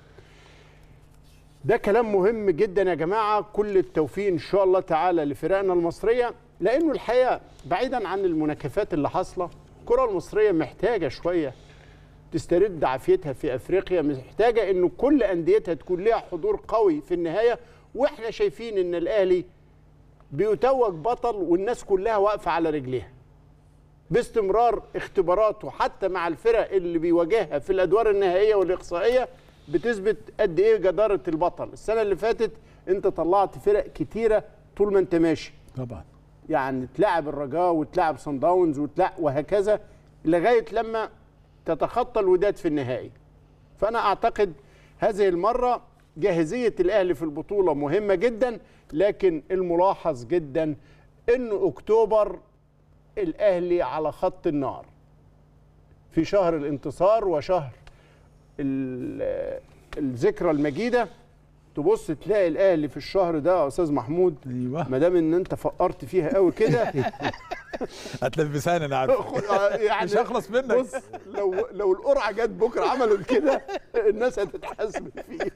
ده كلام مهم جدا يا جماعه. كل التوفيق ان شاء الله تعالى لفرقنا المصريه، لانه الحقيقه بعيدا عن المناكفات اللي حاصله الكره المصريه محتاجه شويه تسترد عافيتها في افريقيا، محتاجه انه كل انديتها تكون لها حضور قوي في النهايه. واحنا شايفين ان الاهلي بيتوج بطل والناس كلها واقفه على رجليها باستمرار. اختباراته حتى مع الفرق اللي بيواجهها في الادوار النهائيه والاقصائيه بتثبت قد ايه جداره البطل. السنه اللي فاتت انت طلعت فرق كتيره طول ما انت ماشي طبعا، يعني تلعب الرجاء وتلعب صن داونز وتلعب وهكذا لغايه لما تتخطى الوداد في النهائي. فانا اعتقد هذه المره جاهزيه الاهلي في البطوله مهمه جدا، لكن الملاحظ جدا انه اكتوبر الاهلي على خط النار في شهر الانتصار وشهر الذكرى المجيده. تبص تلاقي الاهلي في الشهر ده يا استاذ محمود، ايوه ما دام ان انت فقرت فيها قوي كده هتلبساني انا عارف يعني مش هخلص منك. بص لو لو القرعه جت بكره عملوا كده الناس هتتحاسب فيه.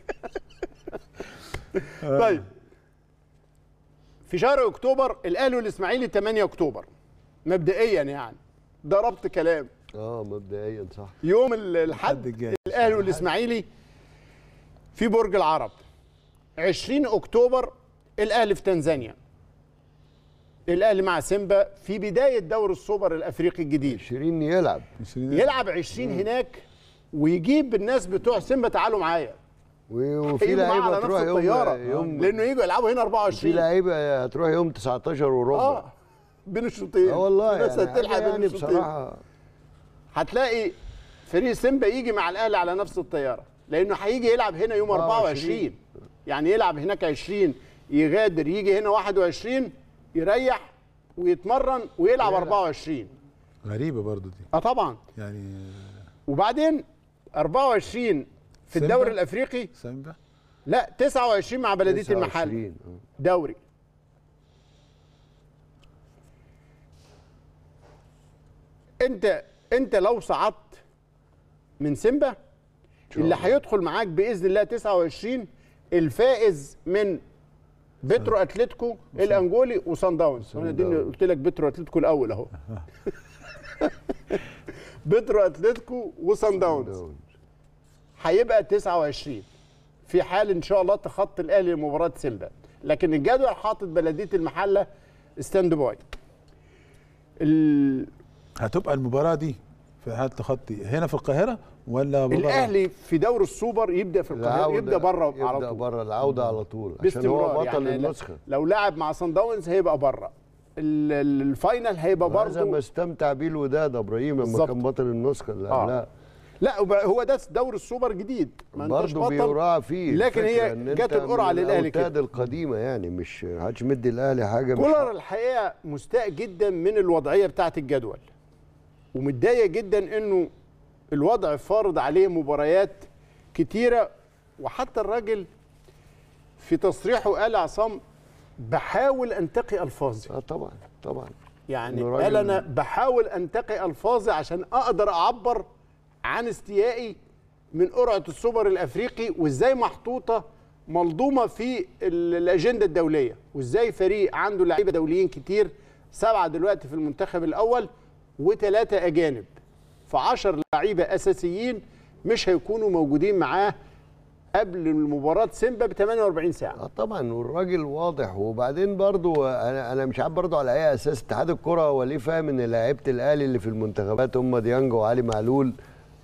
طيب في شهر اكتوبر الاهلي والاسماعيلي ثمانية اكتوبر مبدئيا، يعني ده ربط كلام. اه مبدئيا صح. يوم الاحد الاهلي والاسماعيلي في برج العرب. عشرين اكتوبر الاهلي في تنزانيا. الاهلي مع سيمبا في بدايه دوري السوبر الافريقي الجديد. عشرين يلعب يلعب عشرين هناك ويجيب الناس بتوع سيمبا تعالوا معايا. وفي لعيبه هتروح يوم, يوم لانه يجوا يلعبوا هنا أربعة وعشرين. في لعيبه هتروح يوم تسعتاشر وربع. اه بين الشوطين. اه والله الناس يعني هتلحق بين يعني الشوطين. بصراحه هتلاقي فريق سيمبا يجي مع الاهلي على نفس الطياره، لانه هيجي يلعب هنا يوم أربعة وعشرين. يعني يلعب هناك عشرين، يغادر يجي هنا واحد وعشرين، يريح ويتمرن ويلعب أربعة وعشرين. غريبه برضو دي. اه طبعا يعني. وبعدين أربعة وعشرين في الدوري الافريقي سيمبا، لا تسعة وعشرين مع بلديه المحل دوري. انت انت لو صعدت من سيمبا اللي هيدخل معاك باذن الله تسعة وعشرين الفائز من بترو اتلتيكو الانجولي وصن داونز. انا دي قلت لك بترو اتلتيكو الاول اهو. بترو اتلتيكو وصن داونز هيبقى تسعة وعشرين في حال ان شاء الله تخطي الاهلي لمباراه سيمبا. لكن الجدول حاطط بلديه المحله ستاند باي. ال... هتبقى المباراه دي في حال تخطي هنا في القاهره ولا بره؟ الاهلي في دوري السوبر يبدا في القاهره، يبدا بره على طول. يبدا بره العوده على طول عشان هو بطل يعني النسخه. لو لعب مع صن داونز هيبقى بره. الفاينل هيبقى برضه. هذا ما استمتع بيه الوداد ابراهيم لما كان بطل النسخه اللي آه. لا لا هو ده دوري السوبر جديد، ما انتش بطل بيراعى فيه، لكن هي جت القرعه للاهلي كده. الأوتاد القديمه يعني مش هاتش مدي الاهلي حاجه. كولر الحقيقه مستاء جدا من الوضعيه بتاعه الجدول، ومتضايق جدا انه الوضع فارض عليه مباريات كتيره. وحتى الراجل في تصريحه قال عصام بحاول انتقي الفاظي. اه طبعا طبعا يعني قال انا بحاول انتقي الفاظي عشان اقدر اعبر عن استيائي من قرعه السوبر الافريقي، وازاي محطوطه ملضومه في الاجنده الدوليه، وازاي فريق عنده لعيبه دوليين كتير، سبعه دلوقتي في المنتخب الاول وثلاثه اجانب، فعشر لعيبه اساسيين مش هيكونوا موجودين معاه قبل مباراه سيمبا ب ثمانية وأربعين ساعه. اه طبعا والراجل واضح. وبعدين برضو انا انا مش عارف برضو على اي اساس اتحاد الكره هو ليه فاهم ان لعيبه الاهلي اللي في المنتخبات هم ديانج وعلي معلول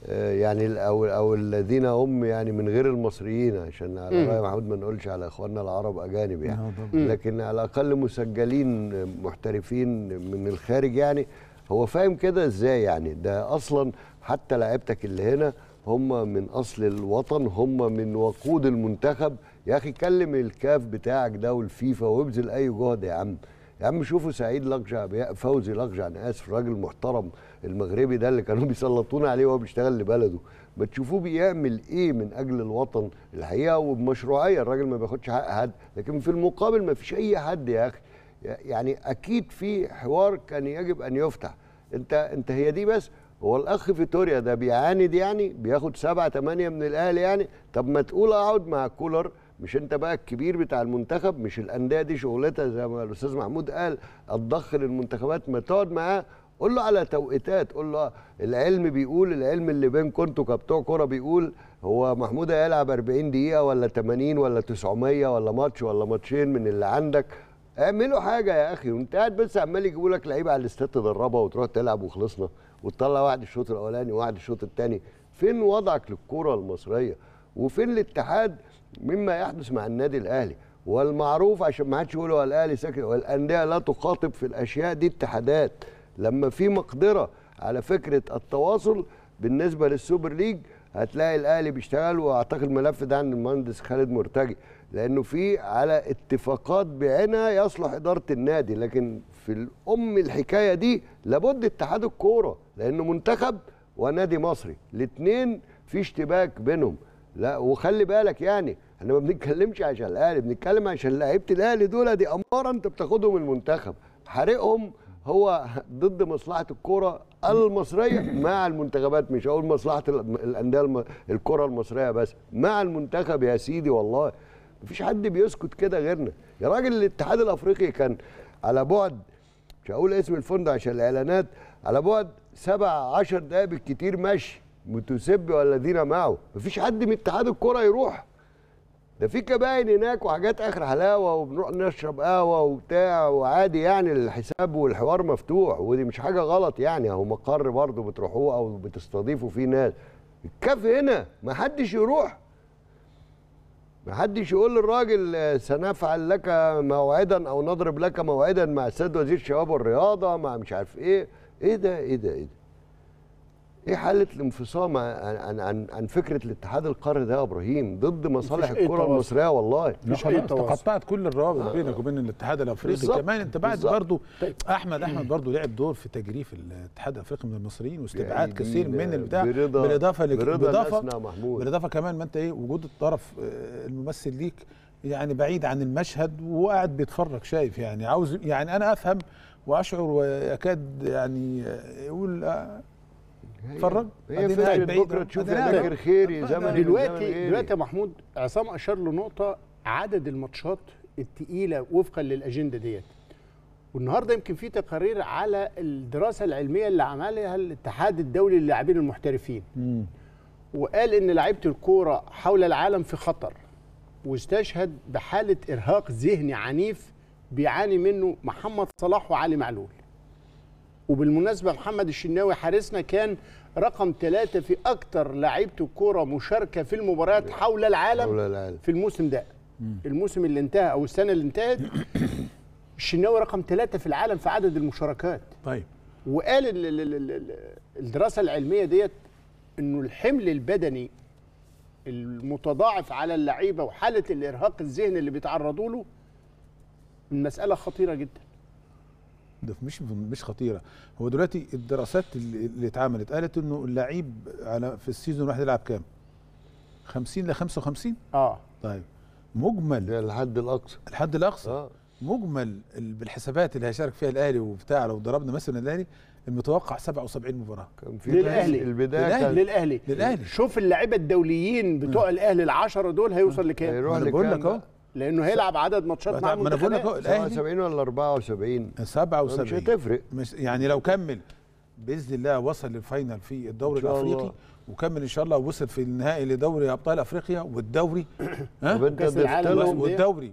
يعني او او الذين هم يعني من غير المصريين، عشان على راي محمود ما نقولش على اخواننا العرب اجانب يعني، لكن على الاقل مسجلين محترفين من الخارج. يعني هو فاهم كده ازاي؟ يعني ده اصلا حتى لعيبتك اللي هنا هم من اصل الوطن، هم من وقود المنتخب. يا اخي كلم الكاف بتاعك ده والفيفا وابذل اي جهد يا عم. يا عم شوفوا سعيد لقجع، فوزي لقجع، انا اسف، راجل محترم المغربي ده اللي كانوا بيسلطونا عليه وهو بيشتغل لبلده، ما تشوفوه بيعمل ايه من اجل الوطن الحقيقه وبمشروعيه. الراجل ما بياخدش حق حد، لكن في المقابل ما فيش اي حد يا اخي. يعني اكيد في حوار كان يجب ان يفتح. انت انت هي دي بس. هو الاخ فيتوريا ده بيعاند يعني، بياخد سبعة ثمانية من الاهلي يعني. طب ما تقول اقعد مع كولر، مش انت بقى الكبير بتاع المنتخب؟ مش الانديه دي شغلتها زي ما الاستاذ محمود قال الضخ للمنتخبات؟ ما تقعد معاه قول له على توقيتات، قول له العلم بيقول، العلم اللي بينكم انتوا كبتوع كوره بيقول هو محمود هيلعب أربعين دقيقه ولا ثمانين ولا تسعمية ولا ماتش ولا ماتشين من اللي عندك. اعملوا حاجه يا اخي، وانت قاعد بس عمال يجيبوا لك لعيبه على الاستاد تدربها وتروح تلعب وخلصنا، وتطلع واحد الشوط الاولاني وواحد الشوط الثاني. فين وضعك للكره المصريه؟ وفين الاتحاد مما يحدث مع النادي الاهلي؟ والمعروف عشان ما حدش يقول هو الاهلي ساكت، والانديه لا تخاطب في الاشياء دي اتحادات. لما في مقدره على فكره التواصل بالنسبه للسوبر ليج هتلاقي الاهلي بيشتغل، واعتقد الملف ده عند المهندس خالد مرتجي، لانه في على اتفاقات بعينها يصلح اداره النادي. لكن في الام الحكايه دي لابد اتحاد الكوره، لانه منتخب ونادي مصري الاثنين في اشتباك بينهم. لا وخلي بالك يعني احنا ما بنتكلمش عشان الاهلي، بنتكلم عشان لعيبه الاهلي دول دي اماره انت بتاخدهم المنتخب، حريقهم هو ضد مصلحه الكوره المصريه مع المنتخبات، مش هقول مصلحه الانديه الكره المصريه بس، مع المنتخب يا سيدي. والله مفيش حد بيسكت كده غيرنا يا راجل. الاتحاد الافريقي كان على بعد، مش هقول اسم الفندق عشان الاعلانات، على بعد سبع عشر دقايق بالكتير مشي، متسبي والذين معه. مفيش حد من اتحاد الكره يروح، ده في كباين هناك وحاجات اخر حلاوه، وبنروح نشرب قهوه وبتاع وعادي يعني، الحساب والحوار مفتوح، ودي مش حاجه غلط يعني، اهو مقر برضه بتروحوه او بتستضيفوا فيه ناس. الكاف هنا ما حدش يروح، ما حدش يقول للراجل سنفعل لك موعدا او نضرب لك موعدا مع السيد وزير الشباب والرياضه مع مش عارف ايه. ايه ده ايه ده ايه ده؟ ايه حاله الانفصام عن عن عن فكره الاتحاد القاري ده يا ابراهيم ضد مصالح الكره المصريه؟ والله مش تقطعت كل الروابط آه. بينك وبين الاتحاد الافريقي كمان. انت بعد برضه احمد احمد برضه لعب دور في تجريف الاتحاد الافريقي من المصريين واستبعاد كثير من البتاع، بالاضافه بالاضافه بالاضافه كمان ما انت ايه وجود الطرف الممثل ليك يعني بعيد عن المشهد وقاعد بيتفرج شايف يعني عاوز يعني انا افهم واشعر ويكاد يعني يقول اتفرج. هي فكره بكره تشوف فاكر خيري زمن دلوقتي دلوقتي يا محمود عصام اشار لنقطه، عدد الماتشات الثقيله وفقا للاجنده ديت. والنهارده يمكن في تقارير على الدراسه العلميه اللي عملها الاتحاد الدولي للاعبين المحترفين. مم. وقال ان لعيبه الكوره حول العالم في خطر، واستشهد بحاله ارهاق ذهني عنيف بيعاني منه محمد صلاح وعلي معلول. وبالمناسبة محمد الشناوي حارسنا كان رقم ثلاثة في أكتر لعيبة الكورة مشاركة في المباريات حول العالم, حول العالم في الموسم ده. مم. الموسم اللي انتهى أو السنة اللي انتهت الشناوي رقم ثلاثة في العالم في عدد المشاركات. طيب. وقال ال ال ال الدراسة العلمية ديت إنه الحمل البدني المتضاعف على اللعيبة وحالة الإرهاق الذهني اللي بيتعرضوا له المسألة خطيرة جدا. ده مش مش خطيره. هو دلوقتي الدراسات اللي, اللي اتعملت قالت انه اللعيب على في السيزون الواحد يلعب كام؟ خمسين ل خمسة وخمسين. اه طيب مجمل الحد الاقصى الحد الاقصى اه مجمل بالحسابات اللي هيشارك فيها الاهلي وبتاع، لو ضربنا مثلا الاهلي المتوقع سبعة وسبعين مباراه كان في للاهلي البدايه كان للاهلي للاهلي. شوف اللعيبه الدوليين بتوع الاهلي العشرة دول هيوصل لكام؟ هيروح بقول لك اهو لانه هيلعب عدد ماتشات مع المنتخبات. ما انا بقول لك سبعة وسبعين ولا أربعة وسبعين؟ سبعة وسبعين مش هتفرق. مش يعني لو كمل باذن الله وصل للفاينل في الدوري الافريقي وكمل ان شاء الله ووصل في النهائي لدوري ابطال افريقيا والدوري ها وكاس العالم والدوري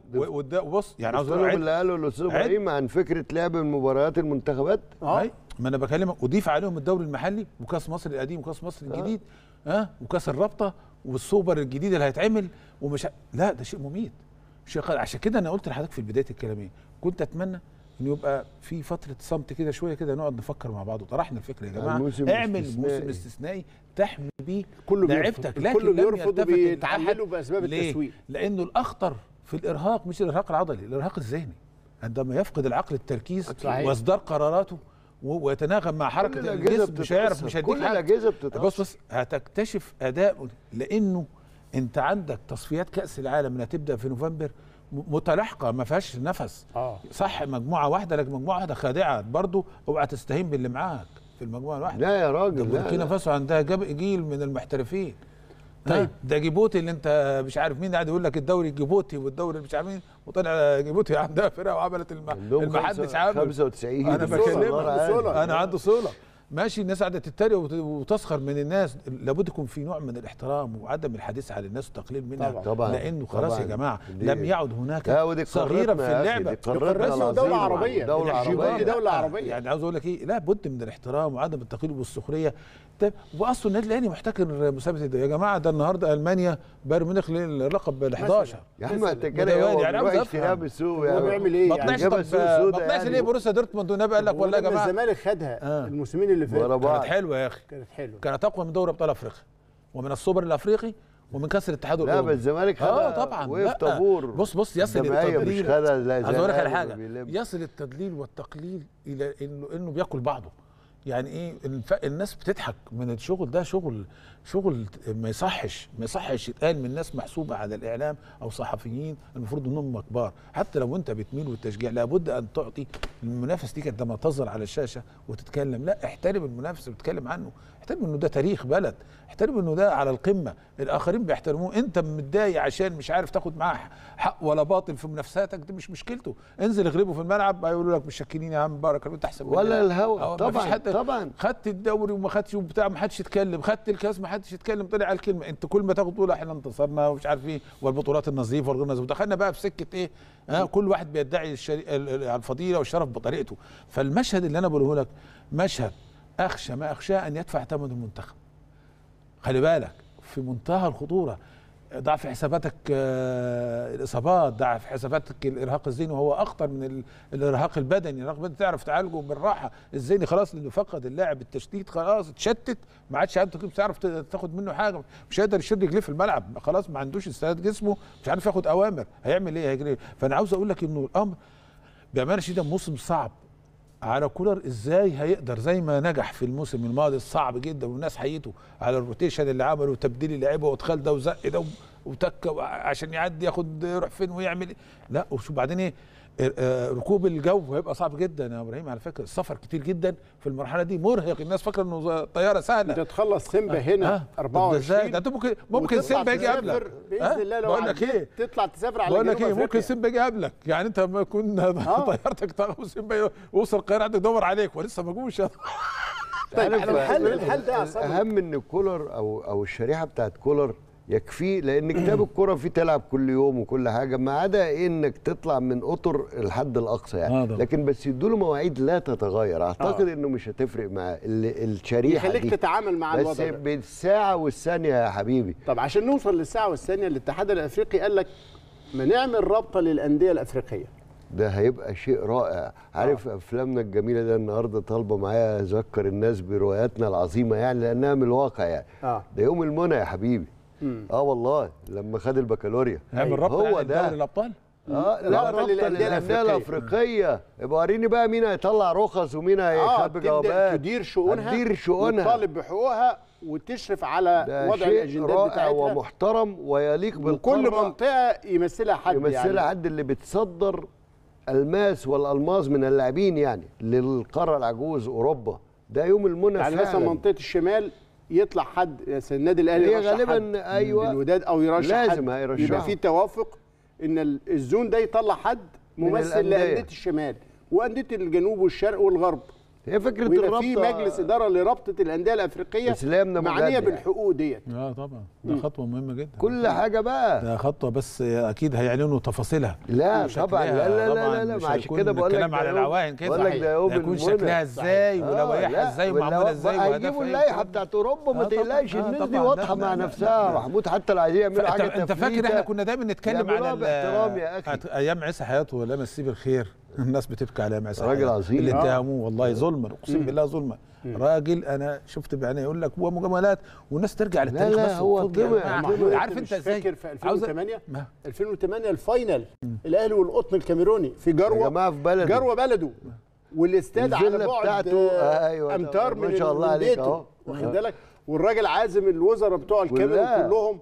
بص يعني عاوز اقول اللي قاله الاستاذ ابراهيم عن فكره لعب المباريات المنتخبات. اه ما انا بكلمك اضيف عليهم الدوري المحلي وكاس مصر القديم وكاس مصر الجديد ها آه. وكاس الرابطه والسوبر الجديد اللي هيتعمل ومش لا ده شيء مميت شيء. عشان كده انا قلت لحضرتك في بدايه الكلامين كنت اتمنى انه يبقى في فتره صمت كده شويه كده نقعد نفكر مع بعض وطرحنا الفكره يا جماعه اعمل موسم استثنائي تحمي بيه لعيبتك، لكن كله بيرفض وبيتعاملوا باسباب التسويق. لانه الاخطر في الارهاق مش الارهاق العضلي، الارهاق الذهني عندما يفقد العقل التركيز واصدار قراراته ويتناغم مع حركه الجسم مش هيعرف مش هيديك كل الاجهزه بتتأثر. بص بص هتكتشف اداء، لانه انت عندك تصفيات كاس العالم اللي هتبدا في نوفمبر متلاحقه ما فيهاش نفس. اه صح مجموعه واحده لكن مجموعه واحده خادعه برضه، اوعى تستهين باللي معاك في المجموعه الواحده. لا يا راجل بوركينا فاسو عندها جيل من المحترفين. طيب ده جيبوتي اللي انت مش عارف مين قاعد يقول لك الدوري الجيبوتي والدوري مش عارف مين، وطلع جيبوتي عندها فرقه وعملت المحدش عامل خمسة وتسعين. انا بكلمك انا عنده صوله ماشي. الناس قاعده تتريق وتسخر من الناس، لابد يكون في نوع من الاحترام وعدم الحديث على الناس والتقليل منها طبعا لانه خلاص يا جماعه لم يعد هناك صغيره في اللعبه. دي دوله عربيه دوله عربيه دوله عربيه يعني عاوز اقول لك ايه، لا بد من الاحترام وعدم التقليل والسخريه. طيب واصله النادي الاهلي محتكر مسابقه ده يا جماعه، ده النهارده المانيا بايرن ميونخ اللقب ال احداشر يا عم انت كده هو يعني عاوز افهم السوق يعني بيعمل ايه؟ ما طلعش ما طلعش ليه بروسيا دورتموند والنبي قال لك والله يا جماعه الزمالك خدها آه. الموسمين اللي فاتت كانت حلوه يا اخي، كانت حلوه، كانت اقوى من دوري ابطال افريقيا ومن السوبر الافريقي ومن كاس الاتحاد لا الاوروبي. بس الزمالك اه خدها طبعا وقف لا. طابور. بص بص يصل الجمعية التدليل، مش خدها زي عايز اقول لك على الأهلي حاجه، بيلم. يصل التدليل والتقليل الى انه انه بياكل بعضه. يعني ايه الف... الناس بتضحك من الشغل ده، شغل شغل ما يصحش ما يصحش يتقال من ناس محسوبه على الاعلام او صحفيين المفروض انهم كبار. حتى لو انت بتميل والتشجيع لابد ان تعطي المنافس ليك عندما تظهر على الشاشه وتتكلم، لا احترم المنافس وتتكلم عنه، احترم انه ده تاريخ بلد، احترم انه ده على القمه، الاخرين بيحترموه. انت متضايق عشان مش عارف تاخد معاه حق ولا باطل في منافساتك، دي مش مشكلته. انزل اغلبه في الملعب هيقولوا لك مش شاكرين يا عم بارك الله، انت احسن مننا. ولا الهوا طبعا طبعا. خدت الدوري وما خدتش وبتاع ما حدش يتكلم، خدت الكاس ما حدش يتكلم، طلع الكلمه. انت كل ما تاخد تقول احنا انتصرنا ومش عارف ايه والبطولات النظيفه والغير نظيفه، دخلنا بقى في سكه ايه؟ ها كل واحد بيدعي الشري... الفضيله والشرف بطريقته. فالمشهد اللي انا بقوله لك مشهد اخشى ما اخشى ان يدفع ثمن المنتخب. خلي بالك في منتهى الخطوره، ضع في حساباتك الاصابات، ضع في حساباتك الارهاق الذهني وهو اخطر من الارهاق البدني. الارهاق البدني تعرف تعالجه بالراحه، الذهني خلاص لانه فقد اللاعب التشتيت، خلاص اتشتت ما عادش انت تعرف تاخد منه حاجه، مش هيقدر يشد رجليه في الملعب، خلاص ما عندوش استعداد جسمه، مش عارف ياخد اوامر، هيعمل ايه؟ هيجري. فانا عاوز اقول لك انه الامر بامانه شديده موسم صعب على كولر. ازاي هيقدر زي ما نجح في الموسم الماضي الصعب جدا والناس حيته على الروتيشن اللي عمله وتبديل اللعيبه وادخال ده وزق ده وتك عشان يعدي ياخد يروح فين ويعمل إيه؟ لا وشوف بعدين ايه ركوب الجو هيبقى صعب جدا يا ابراهيم. على فكره السفر كتير جدا في المرحله دي مرهق، الناس فاكره انه طياره سهله. انت تخلص سيمبا هنا أربعة وعشرين ده انت ممكن ممكن سيمبا يجي قبلك باذن الله. لو بقول لك ايه تطلع تسافر على بقول لك ايه ممكن سيمبا يجي قبلك، يعني انت لما يكون طيارتك تاخد سيمبا وصل القاهره عندك تدور عليك ولسه ما جوش. طيب الحل الحل ده اهم ان كولر او او الشريحه بتاعت كولر يكفي، لان كتاب الكرة فيه تلعب كل يوم وكل حاجه، ما عدا إيه انك تطلع من اطر الحد الاقصى يعني. آه لكن بس يدوا له مواعيد لا تتغير، اعتقد آه. انه مش هتفرق معاه الشريحه يخليك دي تتعامل مع الوضع بس بالساعه والثانيه يا حبيبي. طب عشان نوصل للساعه والثانيه الاتحاد الافريقي قال لك ما نعمل رابطه للانديه الافريقيه. ده هيبقى شيء رائع. عارف آه. افلامنا الجميله ده النهارده طالبه معايا اذكر الناس برواياتنا العظيمه يعني، لانها من الواقع يعني. آه. ده يوم المنى يا حبيبي. مم. اه والله لما خد البكالوريا نعمل رابطه هو ده دوري الابطال. اه لا رابطه للانديه الافريقيه. يبقى وريني بقى مين هيطلع رخص ومين هيخبي جوابات. تدير شؤونها تدير شؤونها وتطالب بحقوقها وتشرف على وضع الاجندات بتاعتها. ومحترم ويليق بالقاره، وكل منطقه يمثلها حد يمثلها يعني. حد اللي بتصدر الماس والالماس من اللاعبين يعني للقاره العجوز اوروبا. ده يوم المنى يعني فعلا. مثلا منطقه الشمال يطلع حد النادي الاهلي يرشح غالبا ايوه الوداد او يرشح لازم حد، هيرشح. يبقى في توافق ان الزون ده يطلع حد ممثل لانديه الشمال وانديه الجنوب والشرق والغرب. هي فكره الرابطه في مجلس اداره لرابطه الانديه الافريقيه معنيه بالحقوق ديت. اه طبعا ده خطوه مهمه جدا. كل حاجه بقى ده خطوه بس اكيد هيعلنوا تفاصيلها. لا طبعا لا لا لا لا, لا عشان كده بقول لك الكلام على العوائن كده بقول لك ده يوم يكون شكلها ازاي ولوائحها ازاي ومعموله ازاي وهيجيبوا اللائحه بتاعت اوروبا ما تقلقش الناس دي واضحه مع نفسها. محمود حتى لو عايزين يعملوا حاجه انت فاكر احنا كنا دايما نتكلم على باحترام يا اخي ايام عيسى حياته ولا مسيه بالخير، الناس بتبكي على معسى راجل عظيم اللي اتهموه والله ظلما اقسم بالله ظلما. راجل انا شفت بعيني يقول لك هو مجاملات والناس ترجع للتاريخ. لا لا بس هو عارف انت ازاي فاكر في ألفين وثمانية ألفين وثمانية الفاينل الاهلي والقطن الكاميروني في جروه يا جماعه في بلده جروه بلده والاستاد على بعد آه أيوة امتار من ما شاء الله عليك اهو واخد بالك، والراجل عازم الوزراء بتوع الكاميرون كلهم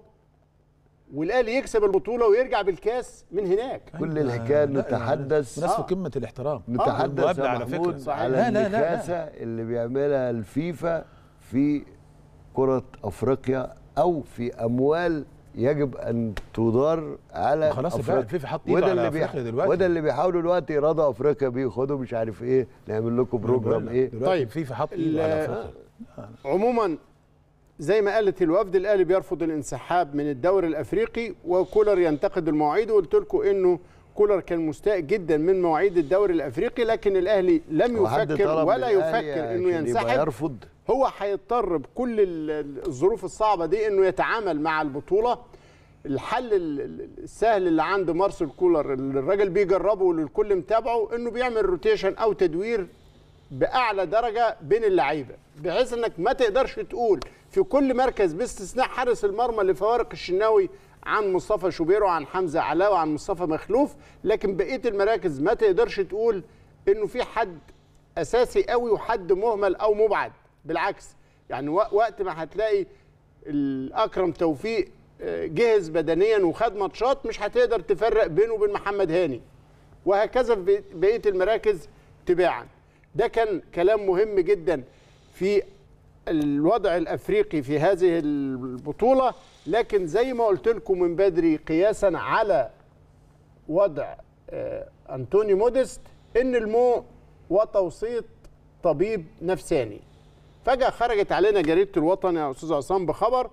والاهلي يكسب البطوله ويرجع بالكاس من هناك. كل الحكايه نتحدث ناس في قمه الاحترام نتحدث يا محمود على النكاسه اللي بيعملها الفيفا في كره افريقيا او في اموال يجب ان تدار على خلاص افريقيا. الفيفا حط ايده على افريقيا دلوقتي، وده اللي بيحاولوا دلوقتي يرضوا افريقيا بيه، خدوا مش عارف ايه نعمل لكم بروجرام ايه. طيب الفيفا حط ايده على افريقيا. عموما زي ما قالت الوفد الاهلي بيرفض الانسحاب من الدوري الافريقي وكولر ينتقد المواعيد، وقلت لكم انه كولر كان مستاء جدا من مواعيد الدوري الافريقي، لكن الاهلي لم يفكر ولا يفكر انه ينسحب. يرفض. هو هيضطر بكل الظروف الصعبه دي انه يتعامل مع البطوله. الحل السهل اللي عند مارسيل كولر الراجل بيجربه والكل متابعه انه بيعمل روتيشن او تدوير باعلى درجه بين اللعيبه، بحيث انك ما تقدرش تقول في كل مركز باستثناء حارس المرمى لفوارق الشناوي عن مصطفى شوبير وعن حمزه علاء وعن مصطفى مخلوف، لكن بقيه المراكز ما تقدرش تقول انه في حد اساسي قوي وحد مهمل او مبعد. بالعكس، يعني وقت ما هتلاقي الاكرم توفيق جهز بدنيا وخد ماتشات مش هتقدر تفرق بينه وبين محمد هاني، وهكذا في بقيه المراكز تباعا. ده كان كلام مهم جدا في الوضع الافريقي في هذه البطوله، لكن زي ما قلت لكم من بدري قياسا على وضع أنتوني موديست ان المو وتوسيط طبيب نفساني. فجاه خرجت علينا جريده الوطن يا استاذ عصام بخبر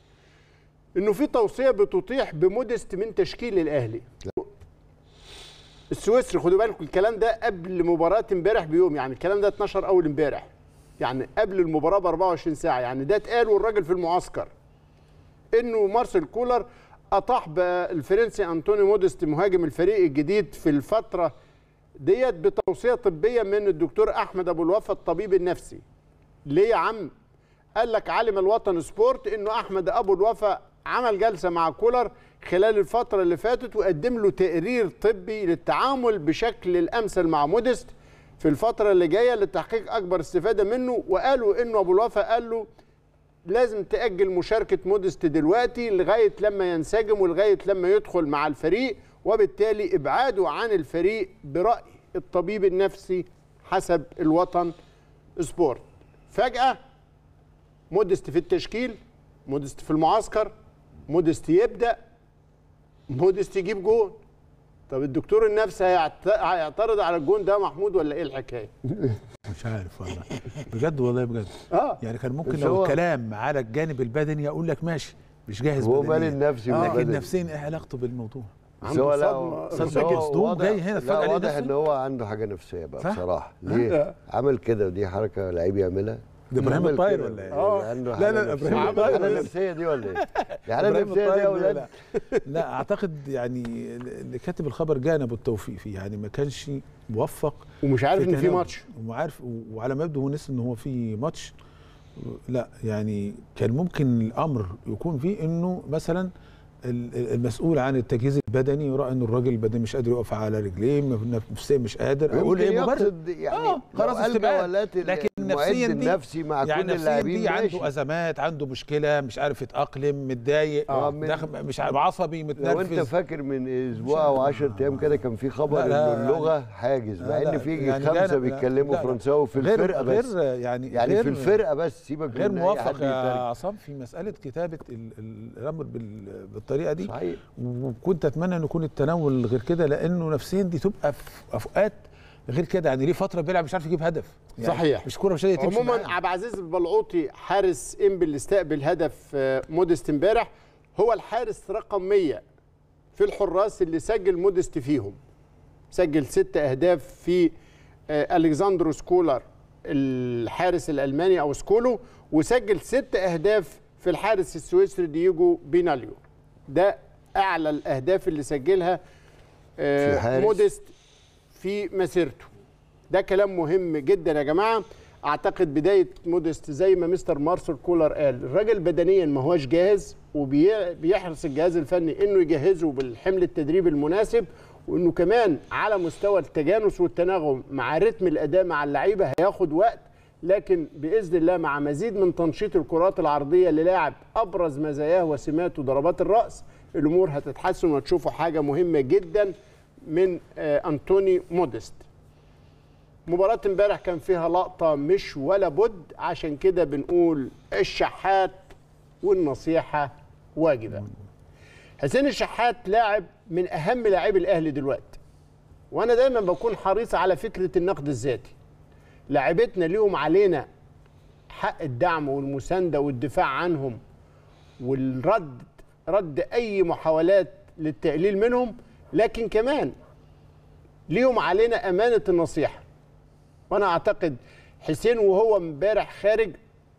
انه في توصيه بتطيح بموديست من تشكيل الاهلي السويسري. خدوا بالكم الكلام ده قبل مباراه امبارح بيوم، يعني الكلام ده اتنشر اول امبارح، يعني قبل المباراه ب أربعة وعشرين ساعه، يعني ده اتقال والراجل في المعسكر انه مارسيل كولر اطاح بالفرنسي انطوني موديست مهاجم الفريق الجديد في الفتره ديت بتوصيه طبيه من الدكتور احمد ابو الوفا الطبيب النفسي. ليه يا عم؟ قال لك علم الوطن سبورت انه احمد ابو الوفا عمل جلسه مع كولر خلال الفتره اللي فاتت وقدم له تقرير طبي للتعامل بشكل الامثل مع موديست في الفتره اللي جايه لتحقيق اكبر استفاده منه، وقالوا انه ابو الوفا قال له لازم تاجل مشاركه موديست دلوقتي لغايه لما ينسجم ولغايه لما يدخل مع الفريق، وبالتالي ابعاده عن الفريق براي الطبيب النفسي حسب الوطن سبورت. فجاه موديست في التشكيل، موديست في المعسكر، موديست يبدا، موديست يجيب جون. طب الدكتور النفسي هيعترض على الجون ده محمود ولا ايه الحكايه؟ مش عارف والله بجد والله بجد. اه يعني كان ممكن لو الكلام على الجانب البدني اقول لك ماشي مش جاهز هو مال النفسي آه. لكن نفسيا ايه علاقته بالموضوع؟ عنده صدمه صدمه جاي هنا لا واضح ان هو عنده حاجه نفسيه بقى بصراحه. ليه؟ عمل كده ودي حركه لعيب يعملها. ده ابراهيم الطاير ولا ايه؟ اه لا لا ابراهيم الطاير الحاله النفسيه دي ولا ايه؟ الحاله النفسيه دي يا اولاد. لا اعتقد يعني اللي كاتب الخبر جانا بالتوفيق فيه، يعني ما كانش موفق ومش عارف ان في ماتش وعارف، وعلى ما يبدو هو نسي ان هو في ماتش. لا يعني كان ممكن الامر يكون فيه انه مثلا المسؤول عن التجهيز البدني راى ان الراجل البدني مش قادر يقف على رجليه، نفسيا مش قادر، اقول ايه مبرر يعني اه خلاص استبعاد. لكن نفسيا دي النفسي مع يعني كل اللاعبين عنده ازمات، عنده مشكله، مش عارف يتاقلم، متضايق، آه مش عارف عصبي، متنرفز. لو انت فاكر من اسبوع او عشرة ايام كده كان في خبر ان اللغه يعني حاجز، مع ان في يعني خمسه بيتكلموا فرنساوي في الفرقه غير بس غير يعني يعني غير في الفرقه بس. سيبك غير موفق يا عصام في مساله كتابه الامر بالطريقه دي صحيح. وكنت اتمنى ان يكون التناول غير كده، لانه نفسيا دي تبقى في اوقات غير كده. يعني ليه فتره بيلعب مش عارف يجيب هدف يعني صحيح، مش كوره مش قادر تمشي. عموما عبد العزيز البلعوطي حارس انبي اللي استقبل هدف موديست امبارح هو الحارس رقم مية في الحراس اللي سجل موديست فيهم. سجل ست اهداف في الكساندرو سكولر الحارس الالماني او سكولو، وسجل ست اهداف في الحارس السويسري دييجو بيناليو. ده اعلى الاهداف اللي سجلها في موديست في مسيرته. ده كلام مهم جدا يا جماعه. اعتقد بدايه موديست زي ما مستر مارسيل كولر قال، الراجل بدنيا ما هوش جاهز، وبيحرص الجهاز الفني انه يجهزه بالحمل التدريبي المناسب، وانه كمان على مستوى التجانس والتناغم مع رتم الاداء مع اللعيبه هياخد وقت، لكن باذن الله مع مزيد من تنشيط الكرات العرضيه للاعب ابرز مزاياه وسماته ضربات الراس، الامور هتتحسن وهتشوفوا حاجه مهمه جدا من أنتوني موديست. مباراة امبارح كان فيها لقطة مش ولا بد، عشان كده بنقول الشحات والنصيحة واجبة. حسين الشحات لاعب من أهم لاعبي الأهلي دلوقتي، وأنا دايما بكون حريص على فكرة النقد الذاتي. لاعبتنا ليهم علينا حق الدعم والمساندة والدفاع عنهم والرد رد أي محاولات للتقليل منهم، لكن كمان ليهم علينا أمانة النصيحة. وأنا أعتقد حسين وهو امبارح خارج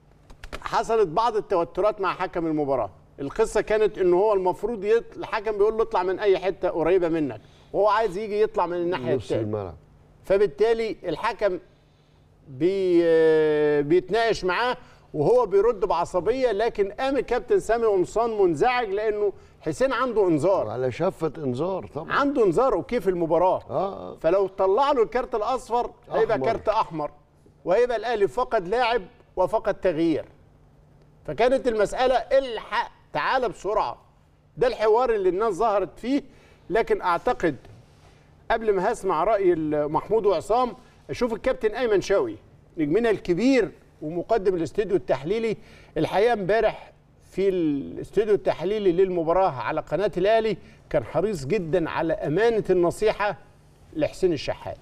حصلت بعض التوترات مع حكم المباراة. القصة كانت إنه هو المفروض يطلع، الحكم بيقول له اطلع من أي حتة قريبة منك، وهو عايز يجي يطلع من الناحية الثانية، فبالتالي الحكم بي بيتناقش معاه وهو بيرد بعصبيه، لكن قام الكابتن سامي قمصان منزعج لانه حسين عنده انذار، على شفه انذار طبعا، عنده انذار اوكي في المباراه. اه فلو طلع له الكارت الاصفر هيبقى كارت احمر، وهيبقى الاهلي فقد لاعب وفقد تغيير. فكانت المساله الحق تعالى بسرعه، ده الحوار اللي الناس ظهرت فيه. لكن اعتقد قبل ما هسمع راي محمود وعصام اشوف الكابتن ايمن شوقي نجمنا الكبير ومقدم الاستوديو التحليلي. الحقيقه امبارح في الاستوديو التحليلي للمباراه على قناه الاهلي كان حريص جدا على امانه النصيحه لحسين الشحات.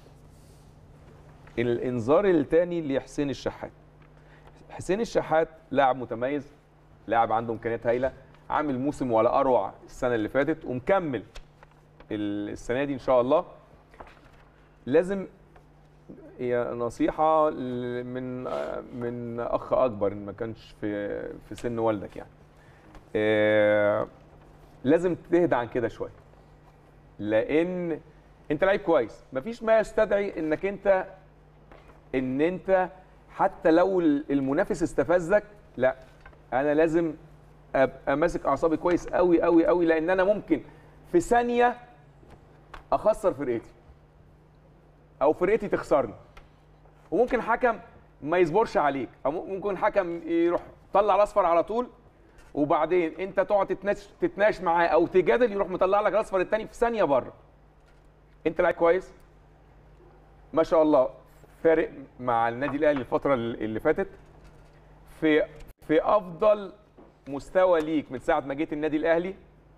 الانذار الثاني لحسين الشحات. حسين الشحات لاعب متميز، لاعب عنده امكانيات هايله، عامل موسم ولا اروع السنه اللي فاتت ومكمل السنه دي ان شاء الله. لازم هي نصيحه من من اخ اكبر ان ما كانش في في سن والدك يعني. آه لازم تهدى عن كده شويه، لان انت لعيب كويس، مفيش ما يستدعي انك انت ان انت حتى لو المنافس استفزك، لا انا لازم ابقى ماسك اعصابي كويس قوي قوي قوي، لان انا ممكن في ثانيه اخسر فرقتي او فرقتي تخسرني، وممكن حكم ما يصبرش عليك، او ممكن حكم يروح طلع الاصفر على طول، وبعدين انت تقعد تتناقش تتناقش معاه او تجادل، يروح مطلع لك الاصفر الثاني في ثانيه بره. انت لعيب كويس ما شاء الله، فارق مع النادي الاهلي الفتره اللي فاتت، في في افضل مستوى ليك من ساعه ما جيت النادي الاهلي،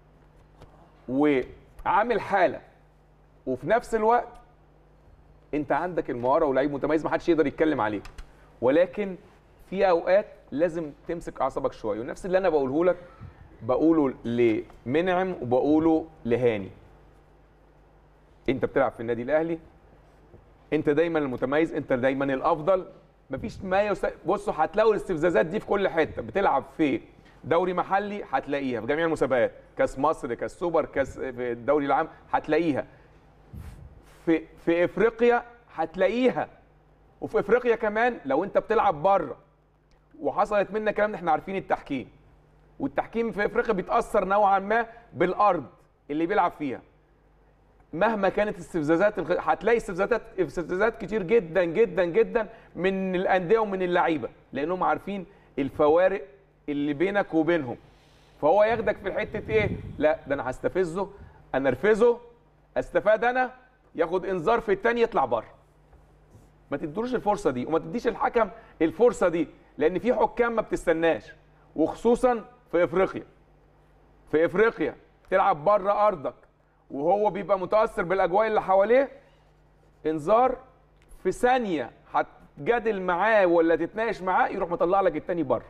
وعامل حاله، وفي نفس الوقت انت عندك المهاره ولعيب متميز ما حدش يقدر يتكلم عليه، ولكن في اوقات لازم تمسك اعصابك شويه. ونفس اللي انا بقوله لك بقوله لمنعم وبقوله لهاني. انت بتلعب في النادي الاهلي، انت دايما المتميز، انت دايما الافضل، مفيش ما يست... بصوا هتلاقوا الاستفزازات دي في كل حته. بتلعب في دوري محلي هتلاقيها، في جميع المسابقات، كاس مصر، كاس سوبر، كاس في الدوري العام هتلاقيها، في في افريقيا هتلاقيها، وفي افريقيا كمان لو انت بتلعب بره وحصلت منك الكلام ده. احنا عارفين التحكيم، والتحكيم في افريقيا بيتاثر نوعا ما بالارض اللي بيلعب فيها. مهما كانت استفزازات هتلاقي استفزازات استفزازات كتير جدا جدا جدا من الانديه ومن اللعيبه، لانهم عارفين الفوارق اللي بينك وبينهم. فهو ياخدك في الحته ايه؟ لا ده انا هستفزه، انرفزه، استفاد انا، ياخد انذار في الثاني يطلع بره. ما تديلوش الفرصه دي، وما تديش الحكم الفرصه دي، لان في حكام ما بتستناش، وخصوصا في افريقيا. في افريقيا تلعب بره ارضك وهو بيبقى متاثر بالاجواء اللي حواليه، انذار في ثانيه هتجادل معاه ولا تتناقش معاه يروح مطلع لك الثاني بره.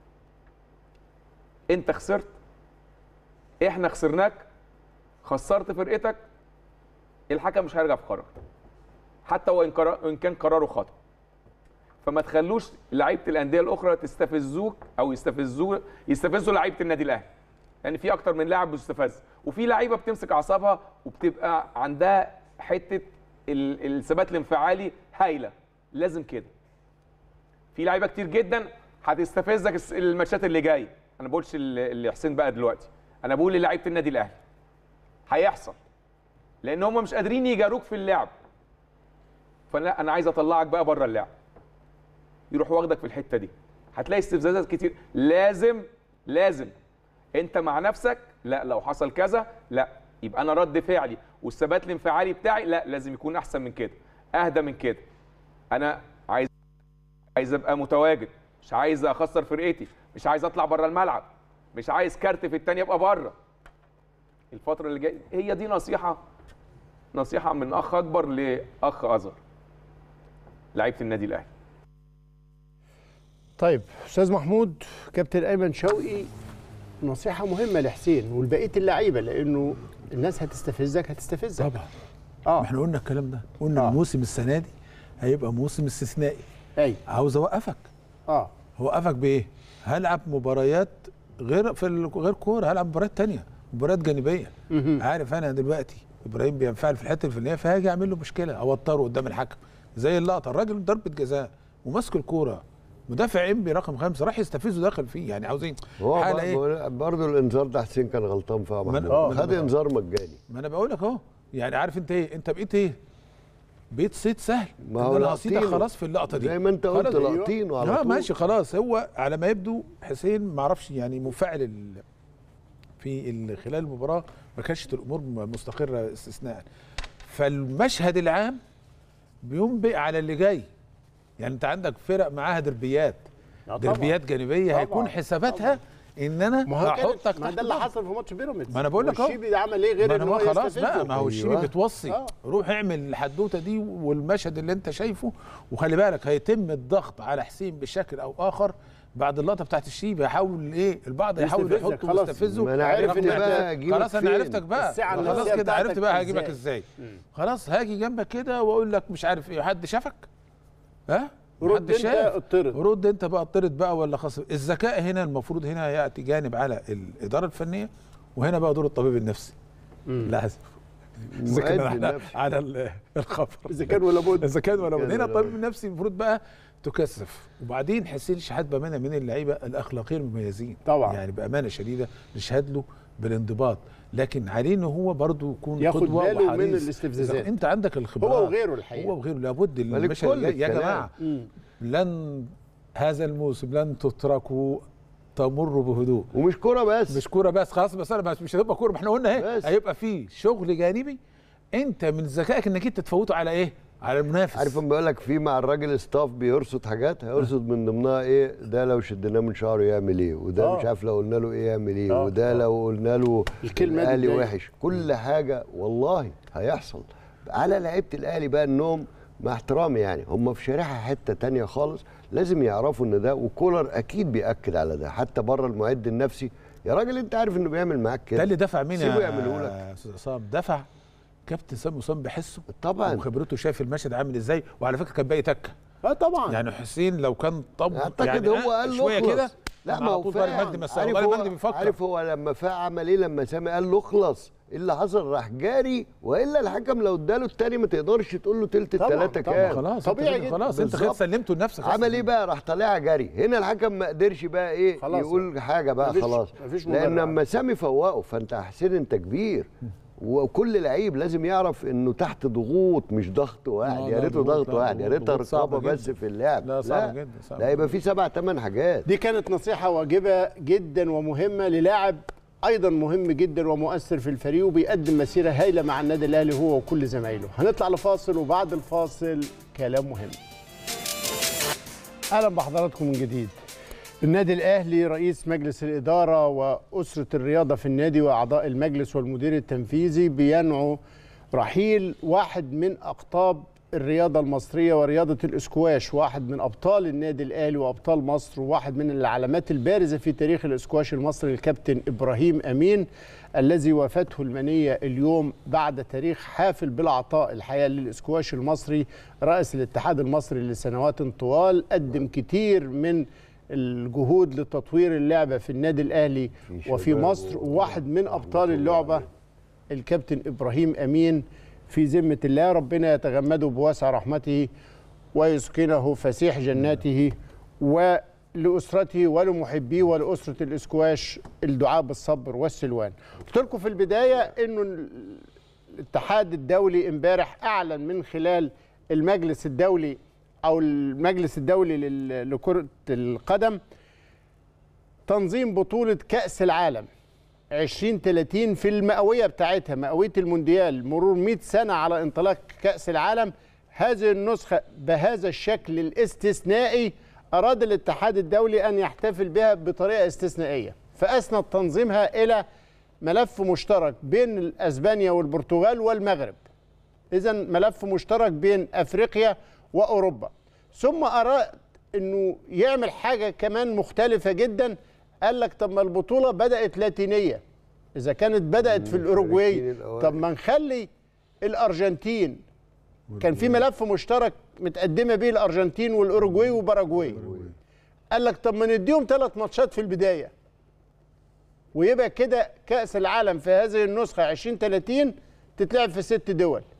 انت خسرت، احنا خسرناك، خسرت فرقتك، الحكم مش هيرجع في قرار حتى وان كان قراره خطأ. فما تخلوش لعيبه الانديه الاخرى تستفزوك او يستفزوا يستفزوا لعيبه النادي الاهلي، يعني في اكتر من لاعب بيستفز، وفي لعيبه بتمسك اعصابها وبتبقى عندها حته الثبات الانفعالي هايله. لازم كده. في لعيبه كتير جدا هتستفزك الماتشات اللي جايه. انا ما بقولش اللي حسين بقى دلوقتي، انا بقول للعيبه النادي الاهلي هيحصل، لان هم مش قادرين يجاروك في اللعب. فانا انا عايز اطلعك بقى بره اللعب، يروح واخدك في الحته دي، هتلاقي استفزازات كتير. لازم لازم انت مع نفسك، لا لو حصل كذا لا يبقى انا رد فعلي والثبات الانفعالي بتاعي لا لازم يكون احسن من كده، اهدى من كده. انا عايز عايز ابقى متواجد، مش عايز اخسر فرقتي، مش عايز اطلع بره الملعب، مش عايز كارت في الثانيه ابقى بره. الفتره اللي جايه هي دي نصيحه نصيحه من اخ اكبر لاخ اصغر، لعيبه النادي الاهلي. طيب استاذ محمود، كابتن ايمن شوقي نصيحه مهمه لحسين ولبقيه اللعيبه، لانه الناس هتستفزك هتستفزك طبعا. اه احنا قلنا الكلام ده، قلنا آه. الموسم السنه دي هيبقى موسم استثنائي. ايوه عاوز اوقفك. اه اوقفك بايه؟ هلعب مباريات غير في غير كوره، هلعب مباريات ثانيه، مباريات جانبيه. عارف انا دلوقتي ابراهيم بينفعل في الحته الفلانيه، فهاجي اعمل له مشكله، اوتره قدام الحكم، زي اللقطه، الراجل ضربه جزاء وماسك الكوره، مدافع انبي رقم خمسه راح يستفزه داخل فيه، يعني عاوزين حاله ايه؟ برضه الانذار ده حسين كان غلطان فيها، محمود خد انذار مجاني. ما انا بقول لك اهو، يعني عارف انت ايه؟ انت بقيت ايه؟ بقيت صيد سهل، ما هو انا هصيدك خلاص في اللقطه دي زي ما انت قلت، لاقطين وعلى طول. طول ماشي خلاص. هو على ما يبدو حسين ما اعرفش يعني منفعل في خلال المباراه، ما كانش الامور مستقره استثناء. فالمشهد العام بينبئ على اللي جاي. يعني انت عندك فرق معاها دربيات دربيات جانبيه، طبعًا. هيكون حساباتها طبعًا. ان انا هحطك، ما ده اللي حصل في ماتش بيراميدز. ما انا بقول لك اهو، الشيبي عمل ايه غير ان هو خلاص بقى، ما هو الشيبي أيوة. بتوصي آه. روح اعمل الحدوته دي والمشهد اللي انت شايفه، وخلي بالك هيتم الضغط على حسين بشكل او اخر بعد اللقطه بتاعت الشيبي. يحاول ايه البعض يحاول يحطه ويستفزه. ما انا عارف ان بقى خلاص انا عرفتك بقى، خلاص كده عرفت بقى هجيبك ازاي. خلاص هاجي جنبك كده واقول لك مش عارف ايه، حد شافك؟ ها؟ رد انت اطرد، رد انت بقى اطرد بقى ولا خاص. الذكاء هنا المفروض هنا ياتي جانب على الاداره الفنيه، وهنا بقى دور الطبيب النفسي. لازم اذا كان على الخبر، اذا كان ولا بد، اذا كان ولا بد. هنا الطبيب النفسي المفروض بقى تكثف. وبعدين حسين شحات بامانه من اللعيبه الاخلاقيين المميزين طبعا، يعني بامانه شديده نشهد له بالانضباط، لكن عليه ان هو برضه يكون ياخد قدوه باله وحريص من الاستفزازات. انت عندك الخبرات، هو وغيره الحقيقه، هو وغيره لابد المشهد يا جماعه مم. لن هذا الموسم لن تتركوا تمر بهدوء. ومش كوره بس، مش كوره بس خلاص، بس انا مش هتبقى كوره، ما احنا قلنا اهي هيبقى في شغل جانبي. انت من ذكائك انك انت تفوته على ايه؟ على المنافس. عارف لما بيقول لك في مع الراجل ستاف بيرصد حاجات، هيرصد من ضمنها ايه؟ ده لو شدناه من شعره يعمل ايه، وده آه. مش عارف لو قلنا له ايه يعمل ايه، آه. وده آه. لو قلنا له الاهلي وحش، كل حاجه والله هيحصل. على لعيبه الاهلي بقى انهم مع احترامي يعني هم في شريحه حته تانية خالص، لازم يعرفوا ان ده، وكولر اكيد بياكد على ده حتى بره المعد النفسي. يا راجل انت عارف انه بيعمل معاك كده، ده اللي دفع مين سيبه يعمله لك يا استاذ عصام؟ دفع كابتن سامي مصطفى بحسه طبعا، وخبرته، شايف المشهد عامل ازاي. وعلى فكره كان باقي تكه اه طبعا، يعني حسين لو كان طب اعتقد يعني هو قال شويه كده، لا ما هو عارف هو بيفكر. عارف هو لما فاق عمل ايه؟ لما سامي قال له اخلص، ايه اللي حصل؟ راح جاري، والا الحكم لو اداله الثاني ما تقدرش تقول له تلت الثلاثه كام. خلاص طبيعي، خلاص انت خد سلمته لنفسك. عمل ايه بقى؟ راح طالع جري. هنا الحكم ما قدرش بقى ايه يقول حاجه بقى، مفيش خلاص مفيش لان لما سامي فوقه، فانت يا حسين انت كبير، وكل لعيب لازم يعرف انه تحت ضغوط، مش ضغط واحد. يا ريته ضغط واحد، يا ريتها رقابه بس في اللعب. لا صعب جدا، صعب. لا يبقى في سبع ثمان حاجات. دي كانت نصيحه واجبه جدا ومهمه للاعب ايضا مهم جدا ومؤثر في الفريق، وبيقدم مسيره هايله مع النادي الاهلي هو وكل زمايله. هنطلع لفاصل، وبعد الفاصل كلام مهم. اهلا بحضراتكم من جديد. النادي الاهلي، رئيس مجلس الاداره واسره الرياضه في النادي واعضاء المجلس والمدير التنفيذي بينعوا رحيل واحد من اقطاب الرياضه المصريه ورياضه الاسكواش، واحد من ابطال النادي الاهلي وابطال مصر، وواحد من العلامات البارزه في تاريخ الاسكواش المصري، الكابتن ابراهيم امين، الذي وافته المنيه اليوم بعد تاريخ حافل بالعطاء الحقيقه للاسكواش المصري. رئيس الاتحاد المصري لسنوات طوال، قدم كتير من الجهود لتطوير اللعبه في النادي الاهلي وفي مصر، وواحد من ابطال اللعبه الكابتن ابراهيم امين في ذمه الله. ربنا يتغمده بواسع رحمته ويسكنه فسيح جناته، ولاسرته ولمحبيه ولاسره الاسكواش الدعاء بالصبر والسلوان. قلت لكم في البدايه انه الاتحاد الدولي امبارح اعلن من خلال المجلس الدولي او المجلس الدولي لكرة القدم تنظيم بطولة كأس العالم عشرين ثلاثين في المئوية بتاعتها، مئوية المونديال، مرور مئة سنة على انطلاق كأس العالم. هذه النسخة بهذا الشكل الاستثنائي أراد الاتحاد الدولي أن يحتفل بها بطريقة استثنائية، فأسند تنظيمها إلى ملف مشترك بين أسبانيا والبرتغال والمغرب. إذن ملف مشترك بين أفريقيا وأوروبا. ثم أراد أنه يعمل حاجة كمان مختلفة جدا، قال لك طب ما البطولة بدأت لاتينية، إذا كانت بدأت في الأوروغواي طب ما نخلي الأرجنتين، كان في ملف مشترك متقدمة به الأرجنتين والأوروغواي وباراغواي، قال لك طب ما نديهم ثلاث ماتشات في البداية، ويبقى كده كأس العالم في هذه النسخة عشرين ثلاثين تتلعب في ست دول.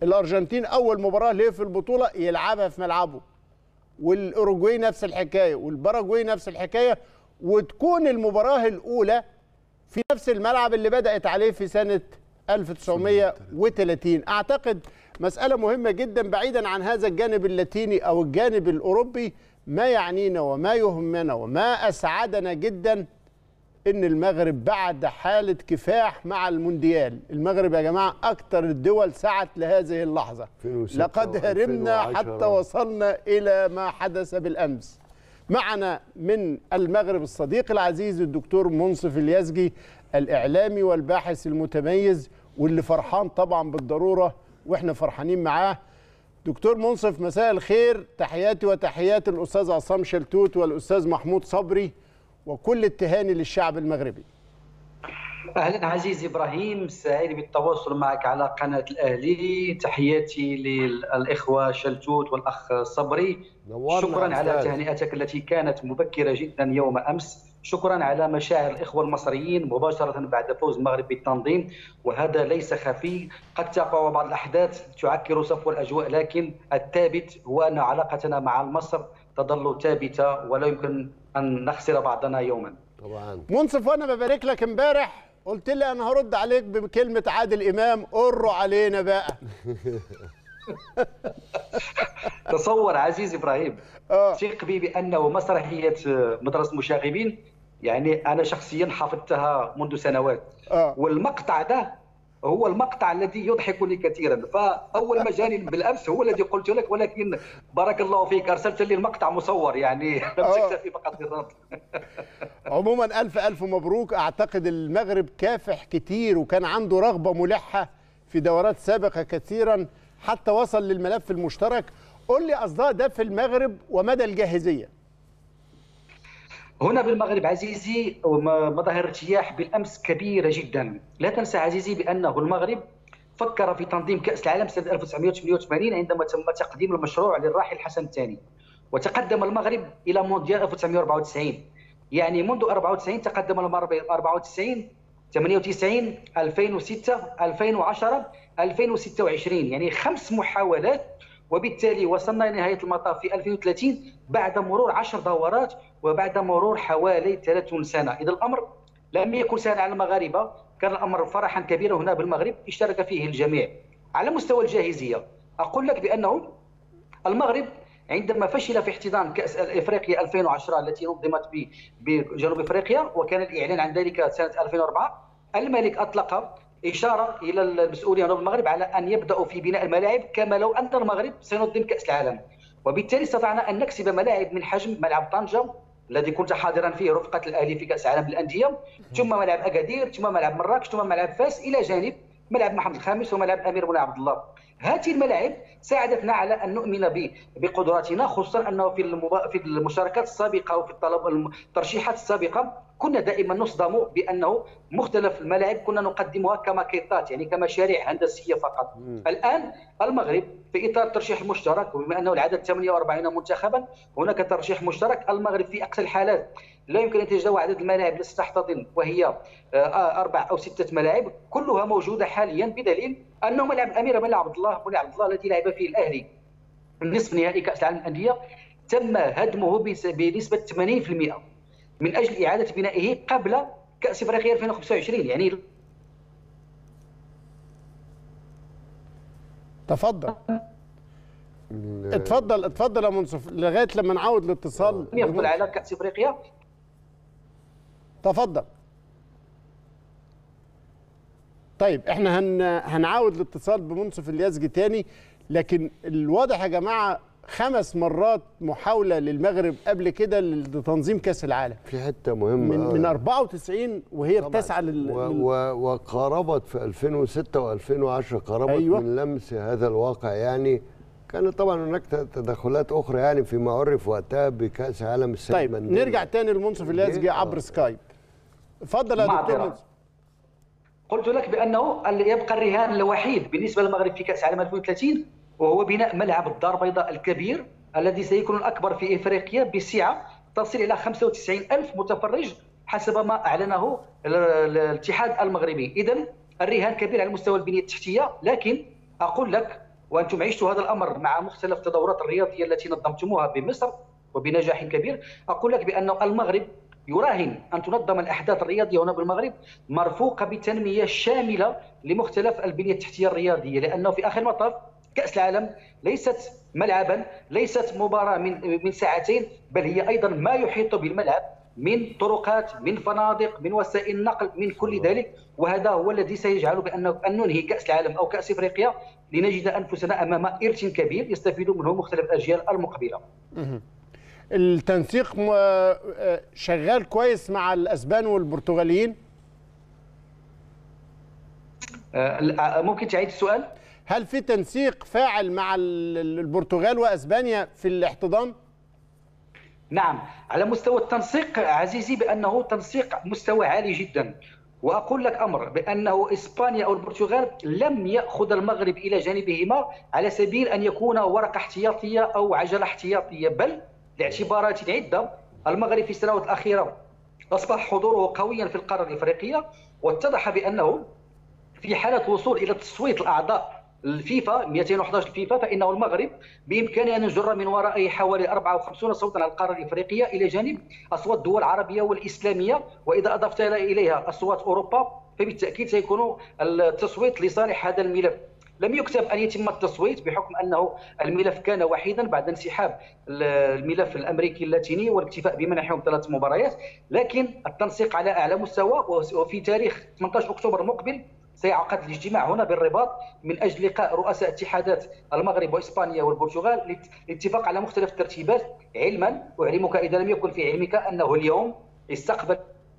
الارجنتين اول مباراه ليه في البطوله يلعبها في ملعبه، والاوروجواي نفس الحكايه، والباراجواي نفس الحكايه، وتكون المباراه الاولى في نفس الملعب اللي بدات عليه في سنه ألف وتسعمائة وثلاثين. اعتقد مساله مهمه جدا بعيدا عن هذا الجانب اللاتيني او الجانب الاوروبي. ما يعنينا وما يهمنا وما اسعدنا جدا ان المغرب بعد حاله كفاح مع المونديال. المغرب يا جماعه اكثر الدول سعت لهذه اللحظه، لقد هرمنا حتى وصلنا الى ما حدث بالامس. معنا من المغرب الصديق العزيز الدكتور منصف اليزجي، الاعلامي والباحث المتميز واللي فرحان طبعا بالضروره واحنا فرحانين معاه. دكتور منصف مساء الخير، تحياتي وتحيات الاستاذ عصام شلتوت والاستاذ محمود صبري وكل التهاني للشعب المغربي. اهلا عزيزي ابراهيم، سعيد بالتواصل معك على قناه الاهلي. تحياتي للاخوه شلتوت والاخ صبري. شكرا على تهنئتك التي كانت مبكره جدا يوم امس. شكرا على مشاعر الاخوه المصريين مباشره بعد فوز المغرب بالتنظيم، وهذا ليس خفي. قد تقع بعض الاحداث تعكر صفو الاجواء، لكن الثابت هو ان علاقتنا مع مصر تظل ثابته ولا يمكن ان نخسر بعضنا يوما. طبعا منصف، وانا ببارك لك امبارح قلت لي انا هرد عليك بكلمه عادل امام، قروا علينا بقى. تصور عزيز ابراهيم، ثق بي بانه مسرحيه مدرسه مشاغبين يعني انا شخصيا حفظتها منذ سنوات. أوه. والمقطع ده هو المقطع الذي يضحكني كثيرا. فاول ما جاني بالامس هو الذي قلت لك، ولكن بارك الله فيك ارسلت لي المقطع مصور، يعني لم تكتفي فقط بالرد. عموما الف الف مبروك. اعتقد المغرب كافح كتير وكان عنده رغبه ملحه في دورات سابقه كثيرا حتى وصل للملف المشترك. قل لي اصداء ده في المغرب ومدى الجاهزيه. هنا بالمغرب عزيزي مظاهر ارتياح بالامس كبيره جدا. لا تنسى عزيزي بانه المغرب فكر في تنظيم كاس العالم سنه ألف وتسعمائة وثمانية وثمانين عندما تم تقديم المشروع للراحل حسن الثاني، وتقدم المغرب الى مونديال ألف وتسعمائة وأربعة وتسعين. يعني منذ أربعة وتسعين تقدم المغرب أربعة وتسعين، ثمانية وتسعين، ألفين وستة، ألفين وعشرة، ألفين وستة وعشرين، يعني خمس محاولات، وبالتالي وصلنا لنهايه المطاف في ألفين وثلاثين بعد مرور عشر دورات وبعد مرور حوالي ثلاثين سنه. اذا الامر لم يكن سهلا على المغاربه، كان الامر فرحا كبيرا هنا بالمغرب اشترك فيه الجميع. على مستوى الجاهزيه اقول لك بانه المغرب عندما فشل في احتضان كاس افريقيا ألفين وعشرة التي نظمت بجنوب افريقيا وكان الاعلان عن ذلك سنه ألفين وأربعة، الملك اطلق إشارة إلى المسؤولين هنا بالمغرب على أن يبدأوا في بناء الملاعب كما لو أن المغرب سينظم كأس العالم، وبالتالي استطعنا أن نكسب ملاعب من حجم ملعب طنجة الذي كنت حاضرا فيه رفقة الأهلي في كأس العالم للأندية، ثم ملعب أكادير، ثم ملعب مراكش، ثم ملعب فاس، إلى جانب ملعب محمد الخامس وملعب أمير بن عبد الله. هذه الملاعب ساعدتنا على أن نؤمن بقدراتنا، خصوصا أنه في في المشاركات السابقة وفي الطلب الترشيحات السابقة كنا دائما نصدم بأنه مختلف الملاعب كنا نقدمها كماكيطات، يعني كمشاريع هندسية فقط. مم. الآن المغرب في إطار الترشيح المشترك، وبما أنه العدد ثمانية وأربعين منتخبا هناك ترشيح مشترك، المغرب في أقصى الحالات لا يمكن أن يتجاوز عدد الملاعب التي تحتضن وهي أربع أو ستة ملاعب كلها موجودة حاليا، بدليل أنه ملعب أمير بن عبد الله بن عبد الله الذي لعب فيه الأهلي النصف نهائي كأس العالم للأندية تم هدمه بنسبة ثمانين بالمئة من أجل إعادة بنائه قبل كأس إفريقيا ألفين وخمسة وعشرين. يعني تفضل اتفضل اتفضل يا منصف لغايه لما نعود الاتصال. يفضل على كأس إفريقيا. تفضل. طيب احنا هن هنعاود الاتصال بمنصف اليزجي تاني، لكن الواضح يا جماعه خمس مرات محاوله للمغرب قبل كده لتنظيم كاس العالم. في حته مهمه من, من أربعة وتسعين وهي بتسعى لل و و وقاربت في ألفين وستة وألفين وعشرة قاربت. أيوة. من لمس هذا الواقع. يعني كانت طبعا هناك تدخلات اخرى يعني فيما عرف وقتها بكاس عالم السيد طيب منديل. نرجع تاني لمنصف اليزجي عبر سكايب. اتفضل يا دكتور منصف. قلت لك بانه يبقى الرهان الوحيد بالنسبه للمغرب في كاس العالم ألفين وثلاثين وهو بناء ملعب الدار البيضاء الكبير الذي سيكون الاكبر في افريقيا بسعه تصل الى خمسة وتسعين ألف متفرج حسب ما اعلنه الاتحاد المغربي. اذا الرهان كبير على مستوى البنيه التحتيه، لكن اقول لك وأنتم عشتوا هذا الأمر مع مختلف التظاهرات الرياضية التي نظمتموها بمصر وبنجاح كبير. أقول لك بأن المغرب يراهن أن تنظم الأحداث الرياضية هنا بالمغرب مرفوقة بتنمية شاملة لمختلف البنية التحتية الرياضية، لأنه في آخر المطاف كأس العالم ليست ملعبا، ليست مباراة من من ساعتين، بل هي أيضا ما يحيط بالملعب من طرقات، من فنادق، من وسائل النقل، من كل ذلك. وهذا هو الذي سيجعل بأن أن ننهي كأس العالم أو كأس إفريقيا لنجد أنفسنا أمام إرث كبير يستفيد منه مختلف الأجيال المقبلة. التنسيق شغال كويس مع الأسبان والبرتغاليين؟ ممكن تعيد السؤال؟ هل في تنسيق فاعل مع البرتغال وأسبانيا في الاحتضان؟ نعم، على مستوى التنسيق عزيزي بأنه تنسيق مستوى عالي جدا. وأقول لك أمر بأنه إسبانيا أو البرتغال لم يأخذ المغرب إلى جانبهما على سبيل أن يكون ورقة احتياطية أو عجلة احتياطية، بل لاعتبارات عدة المغرب في السنوات الأخيرة أصبح حضوره قويا في القارة الإفريقية، واتضح بأنه في حالة وصول إلى تصويت الأعضاء الفيفا مئتين وأحد عشر الفيفا فإنه المغرب بإمكانه أن يجر من ورائه حوالي أربعة وخمسين صوتا على القارة الإفريقية إلى جانب أصوات الدول العربية والإسلامية، وإذا أضفت إليها أصوات أوروبا فبالتأكيد سيكون التصويت لصالح هذا الملف. لم يكتب أن يتم التصويت بحكم أنه الملف كان وحيدا بعد انسحاب الملف الأمريكي اللاتيني والاكتفاء بمنحهم ثلاث مباريات، لكن التنسيق على أعلى مستوى. وفي تاريخ ثمانية عشر أكتوبر المقبل سيعقد الاجتماع هنا بالرباط من أجل لقاء رؤساء اتحادات المغرب وإسبانيا والبرتغال للاتفاق على مختلف الترتيبات، علما أعلمك إذا لم يكن في علمك أنه اليوم استقبل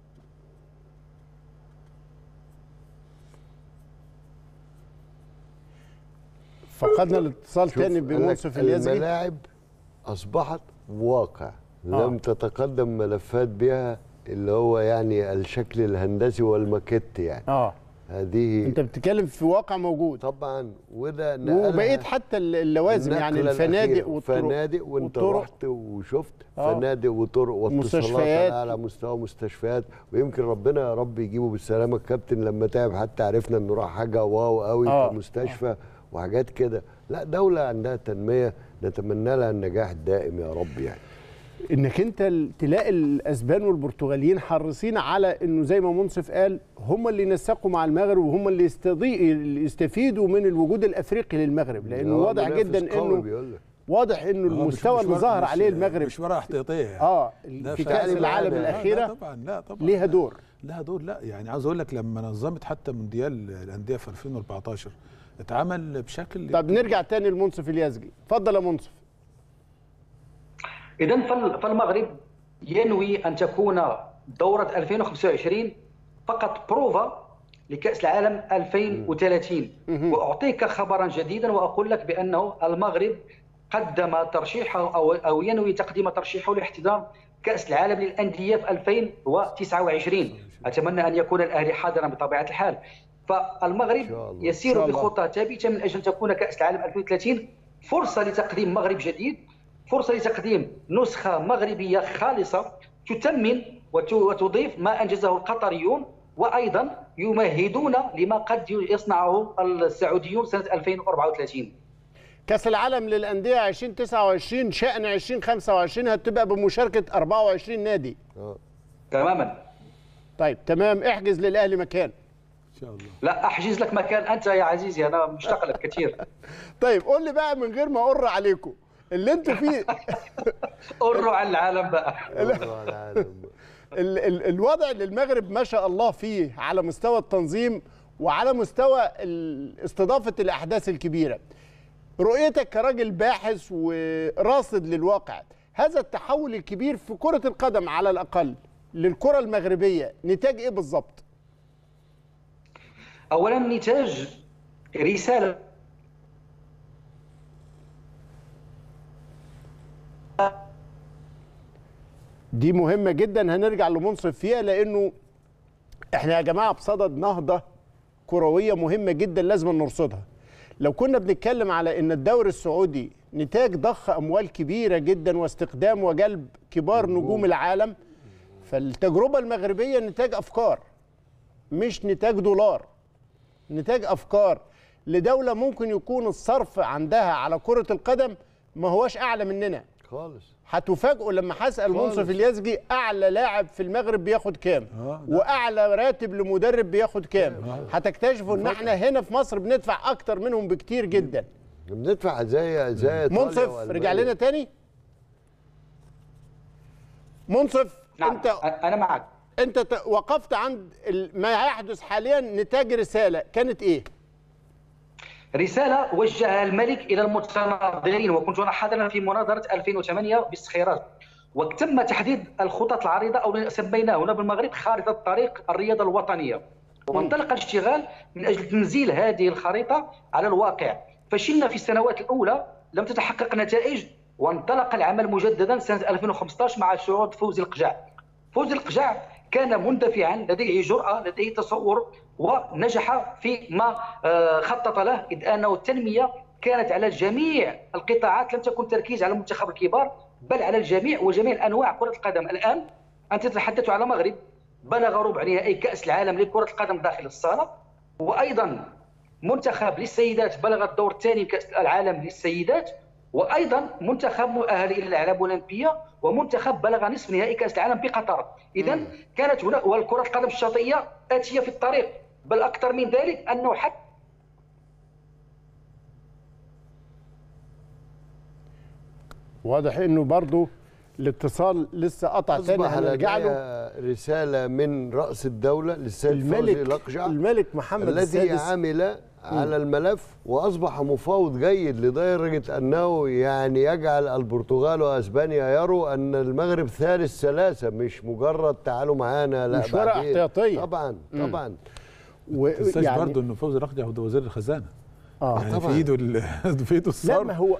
فقدنا الاتصال تاني بمنصف اليزجي. الملاعب أصبحت واقع لم آه. تتقدم ملفات بها اللي هو يعني الشكل الهندسي والماكيت يعني. اه هذه انت بتتكلم في واقع موجود طبعا، وده وبقيت حتى اللوازم يعني الفنادق والطرق فنادق وانت والطرق. رحت وشفت آه. فنادق وطرق واتصالات على مستوى مستشفيات، ويمكن ربنا يا رب يجيبه بالسلامه الكابتن لما تعب حتى عرفنا انه راح حاجه واو قوي آه. كمستشفى آه. وحاجات كده. لا، دوله عندها تنميه نتمنى لها النجاح الدائم يا رب. يعني انك انت تلاقي الاسبان والبرتغاليين حريصين على انه زي ما منصف قال هم اللي ينسقوا مع المغرب وهم اللي يستفيدوا من الوجود الافريقي للمغرب، لانه واضح جدا انه واضح انه المستوى اللي ظهر عليه المغرب مش ورقه احتياطيه يعني. اه في كاس العالم الاخيره. لا طبعا لا طبعا ليها دور لها دور لا يعني عاوز اقول لك لما نظمت حتى مونديال الانديه في ألفين وأربعتاشر اتعمل بشكل. طب نرجع تاني لمنصف اليزجي، اتفضل يا منصف. إذن فالمغرب ينوي أن تكون دورة ألفين وخمسة وعشرين فقط بروفا لكأس العالم ألفين وثلاثين. وأعطيك خبرا جديدا وأقول لك بأنه المغرب قدم ترشيحه أو أو ينوي تقديم ترشيحه لاحتضان كأس العالم للأندية في ألفين وتسعة وعشرين. أتمنى أن يكون الأهلي حاضرا بطبيعة الحال. فالمغرب يسير بخطى ثابتة من أجل أن تكون كأس العالم ألفين وثلاثين فرصة لتقديم مغرب جديد، فرصة لتقديم نسخة مغربية خالصة تتمن وتضيف ما أنجزه القطريون، وأيضا يمهدون لما قد يصنعه السعوديون سنة ألفين وأربعة وثلاثين. كأس العالم للأندية ألفين وتسعة وعشرين شأن ألفين وخمسة وعشرين هتبقى بمشاركة أربعة وعشرين نادي. اه تماما. طيب تمام، احجز للأهلي مكان. ان شاء الله. لا احجز لك مكان انت يا عزيزي، انا مشتاق لك كثير. طيب قول لي بقى من غير ما اقر عليكم اللي انتوا فيه. قروا على العالم بقى. قروا على العالم. ال ال الوضع اللي المغرب ما شاء الله فيه على مستوى التنظيم وعلى مستوى استضافة الأحداث الكبيرة، رؤيتك كراجل باحث وراصد للواقع، هذا التحول الكبير في كرة القدم على الأقل للكرة المغربية نتاج إيه بالظبط؟ أولا نتاج رسالة دي مهمة جدا، هنرجع لمنصف فيها لأنه احنا يا جماعة بصدد نهضة كروية مهمة جدا لازم نرصدها. لو كنا بنتكلم على ان الدوري السعودي نتاج ضخ اموال كبيرة جدا واستخدام وجلب كبار نجوم العالم، فالتجربة المغربية نتاج افكار مش نتاج دولار، نتاج افكار. لدوله ممكن يكون الصرف عندها على كره القدم ما هواش اعلى مننا خالص. هتفاجئوا لما هسال منصف اليزجي اعلى لاعب في المغرب بياخد كام واعلى راتب لمدرب بياخد كام. هتكتشفوا ان احنا هنا في مصر بندفع اكتر منهم بكتير جدا. بندفع زي زي منصف رجع لنا تاني. منصف نعم. انت انا معك. انت وقفت عند ما يحدث حاليا. نتاج رساله كانت ايه؟ رسالة وجهها الملك إلى المتناظرين، وكنت أنا حاضرا في مناظرة ألفين وثمانية بالسخيرات، وتم تحديد الخطط العريضة أو سميناه هنا بالمغرب خارطة طريق الرياضة الوطنية، وانطلق الاشتغال من أجل تنزيل هذه الخريطة على الواقع. فشلنا في السنوات الأولى، لم تتحقق نتائج، وانطلق العمل مجددا سنة ألفين وخمسة عشر مع صعود فوزي القجع. فوزي القجع كان مندفعا، لديه جرأة، لديه تصور، ونجح فيما خطط له، إذ أنه التنمية كانت على جميع القطاعات، لم تكن تركيز على المنتخب الكبار بل على الجميع وجميع أنواع كرة القدم. الآن أنت تتحدث على مغرب بلغ ربع نهائي كأس العالم لكرة القدم داخل الصالة، وأيضا منتخب للسيدات بلغ الدور الثاني كأس العالم للسيدات، وايضا منتخب مؤهل الى الالعاب الاولمبيه، ومنتخب بلغ نصف نهائي كاس العالم بقطر. اذا كانت هنا، والكره القدم الشاطئيه اتيه في الطريق، بل اكثر من ذلك انه حتى واضح انه برضه الاتصال لسه قطع تاني. هنرجع له. رساله من راس الدوله للسيد فوزي الأقجع، الملك محمد الذي عمل على الملف واصبح مفاوض جيد لدرجه انه يعني يجعل البرتغال واسبانيا يروا ان المغرب ثالث ثلاثه، مش مجرد تعالوا معانا، لا مش ورقه احتياطيه. طبعا طبعا. ما تنساش يعني برضه ان فوزي الأقجع هو وزير الخزانه. اه يعني طبعا في ايده في ايده الصرف. لا ما هو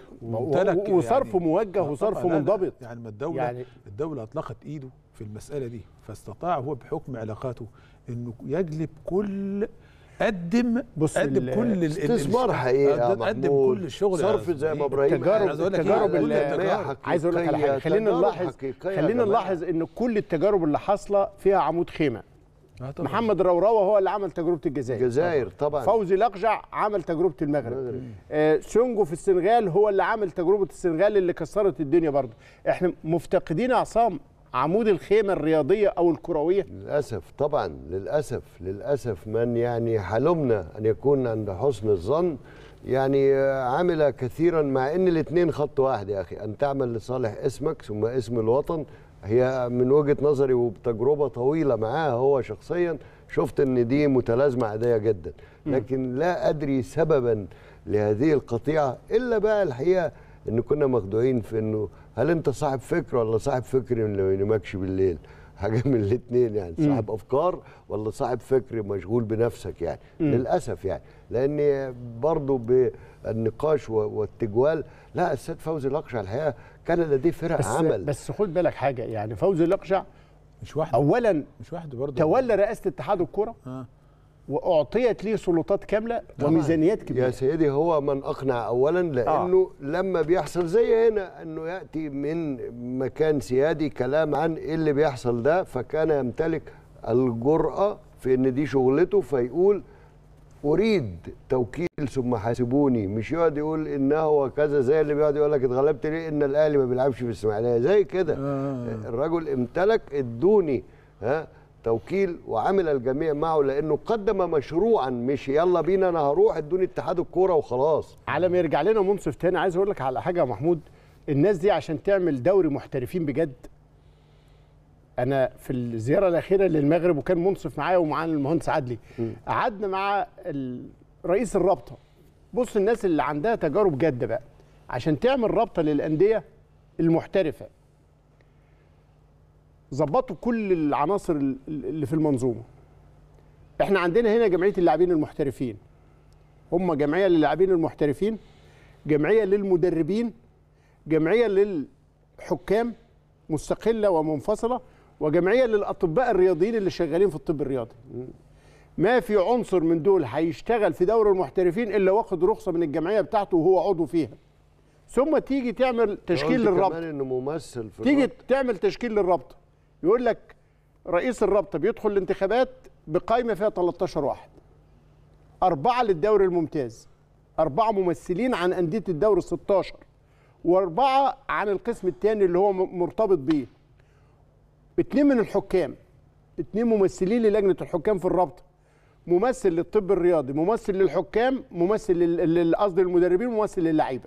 وصرفه يعني موجه وصرفه منضبط. يعني ما الدوله يعني الدوله اطلقت ايده في المساله دي، فاستطاع هو بحكم علاقاته انه يجلب كل قدم بص قدم كل استثمار حقيقي، قدم كل الشغل، صرف زي ما ابراهيم التجارب التجارب اللي عايز اقول لك على حاجه. خلينا نلاحظ خلينا نلاحظ ان كل التجارب اللي حاصله فيها عمود خيمه. آه محمد روراوه هو اللي عمل تجربه الجزائر. الجزائر طبعا. فوزي الأقجع عمل تجربه المغرب. آه سونجو في السنغال هو اللي عمل تجربه السنغال اللي كسرت الدنيا برضه. احنا مفتقدين يا عصام عمود الخيمه الرياضيه او الكرويه للاسف. طبعا للاسف للاسف من يعني حلمنا ان يكون عند حسن الظن، يعني عمل كثيرا، مع ان الاثنين خط واحد يا اخي، ان تعمل لصالح اسمك ثم اسم الوطن. هي من وجهه نظري وبتجربه طويله معاه هو شخصيا، شفت ان دي متلازمه عاديه جدا، لكن لا ادري سببا لهذه القطيعه الا بقى الحقيقه ان كنا مخدوعين في انه هل انت صاحب فكر ولا صاحب فكر اللي ما ينامكش بالليل، حاجه من الاثنين يعني، صاحب افكار ولا صاحب فكر مشغول بنفسك يعني. مم. للاسف يعني، لان برضه بالنقاش والتجوال، لا السيد فوزي الأقجع الحقيقه كان لديه فرق بس عمل. بس خد بالك حاجه، يعني فوزي الأقجع مش وحده، اولا مش وحده برضه، تولى رئاسه اتحاد الكره آه. واعطيت ليه سلطات كامله وميزانيات كبيره. يا سيدي هو من اقنع اولا، لانه آه. لما بيحصل زي هنا انه ياتي من مكان سيادي كلام عن ايه اللي بيحصل ده، فكان يمتلك الجرأه في ان دي شغلته، فيقول اريد توكيل ثم حاسبوني، مش يقعد يقول انه وكذا زي اللي بيقعد يقول لك اتغلبت ليه ان الاهلي ما بيلعبش في الاسماعيليه زي كده. آه. الرجل امتلك ادوني ها توكيل وعمل الجميع معه، لانه قدم مشروعا، مش يلا بينا انا هروح ادوني اتحاد الكوره وخلاص. على ما يرجع لنا منصف تاني، عايز اقول لك على حاجه يا محمود. الناس دي عشان تعمل دوري محترفين بجد، انا في الزياره الاخيره للمغرب وكان منصف معايا ومعانا المهندس عدلي، قعدنا مع رئيس الرابطه. بص الناس اللي عندها تجارب جاده بقى عشان تعمل رابطه للانديه المحترفه، ظبطوا كل العناصر اللي في المنظومه. احنا عندنا هنا جمعيه اللاعبين المحترفين، هم جمعيه للاعبين المحترفين، جمعيه للمدربين، جمعيه للحكام مستقله ومنفصله، وجمعيه للاطباء الرياضيين اللي شغالين في الطب الرياضي. ما في عنصر من دول هيشتغل في دوري المحترفين الا واخد رخصه من الجمعيه بتاعته وهو عضو فيها. ثم تيجي تعمل تشكيل للرابطه، كمان انه ممثل في تيجي الرابطة. تعمل تشكيل للرابطه، يقول لك رئيس الرابطه بيدخل الانتخابات بقائمه فيها ثلاثة عشر واحد، اربعه للدوري الممتاز، أربعة ممثلين عن أندية الدوري ستاشر وأربعة عن القسم الثاني اللي هو مرتبط بيه. اتنين من الحكام، اتنين ممثلين للجنة الحكام في الرابطة، ممثل للطب الرياضي، ممثل للحكام، ممثل قصدي المدربين، ممثل للعيبة.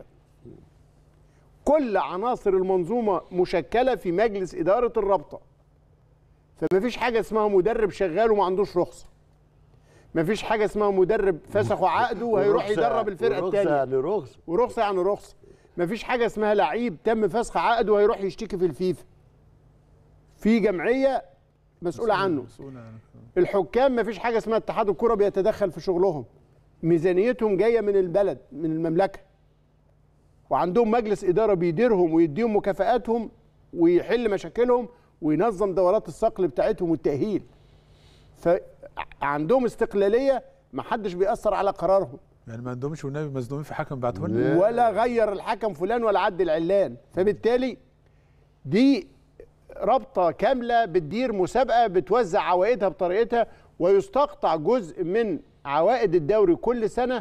كل عناصر المنظومة مشكلة في مجلس إدارة الرابطة. فما فيش حاجة اسمها مدرب شغال وما عندوش رخصة. ما فيش حاجة اسمها مدرب فسخوا عقده وهيروح يدرب الفرقة الثانية. ورخصة يعني رخصة. ورخصة يعني رخصة. ما فيش حاجة اسمها لعيب تم فسخ عقده وهيروح يشتكي في الفيفا. في جمعية مسؤولة عنه. الحكام ما فيش حاجة اسمها اتحاد الكرة بيتدخل في شغلهم. ميزانيتهم جاية من البلد، من المملكة. وعندهم مجلس إدارة بيديرهم ويديهم مكافآتهم ويحل مشاكلهم وينظم دورات الصقل بتاعتهم والتأهيل. فعندهم استقلالية، ما حدش بيأثر على قرارهم. يعني ما عندهمش والنبي مظلومين في حكم بعته لنا ولا غير الحكم فلان ولا عدل علان. فبالتالي دي رابطة كاملة بتدير مسابقة بتوزع عوائدها بطريقتها، ويستقطع جزء من عوائد الدوري كل سنة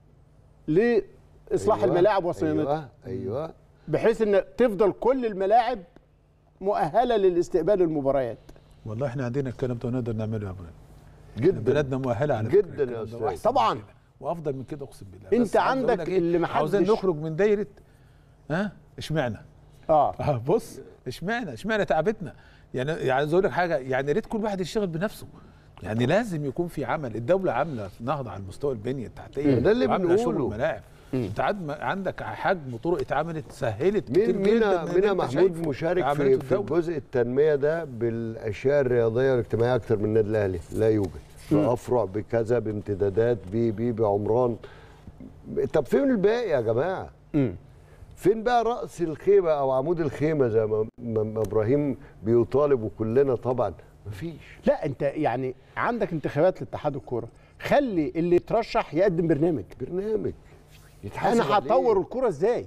لإصلاح أيوة الملاعب وصيانتها. ايوه ايوه بحيث ان تفضل كل الملاعب مؤهلة للاستقبال المباريات. والله احنا عندنا الكلام ده ونقدر نعمله يا ابراهيم. جدا بلدنا مؤهلة على جدا فكرة يا استاذ. طبعا وافضل من كده اقسم بالله. انت عندك إيه؟ اللي ما حدش عاوزين نخرج من دايره ها اشمعنى اه اه بص اشمعنى اشمعنى تعبتنا. يعني يعني عايز اقول لك حاجه، يعني يا ريت كل واحد يشتغل بنفسه. يعني لازم يكون في عمل، الدوله عامله نهضه على المستوى البنيه التحتيه، ده اللي عامله شغل بنقوله. الملاعب. انت عندك حجم طرق اتعملت سهلت مين كتير مين جدا. مين محمود مشارك في, في جزء التنميه ده بالاشياء الرياضيه والاجتماعيه اكتر من النادي الاهلي؟ لا يوجد. بافرع بكذا بامتدادات بي بي بعمران. طب فين الباقي يا جماعه؟ م. فين بقى راس الخيمه او عمود الخيمه زي ما, ما ابراهيم بيطالب وكلنا طبعا؟ مفيش. لا انت يعني عندك انتخابات لاتحاد الكوره، خلي اللي يترشح يقدم برنامج برنامج انا هطور الكوره ازاي،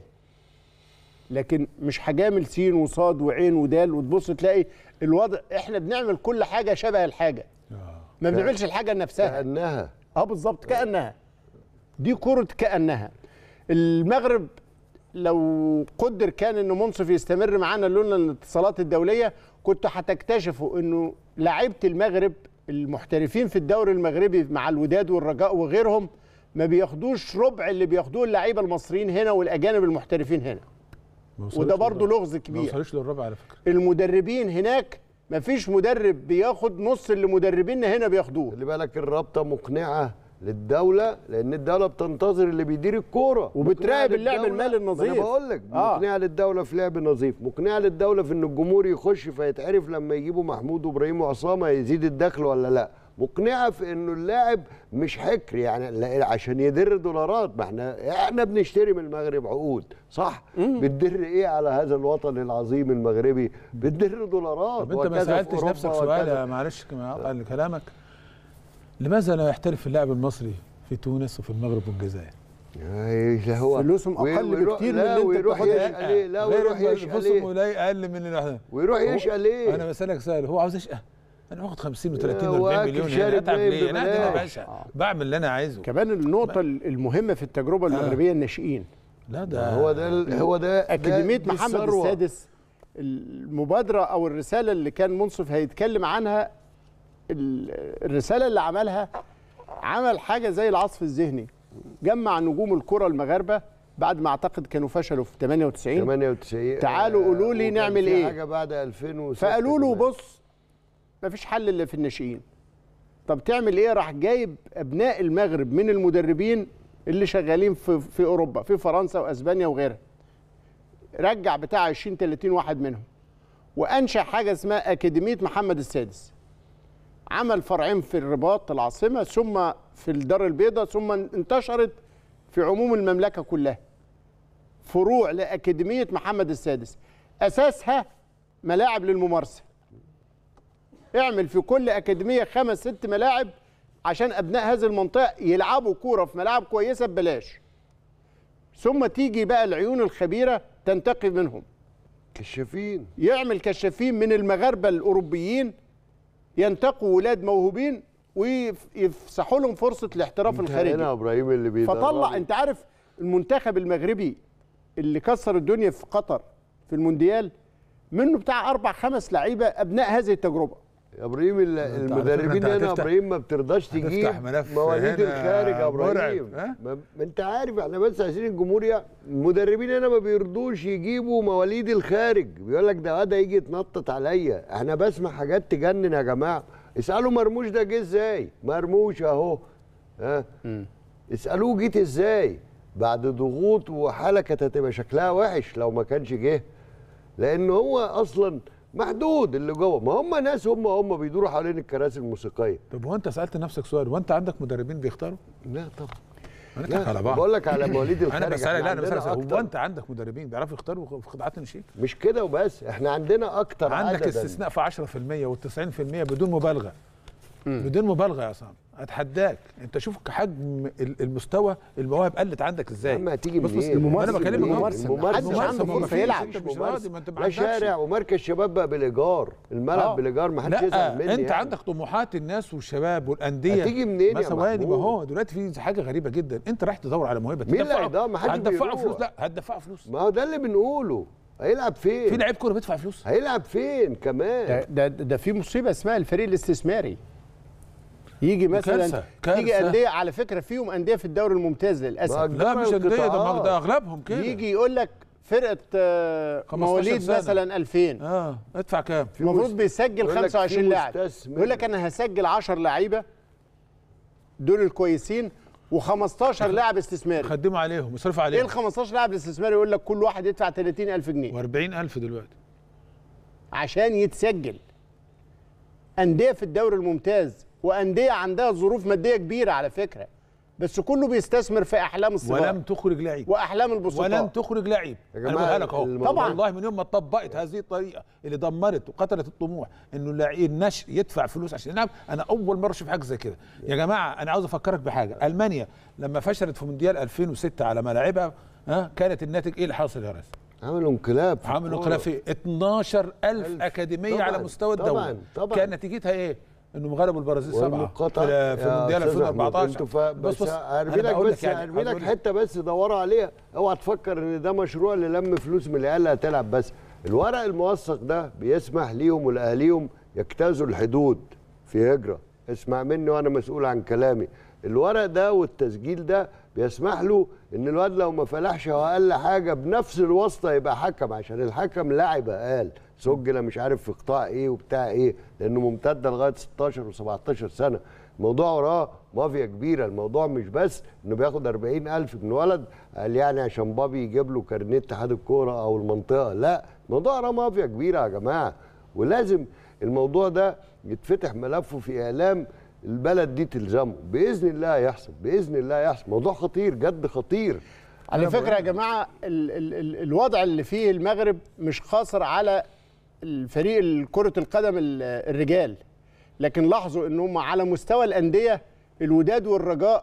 لكن مش هجامل سين وصاد وعين ودال وتبص تلاقي الوضع. احنا بنعمل كل حاجه شبه الحاجه، ما بنعملش الحاجه نفسها كانها. اه بالظبط كانها. دي كره كانها. المغرب لو قدر كان انه منصف يستمر معانا لولا الاتصالات الدوليه، كنتوا هتكتشفوا انه لاعيبه المغرب المحترفين في الدوري المغربي مع الوداد والرجاء وغيرهم ما بياخدوش ربع اللي بياخدوه اللعيبه المصريين هنا والاجانب المحترفين هنا. وده برضه لغز كبير. ما وصلوش للربع على فكره. المدربين هناك ما فيش مدرب بياخد نص اللي مدربيننا هنا بياخدوه. خلي بالك الرابطه مقنعه للدوله، لان الدوله بتنتظر اللي بيدير الكوره وبتراقب اللعب المالي النظيف. انا بقول لك آه. مقنعه للدوله في لعب نظيف، مقنعه للدوله في ان الجمهور يخش فيتعرف لما يجيبوا محمود وابراهيم وعصامه يزيد الدخل ولا لا، مقنعه في انه اللاعب مش حكر يعني عشان يدر دولارات. ما احنا احنا بنشتري من المغرب عقود صح؟ بتدر ايه على هذا الوطن العظيم المغربي؟ بتدر دولارات. طب انت ما سالتش نفسك سؤال يا معلش اقطع كلامك، لماذا لا يحترف اللاعب المصري في تونس وفي المغرب والجزائر؟ هو فلوسهم اقل بكتير من اللي انت بتاخدها. يشقى ليه؟ لا ويروح يشقى ليه؟ فلوسهم اقل من اللي ويروح يشقى ليه؟ انا بسالك سؤال، هو عاوز يشقى؟ انا باخد خمسين وثلاثين وأربعين مليون هنا، اتعب ليه؟ انا يا باشا بعمل اللي انا عايزه. كمان النقطه المهمه في التجربه المغربيه الناشئين. لا ده هو ده هو ده اكاديميه محمد السادس. المبادره او الرساله اللي كان منصف هيتكلم عنها، الرساله اللي عملها عمل حاجه زي العصف الذهني، جمع نجوم الكره المغاربه بعد ما اعتقد كانوا فشلوا في ثمانية وتسعين ثمانية وتسعين تعالوا قولوا لي نعمل ايه. حاجه بعد ألفين وستة فقالوا له بص مفيش حل الا في الناشئين. طب تعمل ايه؟ راح جايب ابناء المغرب من المدربين اللي شغالين في في اوروبا، في فرنسا واسبانيا وغيرها، رجع بتاع عشرين ثلاثين واحد منهم وانشا حاجه اسمها اكاديميه محمد السادس. عمل فرعين في الرباط العاصمه، ثم في الدار البيضاء، ثم انتشرت في عموم المملكه كلها. فروع لاكاديميه محمد السادس اساسها ملاعب للممارسه. اعمل في كل اكاديميه خمس ست ملاعب عشان ابناء هذه المنطقه يلعبوا كوره في ملاعب كويسه ببلاش. ثم تيجي بقى العيون الخبيره تنتقي منهم. كشافين. يعمل كشافين من المغاربه الاوروبيين ينتقوا ولاد موهوبين ويفسحوا لهم فرصه الاحتراف الخارجي. هنا ابراهيم اللي بيدرب. فطلع، انت عارف المنتخب المغربي اللي كسر الدنيا في قطر في المونديال منه بتاع اربع خمس لعيبه ابناء هذه التجربه. يا ابراهيم المدربين هنا يا ابراهيم ما بترضاش تجيب مواليد الخارج يا ابراهيم. ما انت عارف احنا بس عايزين الجمهوريه، المدربين هنا ما بيرضوش يجيبوا مواليد الخارج، بيقول لك ده ده يجي يتنطط عليا. احنا بسمع حاجات تجنن يا جماعه. اسالوا مرموش ده جه ازاي؟ مرموش اهو ها اسالوه جيت ازاي؟ بعد ضغوط وحاله كانت هتبقى شكلها وحش لو ما كانش جه، لان هو اصلا محدود اللي جوه. ما هم ناس هم هم بيدوروا حوالين الكراسي الموسيقيه. طب هو انت سالت نفسك سؤال، وانت عندك مدربين بيختاروا؟ لا طبعا. انا على بعض بقول لك على مواليد الخارج. انا بسالك، لا انا بسالك هو انت عندك مدربين بيعرفوا يختاروا في قطاعات الناشئين؟ مش كده وبس، احنا عندنا اكتر عندك عدداً. استثناء في عشرة في المية والتسعين في المية بدون مبالغه. مم. بدون مبالغه يا عصام، اتحداك انت شوف حجم المستوى المواهب قلت عندك ازاي. اما هتيجي بص بص منين؟ انا بكلمك الممارسه الممارسه ما فيش ممارسه. لا شارع ومركز شباب بقى بالايجار، الملعب بالايجار، ما حدش يزعل مني. انت يعني. عندك طموحات الناس والشباب والانديه هتيجي منين يا ثواني؟ ما هو دلوقتي في حاجه غريبه جدا، انت رايح تدور على موهبه مين اللي هيدور؟ ما حدش هتدفعوا فلوس؟ لا هتدفعوا فلوس. ما هو ده اللي بنقوله. هيلعب فين؟ في لعيب كوره بيدفع فلوس؟ هيلعب فين كمان؟ ده ده, ده في مصيبه اسمها الفريق الاستثماري. يجي مثلا كارثة. كارثة. يجي انديه، على فكره فيهم انديه في الدوري الممتاز للاسف. لا مش انديه، ده, ده اغلبهم كده. يجي يقول لك فرقه مواليد مثلا ألفين اه ادفع كام؟ المفروض بيسجل خمسة وعشرين لاعب، يقول لك انا هسجل عشرة لعيبه دول الكويسين و15 لاعب استثماري. خدموا عليهم، يصرفوا عليهم. ايه ال خمستاشر لاعب الاستثماري؟ يقول لك كل واحد يدفع تلاتين ألف جنيه وأربعين ألف دلوقتي عشان يتسجل. انديه في الدوري الممتاز وانديه عندها ظروف ماديه كبيره على فكره، بس كله بيستثمر في احلام الصغار ولم تخرج لعيب واحلام البسطاء ولم تخرج لعيب. انا بقولها لك اهو طبعا والله من يوم ما طبقت هذه الطريقه اللي دمرت وقتلت الطموح انه اللعيب النشء يدفع فلوس عشان يلعب، انا اول مره اشوف حاجه زي كده. يا جماعه انا عاوز افكرك بحاجه، المانيا لما فشلت في مونديال ألفين وستة على ملاعبها ها كانت الناتج ايه اللي حاصل يا ريس؟ عملوا انقلاب. عملوا انقلاب في اتناشر ألف اكاديميه طبعًا على مستوى الدوله. طبعا طبعا كان نتيجتها ايه؟ انهم غلبوا البرازيل سبعه في مونديال ألفين وأربعتاشر. بس بس ارمي لك بس ارمي لك حته بس دوروا عليها، اوعى تفكر ان ده مشروع اللي لم فلوس من العيال اللي هتلعب بس. الورق الموثق ده بيسمح ليهم ولاهاليهم يجتازوا الحدود في هجره. اسمع مني وانا مسؤول عن كلامي. الورق ده والتسجيل ده بيسمح له ان الواد لو ما فلحش هو اقل حاجه بنفس الواسطه يبقى حكم، عشان الحكم لعب قال سجل مش عارف في قطاع ايه وبتاع ايه، لانه ممتده لغايه ستاشر وسبعتاشر سنه. الموضوع وراه مافيا كبيره. الموضوع مش بس انه بياخد أربعين ألف من ولد قال يعني عشان بابي يجيب له كارنيه اتحاد الكوره او المنطقه، لا الموضوع وراه مافيا كبيره يا جماعه. ولازم الموضوع ده يتفتح ملفه في اعلام البلد دي تلزمه. باذن الله يحصل، باذن الله يحصل. موضوع خطير جد خطير. على فكره يا جماعه ال ال ال الوضع اللي فيه المغرب مش قاصر على الفريق كرة القدم الرجال، لكن لاحظوا انهم على مستوى الانديه الوداد والرجاء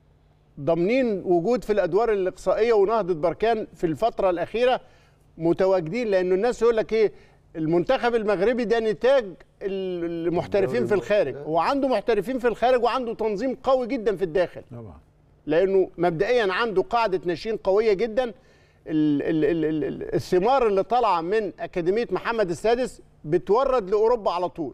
ضامنين وجود في الادوار الاقصائيه، ونهضه بركان في الفتره الاخيره متواجدين، لانه الناس يقول لك ايه المنتخب المغربي ده نتاج المحترفين في الخارج. هو عنده محترفين في الخارج وعنده تنظيم قوي جدا في الداخل طبعا، لانه مبدئيا عنده قاعده ناشئين قويه جدا. ال ال ال ال الثمار اللي طالعه من اكاديميه محمد السادس بتورد لاوروبا على طول،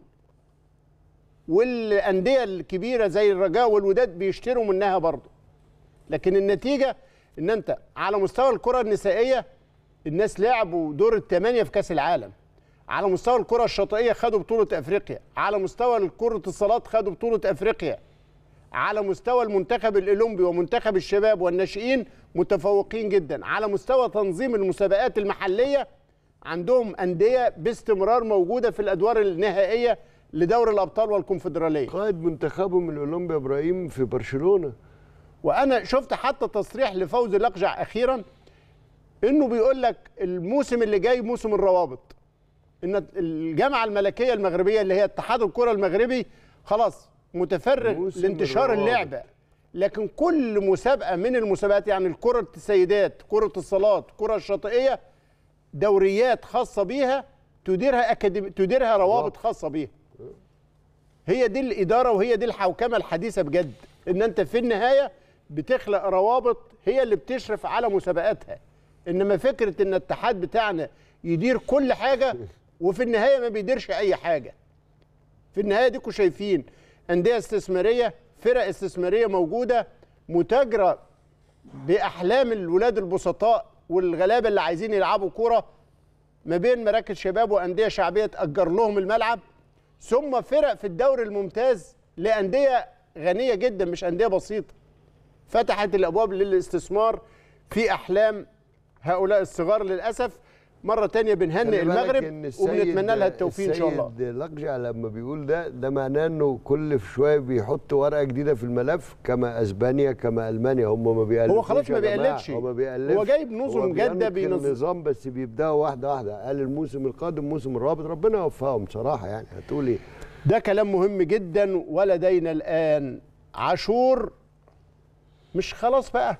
والانديه الكبيره زي الرجاء والوداد بيشتروا منها برضه. لكن النتيجه ان انت على مستوى الكره النسائيه الناس لعبوا دور الثمانيه في كاس العالم، على مستوى الكره الشاطئيه خدوا بطوله افريقيا، على مستوى كره الصالات خدوا بطوله افريقيا، على مستوى المنتخب الاولمبي ومنتخب الشباب والناشئين متفوقين جدا، على مستوى تنظيم المسابقات المحليه عندهم انديه باستمرار موجوده في الادوار النهائيه لدوري الابطال والكونفدراليه. قائد منتخبهم الاولمبي يا ابراهيم في برشلونه. وانا شفت حتى تصريح لفوزي الاقجع اخيرا انه بيقول لك الموسم اللي جاي موسم الروابط، ان الجامعه الملكيه المغربيه اللي هي اتحاد الكره المغربي خلاص متفرغ لانتشار اللعبه، لكن كل مسابقه من المسابقات يعني الكره السيدات، كره الصالات، الكره الشاطئيه دوريات خاصه بيها تديرها اكاديمي تديرها روابط خاصه بيها. هي دي الاداره وهي دي الحوكمه الحديثه بجد، ان انت في النهايه بتخلق روابط هي اللي بتشرف على مسابقاتها. انما فكره ان الاتحاد بتاعنا يدير كل حاجه وفي النهايه ما بيديرش اي حاجه. في النهايه ديكوا شايفين انديه استثماريه، فرق استثماريه موجوده متاجره باحلام الولاد البسطاء والغلابه اللي عايزين يلعبوا كوره، ما بين مراكز شباب وانديه شعبيه تاجر لهم الملعب، ثم فرق في الدوري الممتاز لانديه غنيه جدا مش انديه بسيطه. فتحت الابواب للاستثمار في احلام هؤلاء الصغار. للاسف مره تانية بنهنئ المغرب وبنتمنى لها التوفيق ان شاء الله. السيد لقجع لما بيقول ده ده معناه انه كل شويه بيحط ورقه جديده في الملف، كما اسبانيا كما المانيا. هم ما بيقلدوش، هو خلاص ما بيقلدش، هو ما بيقلدش، هو جايب نظم جاده بينظم نظام بس بيبداوا واحده واحده. قال الموسم القادم موسم الرابط، ربنا يوفقهم بصراحه. يعني هتقول ايه؟ ده كلام مهم جدا. ولدينا الان عاشور، مش خلاص بقى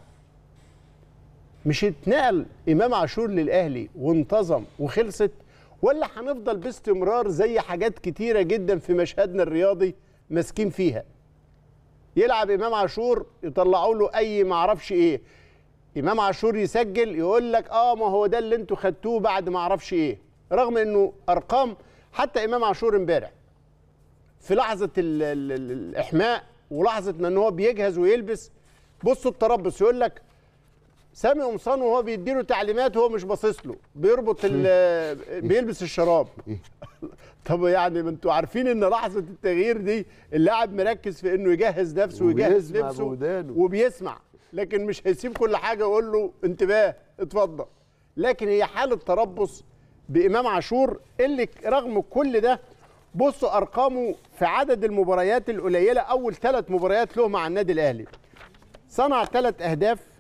مش اتنقل امام عاشور للاهلي وانتظم وخلصت، ولا هنفضل باستمرار زي حاجات كتيره جدا في مشهدنا الرياضي ماسكين فيها؟ يلعب امام عاشور يطلعوا له اي معرفش ايه، امام عاشور يسجل يقول لك اه ما هو ده اللي انتوا خدتوه بعد معرفش ايه، رغم انه ارقام. حتى امام عاشور امبارح في لحظه ال ال ال الاحماء ولحظه ما ان هو بيجهز ويلبس، بصوا التربص، يقول لك سامي قمصان وهو بيديله تعليمات وهو مش باصص له، بيربط بيلبس الشراب. طب يعني ما انتوا عارفين ان لحظه التغيير دي اللاعب مركز في انه يجهز نفسه ويجهز لبسه وبيسمع، لكن مش هيسيب كل حاجه ويقول له انتباه اتفضل. لكن هي حاله تربص بامام عاشور اللي رغم كل ده بصوا ارقامه في عدد المباريات القليله. اول ثلاث مباريات له مع النادي الاهلي صنع ثلاث اهداف.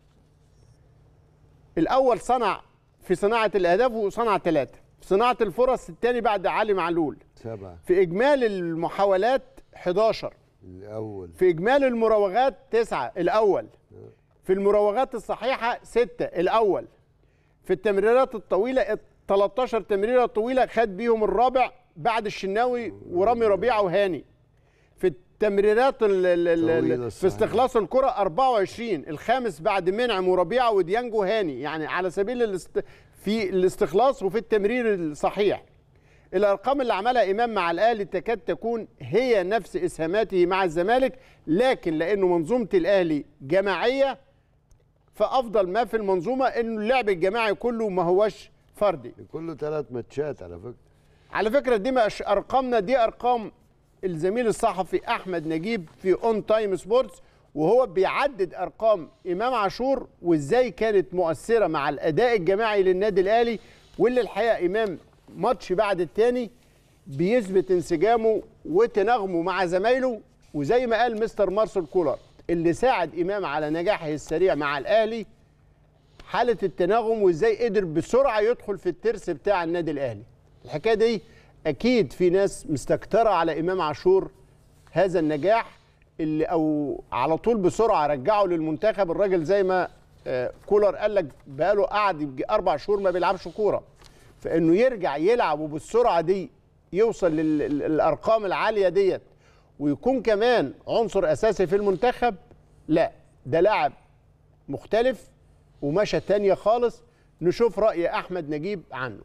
الاول صنع في صناعه الاهداف وصنع ثلاثه، في صناعه الفرص الثاني بعد علي معلول سبعه، في اجمالي المحاولات حداشر الاول، في اجمالي المراوغات تسعه الاول، في المراوغات الصحيحه سته الاول، في التمريرات الطويله تلتاشر تمريره طويله خد بيهم الرابع بعد الشناوي ورامي ربيعه وهاني. في التمريرات في استخلاص الكره اربعه وعشرين، الخامس بعد منعم وربيعه وديانج وهاني، يعني على سبيل الاست... في الاستخلاص وفي التمرير الصحيح. الارقام اللي عملها امام مع الاهلي تكاد تكون هي نفس اسهاماته مع الزمالك، لكن لانه منظومه الاهلي جماعيه فافضل ما في المنظومه انه اللعب الجماعي كله ما هوش فردي، كله ثلاث ماتشات على فكره. على فكره دي مش ارقامنا، دي ارقام الزميل الصحفي احمد نجيب في اون تايم سبورتس، وهو بيعدد ارقام امام عاشور وازاي كانت مؤثره مع الاداء الجماعي للنادي الاهلي، واللي الحقيقه امام ماتش بعد الثاني بيثبت انسجامه وتناغمه مع زمايله. وزي ما قال مستر مارسيل كولر اللي ساعد امام على نجاحه السريع مع الاهلي حاله التناغم، وازاي قدر بسرعه يدخل في الترس بتاع النادي الاهلي. الحكايه دي اكيد في ناس مستكتره على امام عاشور هذا النجاح اللي او على طول بسرعه رجعه للمنتخب. الراجل زي ما كولر قال لك بقاله قعد اربع شهور ما بيلعبش كوره، فانه يرجع يلعب وبالسرعه دي يوصل للارقام العاليه ديت ويكون كمان عنصر اساسي في المنتخب، لا ده لاعب مختلف ومشى تانية خالص. نشوف راي احمد نجيب عنه.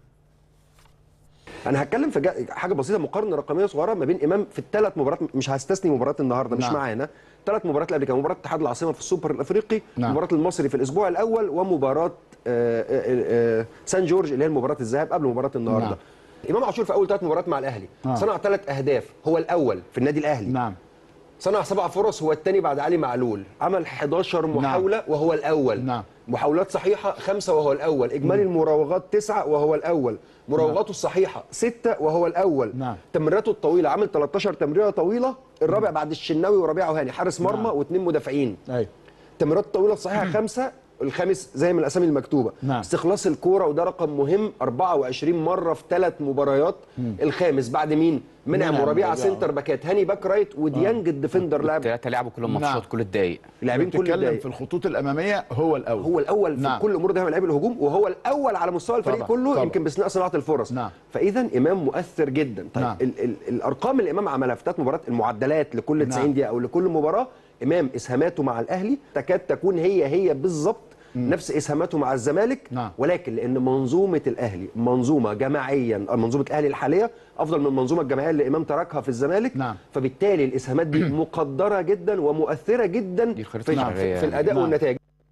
انا هتكلم في حاجه بسيطه، مقارنه رقميه صغيره ما بين امام في الثلاث مباريات، مش هستثني مباراه النهارده مش نعم. معانا ثلاث مباريات اللي قبل كده، مباراه اتحاد العاصمه في السوبر الافريقي، نعم. مباراه المصري في الاسبوع الاول، ومباراه آآ آآ سان جورج اللي هي مباراه الذهاب قبل مباراه النهارده. نعم. امام عاشور في اول ثلاث مباريات مع الاهلي نعم. صنع ثلاث اهداف، هو الاول في النادي الاهلي. نعم. صنع سبع فرص، هو الثاني بعد علي معلول. عمل حداشر محاوله نعم. وهو الاول. نعم. محاولات صحيحه خمسه وهو الاول. اجمالي مم. المراوغات تسعه وهو الاول. مراوغاته نعم. الصحيحه سته وهو الاول. نعم. تمريراته الطويله عمل تلتاشر تمريره طويله، الرابع بعد الشناوي وربيعه وهاني، حارس مرمى نعم. واثنين مدافعين. ايوه. التمريرات الطويله الصحيحه خمسه الخامس زي ما الاسامي المكتوبه. نعم. استخلاص الكوره وده رقم مهم، أربعة وعشرين مره في ثلاث مباريات. مم. الخامس بعد مين؟ منعم وربيعه سنتر باكات، هاني باك رايت، وديانج الديفندر لاعب. الثلاثه لعبوا كل الماتشات كل الدقائق. لاعبين كل الدقائق. في الخطوط الاماميه هو الاول. هو الاول نعم. في كل امور ده لاعب الهجوم، وهو الاول على مستوى الفريق طبعا. كله طبعا. يمكن باستثناء صناعه الفرص. نعم. فاذا امام مؤثر جدا. طيب نعم. ال ال الارقام اللي امام عملها في ثلاث مباريات، المعدلات لكل تسعين نعم. دقيقه او لكل مباراه، امام اسهاماته مع الاهلي تكاد تكون هي هي بالظبط نفس اسهاماته مع الزمالك. نعم. ولكن لان منظومه الاهلي منظومه جماعيا، منظومه الاهلي الحاليه افضل من المنظومه الجماعيه اللي امام تركها في الزمالك. نعم. فبالتالي الاسهامات دي مقدره جدا ومؤثره جدا في, نعم. في, في الاداء نعم. والنتائج.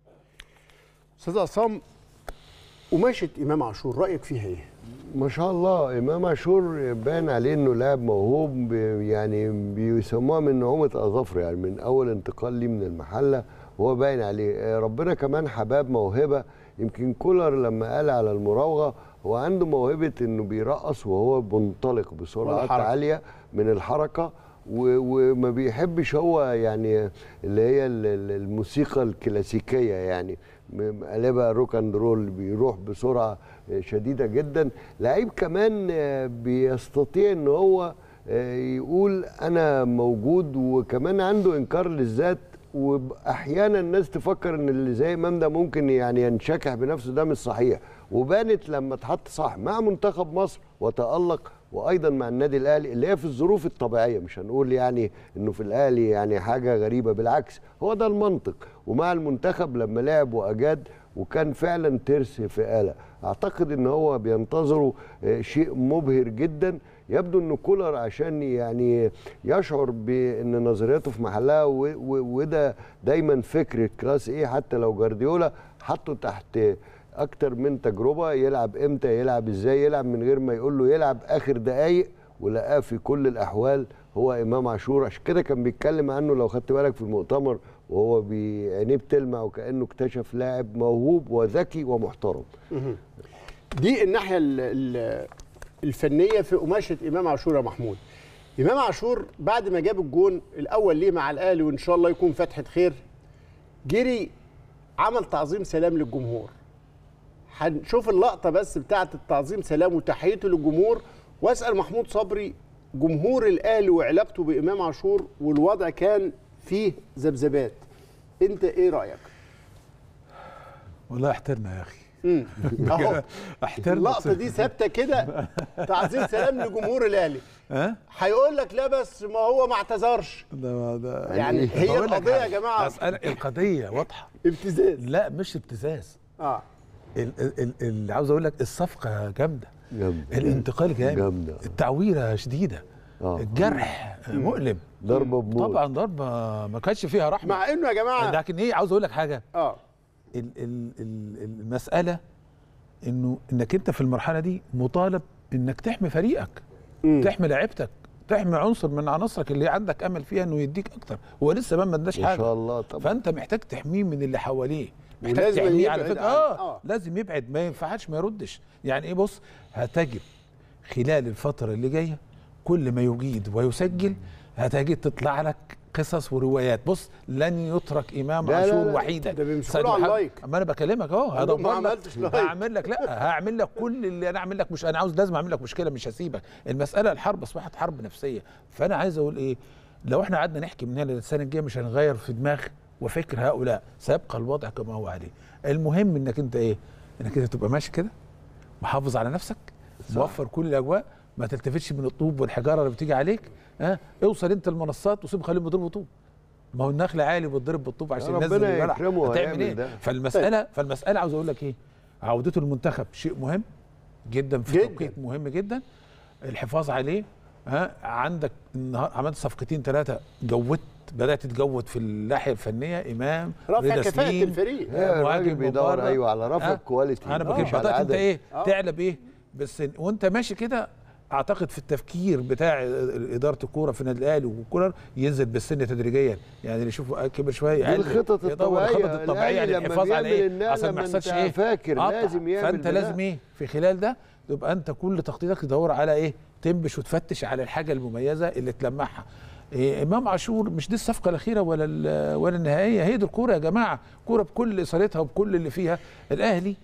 استاذ عصام، قماشه امام عاشور رايك فيها ايه؟ ما شاء الله امام عاشور باين عليه انه لاعب موهوب، يعني بيسموها من نعومه اظافره، يعني من اول انتقال ليه من المحله هو باين عليه. ربنا كمان حباب موهبه، يمكن كولر لما قال على المراوغه هو عنده موهبه انه بيرقص وهو منطلق بسرعات عاليه من الحركه، وما بيحبش هو يعني اللي هي الموسيقى الكلاسيكيه، يعني قلبها روك اند رول، بيروح بسرعه شديده جدا. لعيب كمان بيستطيع ان هو يقول انا موجود، وكمان عنده انكار للذات، واحيانا الناس تفكر ان اللي زي امام ده ممكن يعني ينشكح بنفسه، ده مش صحيح. وبانت لما اتحط صح مع منتخب مصر وتألق، وايضا مع النادي الاهلي اللي هي في الظروف الطبيعيه، مش هنقول يعني انه في الاهلي يعني حاجه غريبه، بالعكس هو ده المنطق. ومع المنتخب لما لعب واجاد وكان فعلا ترس في آلة، اعتقد ان هو بينتظره شيء مبهر جدا. يبدو ان كولر عشان يعني يشعر بان نظرياته في محلها، وده دايما فكر كلاس ايه، حتى لو جارديولا حطه تحت اكتر من تجربه، يلعب امتى، يلعب ازاي، يلعب من غير ما يقول له يلعب اخر دقايق، ولقاه في كل الاحوال هو امام عاشور. عشان كده كان بيتكلم عنه لو خدت بالك في المؤتمر وهو بعينيه بتلمع وكانه اكتشف لاعب موهوب وذكي ومحترم. دي الناحيه الفنيه في قماشه امام عاشور يا محمود. امام عاشور بعد ما جاب الجون الاول ليه مع الاهلي، وان شاء الله يكون فتحه خير، جري عمل تعظيم سلام للجمهور. هنشوف اللقطه بس بتاعه التعظيم سلام وتحيته للجمهور، واسال محمود صبري جمهور الاهلي وعلاقته بامام عاشور، والوضع كان فيه ذبذبات، انت ايه رايك؟ والله احترنا يا اخي. امم اهو احترنا. اللقطه دي ثابته كده، تعظيم سلام لجمهور الاهلي. ها؟ هيقول لك لا بس ما هو ما اعتذرش. ده ده يعني هي القضيه يا جماعه، القضيه واضحه. ابتزاز. لا مش ابتزاز. اه اللي عاوز اقول لك الصفقه جامده، جامده، الانتقال جامد، جامده، التعويره شديده، آه. الجرح مؤلم، ضربه بموت، طبعا ضربه ما كانش فيها رحمه، مع انه يا جماعه لكن ايه، عاوز اقول لك حاجه، اه ال ال المساله انه انك انت في المرحله دي مطالب انك تحمي فريقك، مم. تحمي لعيبتك، تحمي عنصر من عناصرك اللي عندك امل فيها انه يديك اكتر. هو لسه ما اداش حاجه ان شاء الله طبعا، فانت محتاج تحميه من اللي حواليه، محتاج تحميه على فكره. آه, اه لازم يبعد، ما ينفعش ما يردش. يعني ايه، بص هتجد خلال الفتره اللي جايه كل ما يجيد ويسجل هتجد تطلع لك قصص وروايات. بص لن يترك امام عاشور وحيدا. ده بيمسكوا على اللايك. اما انا بكلمك اهو، هدور ما عملتش لايك، هعمل لك، لا هعمل لك كل اللي انا اعمل لك، مش انا عاوز لازم اعمل لك مشكله، مش هسيبك. المساله الحرب اصبحت حرب نفسيه. فانا عايز اقول ايه، لو احنا قعدنا نحكي من هنا للسنه الجايه مش هنغير في دماغ وفكر هؤلاء، سيبقى الوضع كما هو عليه. المهم انك انت ايه، انك انت تبقى ماشي كده محافظ على نفسك، موفر كل الاجواء، ما تلتفتش من الطوب والحجاره اللي بتيجي عليك. ها أه؟ اوصل انت المنصات وسيب خليهم يضربوا طوب. ما هو النخل عالي وبتضرب بالطوب عشان الناس ربنا يكرمه. هتعمل ايه ده. فالمساله فالمساله عاوز اقول لك ايه، عودته المنتخب شيء مهم جدا في جداً. توقيت مهم جدا، الحفاظ عليه. ها عندك النهار عملت صفقتين ثلاثه، جودت، بدات تجود في الناحيه الفنيه، امام رفع كفاءه الفريق، الراجل بيدور ايوه على رفع الكواليتي. انا بجيب بدات انت ايه آه. تعلب ايه بس وانت ماشي كده. اعتقد في التفكير بتاع اداره الكوره في النادي الاهلي وكولر ينزل بالسن تدريجيا، يعني اللي يشوفه كبر شويه دي الخطط الطبيعيه، الخطط الطبيعيه للحفاظ على ايه عشان ما يحصلش ايه فاكر آه. لازم يعمل. فانت لازم ايه في خلال ده تبقى انت كل تخطيطك تدور على ايه، تنبش وتفتش على الحاجه المميزه اللي تلمعها. إيه امام عاشور مش دي الصفقه الاخيره ولا ولا النهائيه، هي دي الكوره يا جماعه، كوره بكل اثارتها وبكل اللي فيها. الاهلي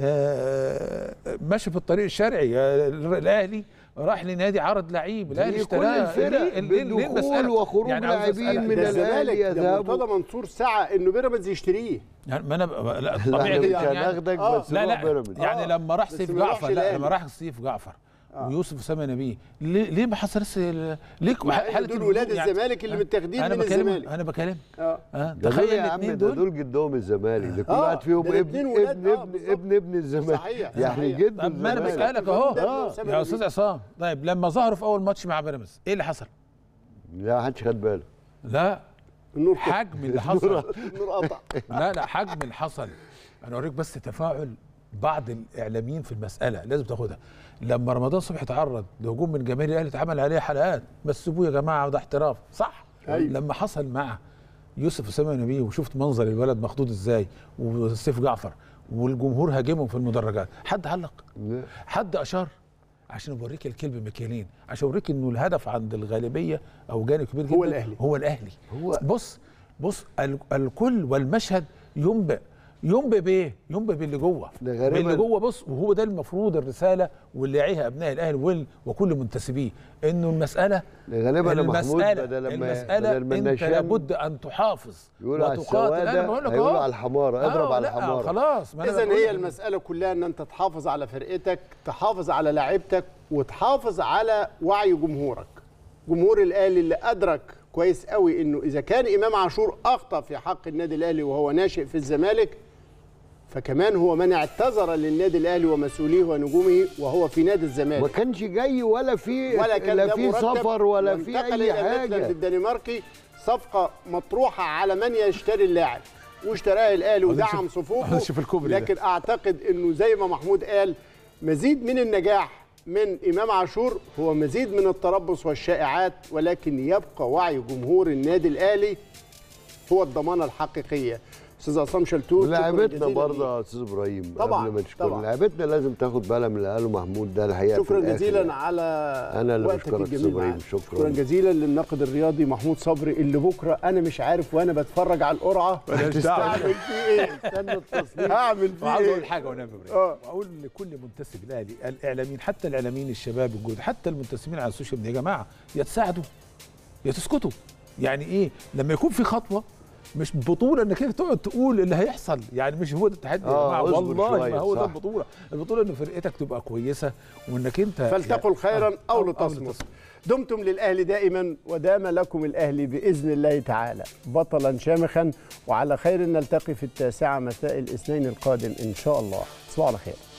آه ماشي في الطريق الشرعي، الاهلي راح لنادي عرض لعيب، الاهلي اشتراه. كل الفرق بدخول وخروج يعني لاعبين من الاهلي يذهبوا. مرتضى منصور سعى انه بيراميدز يشتريه. يعني ما انا لا طبيعي جدا يعني آه. بس لا لا بيراميدز يعني آه. لما راح سيف جعفر لا لما راح سيف جعفر آه. ويوسف اسامه نبيه ليه ليه ما حصلش ليه حاله دول ولاد يعني الزمالك اللي متاخدين من الزمالك. انا بكلم اه, آه. تخيل الاثنين دول دول جدهم الزمالك، كل واحد فيهم ابن ابن ابن ابن ابن الزمالك يعني جد. ما انا بسالك اهو يا استاذ عصام. طيب لما ظهروا في اول ماتش مع بيراميدز ايه اللي حصل؟ لا ما حدش خد باله. لا النور حجم اللي حصل النور قطع. لا لا حجم اللي حصل. انا اوريك بس تفاعل بعض الاعلاميين في المساله لازم تاخدها. لما رمضان صبحي اتعرض لهجوم من جماهير الاهلي اتعمل عليه حلقات، بس سيبوه يا جماعه وده احتراف صح. أيوة. لما حصل مع يوسف اسامه نبيه وشفت منظر الولد مخضوض ازاي وسيف جعفر والجمهور هاجمهم في المدرجات، حد علق؟ حد اشار؟ عشان اوريك الكلب مكيالين، عشان اوريك انه الهدف عند الغالبيه او جانب كبير جدا هو الاهلي هو الاهلي هو بص بص الكل والمشهد ينبئ ينبئ بايه؟ ينبئ باللي جوه باللي جوه. بص وهو ده المفروض الرساله واللي يعيها ابناء الاهلي وكل منتسبيه، انه المساله غالبا المساله بدل المساله بدل انت لابد ان تحافظ وتقاتل. انا بقول لك اهو على الحماره اضرب على الحماره خلاص. اذا هي المساله كلها ان انت تحافظ على فرقتك، تحافظ على لاعيبتك، وتحافظ على وعي جمهورك. جمهور الاهلي اللي ادرك كويس قوي انه اذا كان امام عاشور اخطا في حق النادي الاهلي وهو ناشئ في الزمالك، فكمان هو من اعتذر للنادي الاهلي ومسؤوليه ونجومه وهو في نادي الزمالك. ما كانش جاي ولا في ولا كان لا في سفر ولا في اي حاجه. الدنماركي صفقه مطروحه على من يشتري اللاعب، واشتراها الاهلي ودعم صفوفه. لكن اعتقد انه زي ما محمود قال، مزيد من النجاح من امام عاشور هو مزيد من التربص والشائعات، ولكن يبقى وعي جمهور النادي الاهلي هو الضمانه الحقيقيه. استاذ عصام شلتوت، لعبتنا برضه يا استاذ ابراهيم طبعا قبل ما نشكر لعبتنا لازم تاخد بالها من اللي قاله محمود ده الحقيقه. شكرا جزيلا على انا اللي بشكرك استاذ ابراهيم. شكرا شكرا جزيلا للناقد الرياضي محمود صبري، اللي بكره انا مش عارف وانا بتفرج على القرعه هعمل فيه ايه. استنى التصوير هعمل فيه عاوز ايه. اقول حاجه وانا ابراهيم واقول لكل منتسب الاهلي، الاعلاميين حتى الاعلاميين الشباب الجدد حتى المنتسبين على السوشيال ميديا، يا جماعه يا تساعدوا يا تسكتوا. يعني ايه لما يكون في خطوه مش بطوله انك انت تقعد تقول اللي هيحصل، يعني مش هو ده التحدي يا جماعه والله ما هو ده البطوله. البطوله ان فرقتك تبقى كويسه وانك انت فلتقل خيرا يعني او لتصمت. دمتم للاهلي دائما ودام لكم الاهلي باذن الله تعالى بطلا شامخا، وعلى خير نلتقي في التاسعه مساء الاثنين القادم ان شاء الله. تصبحوا على خير.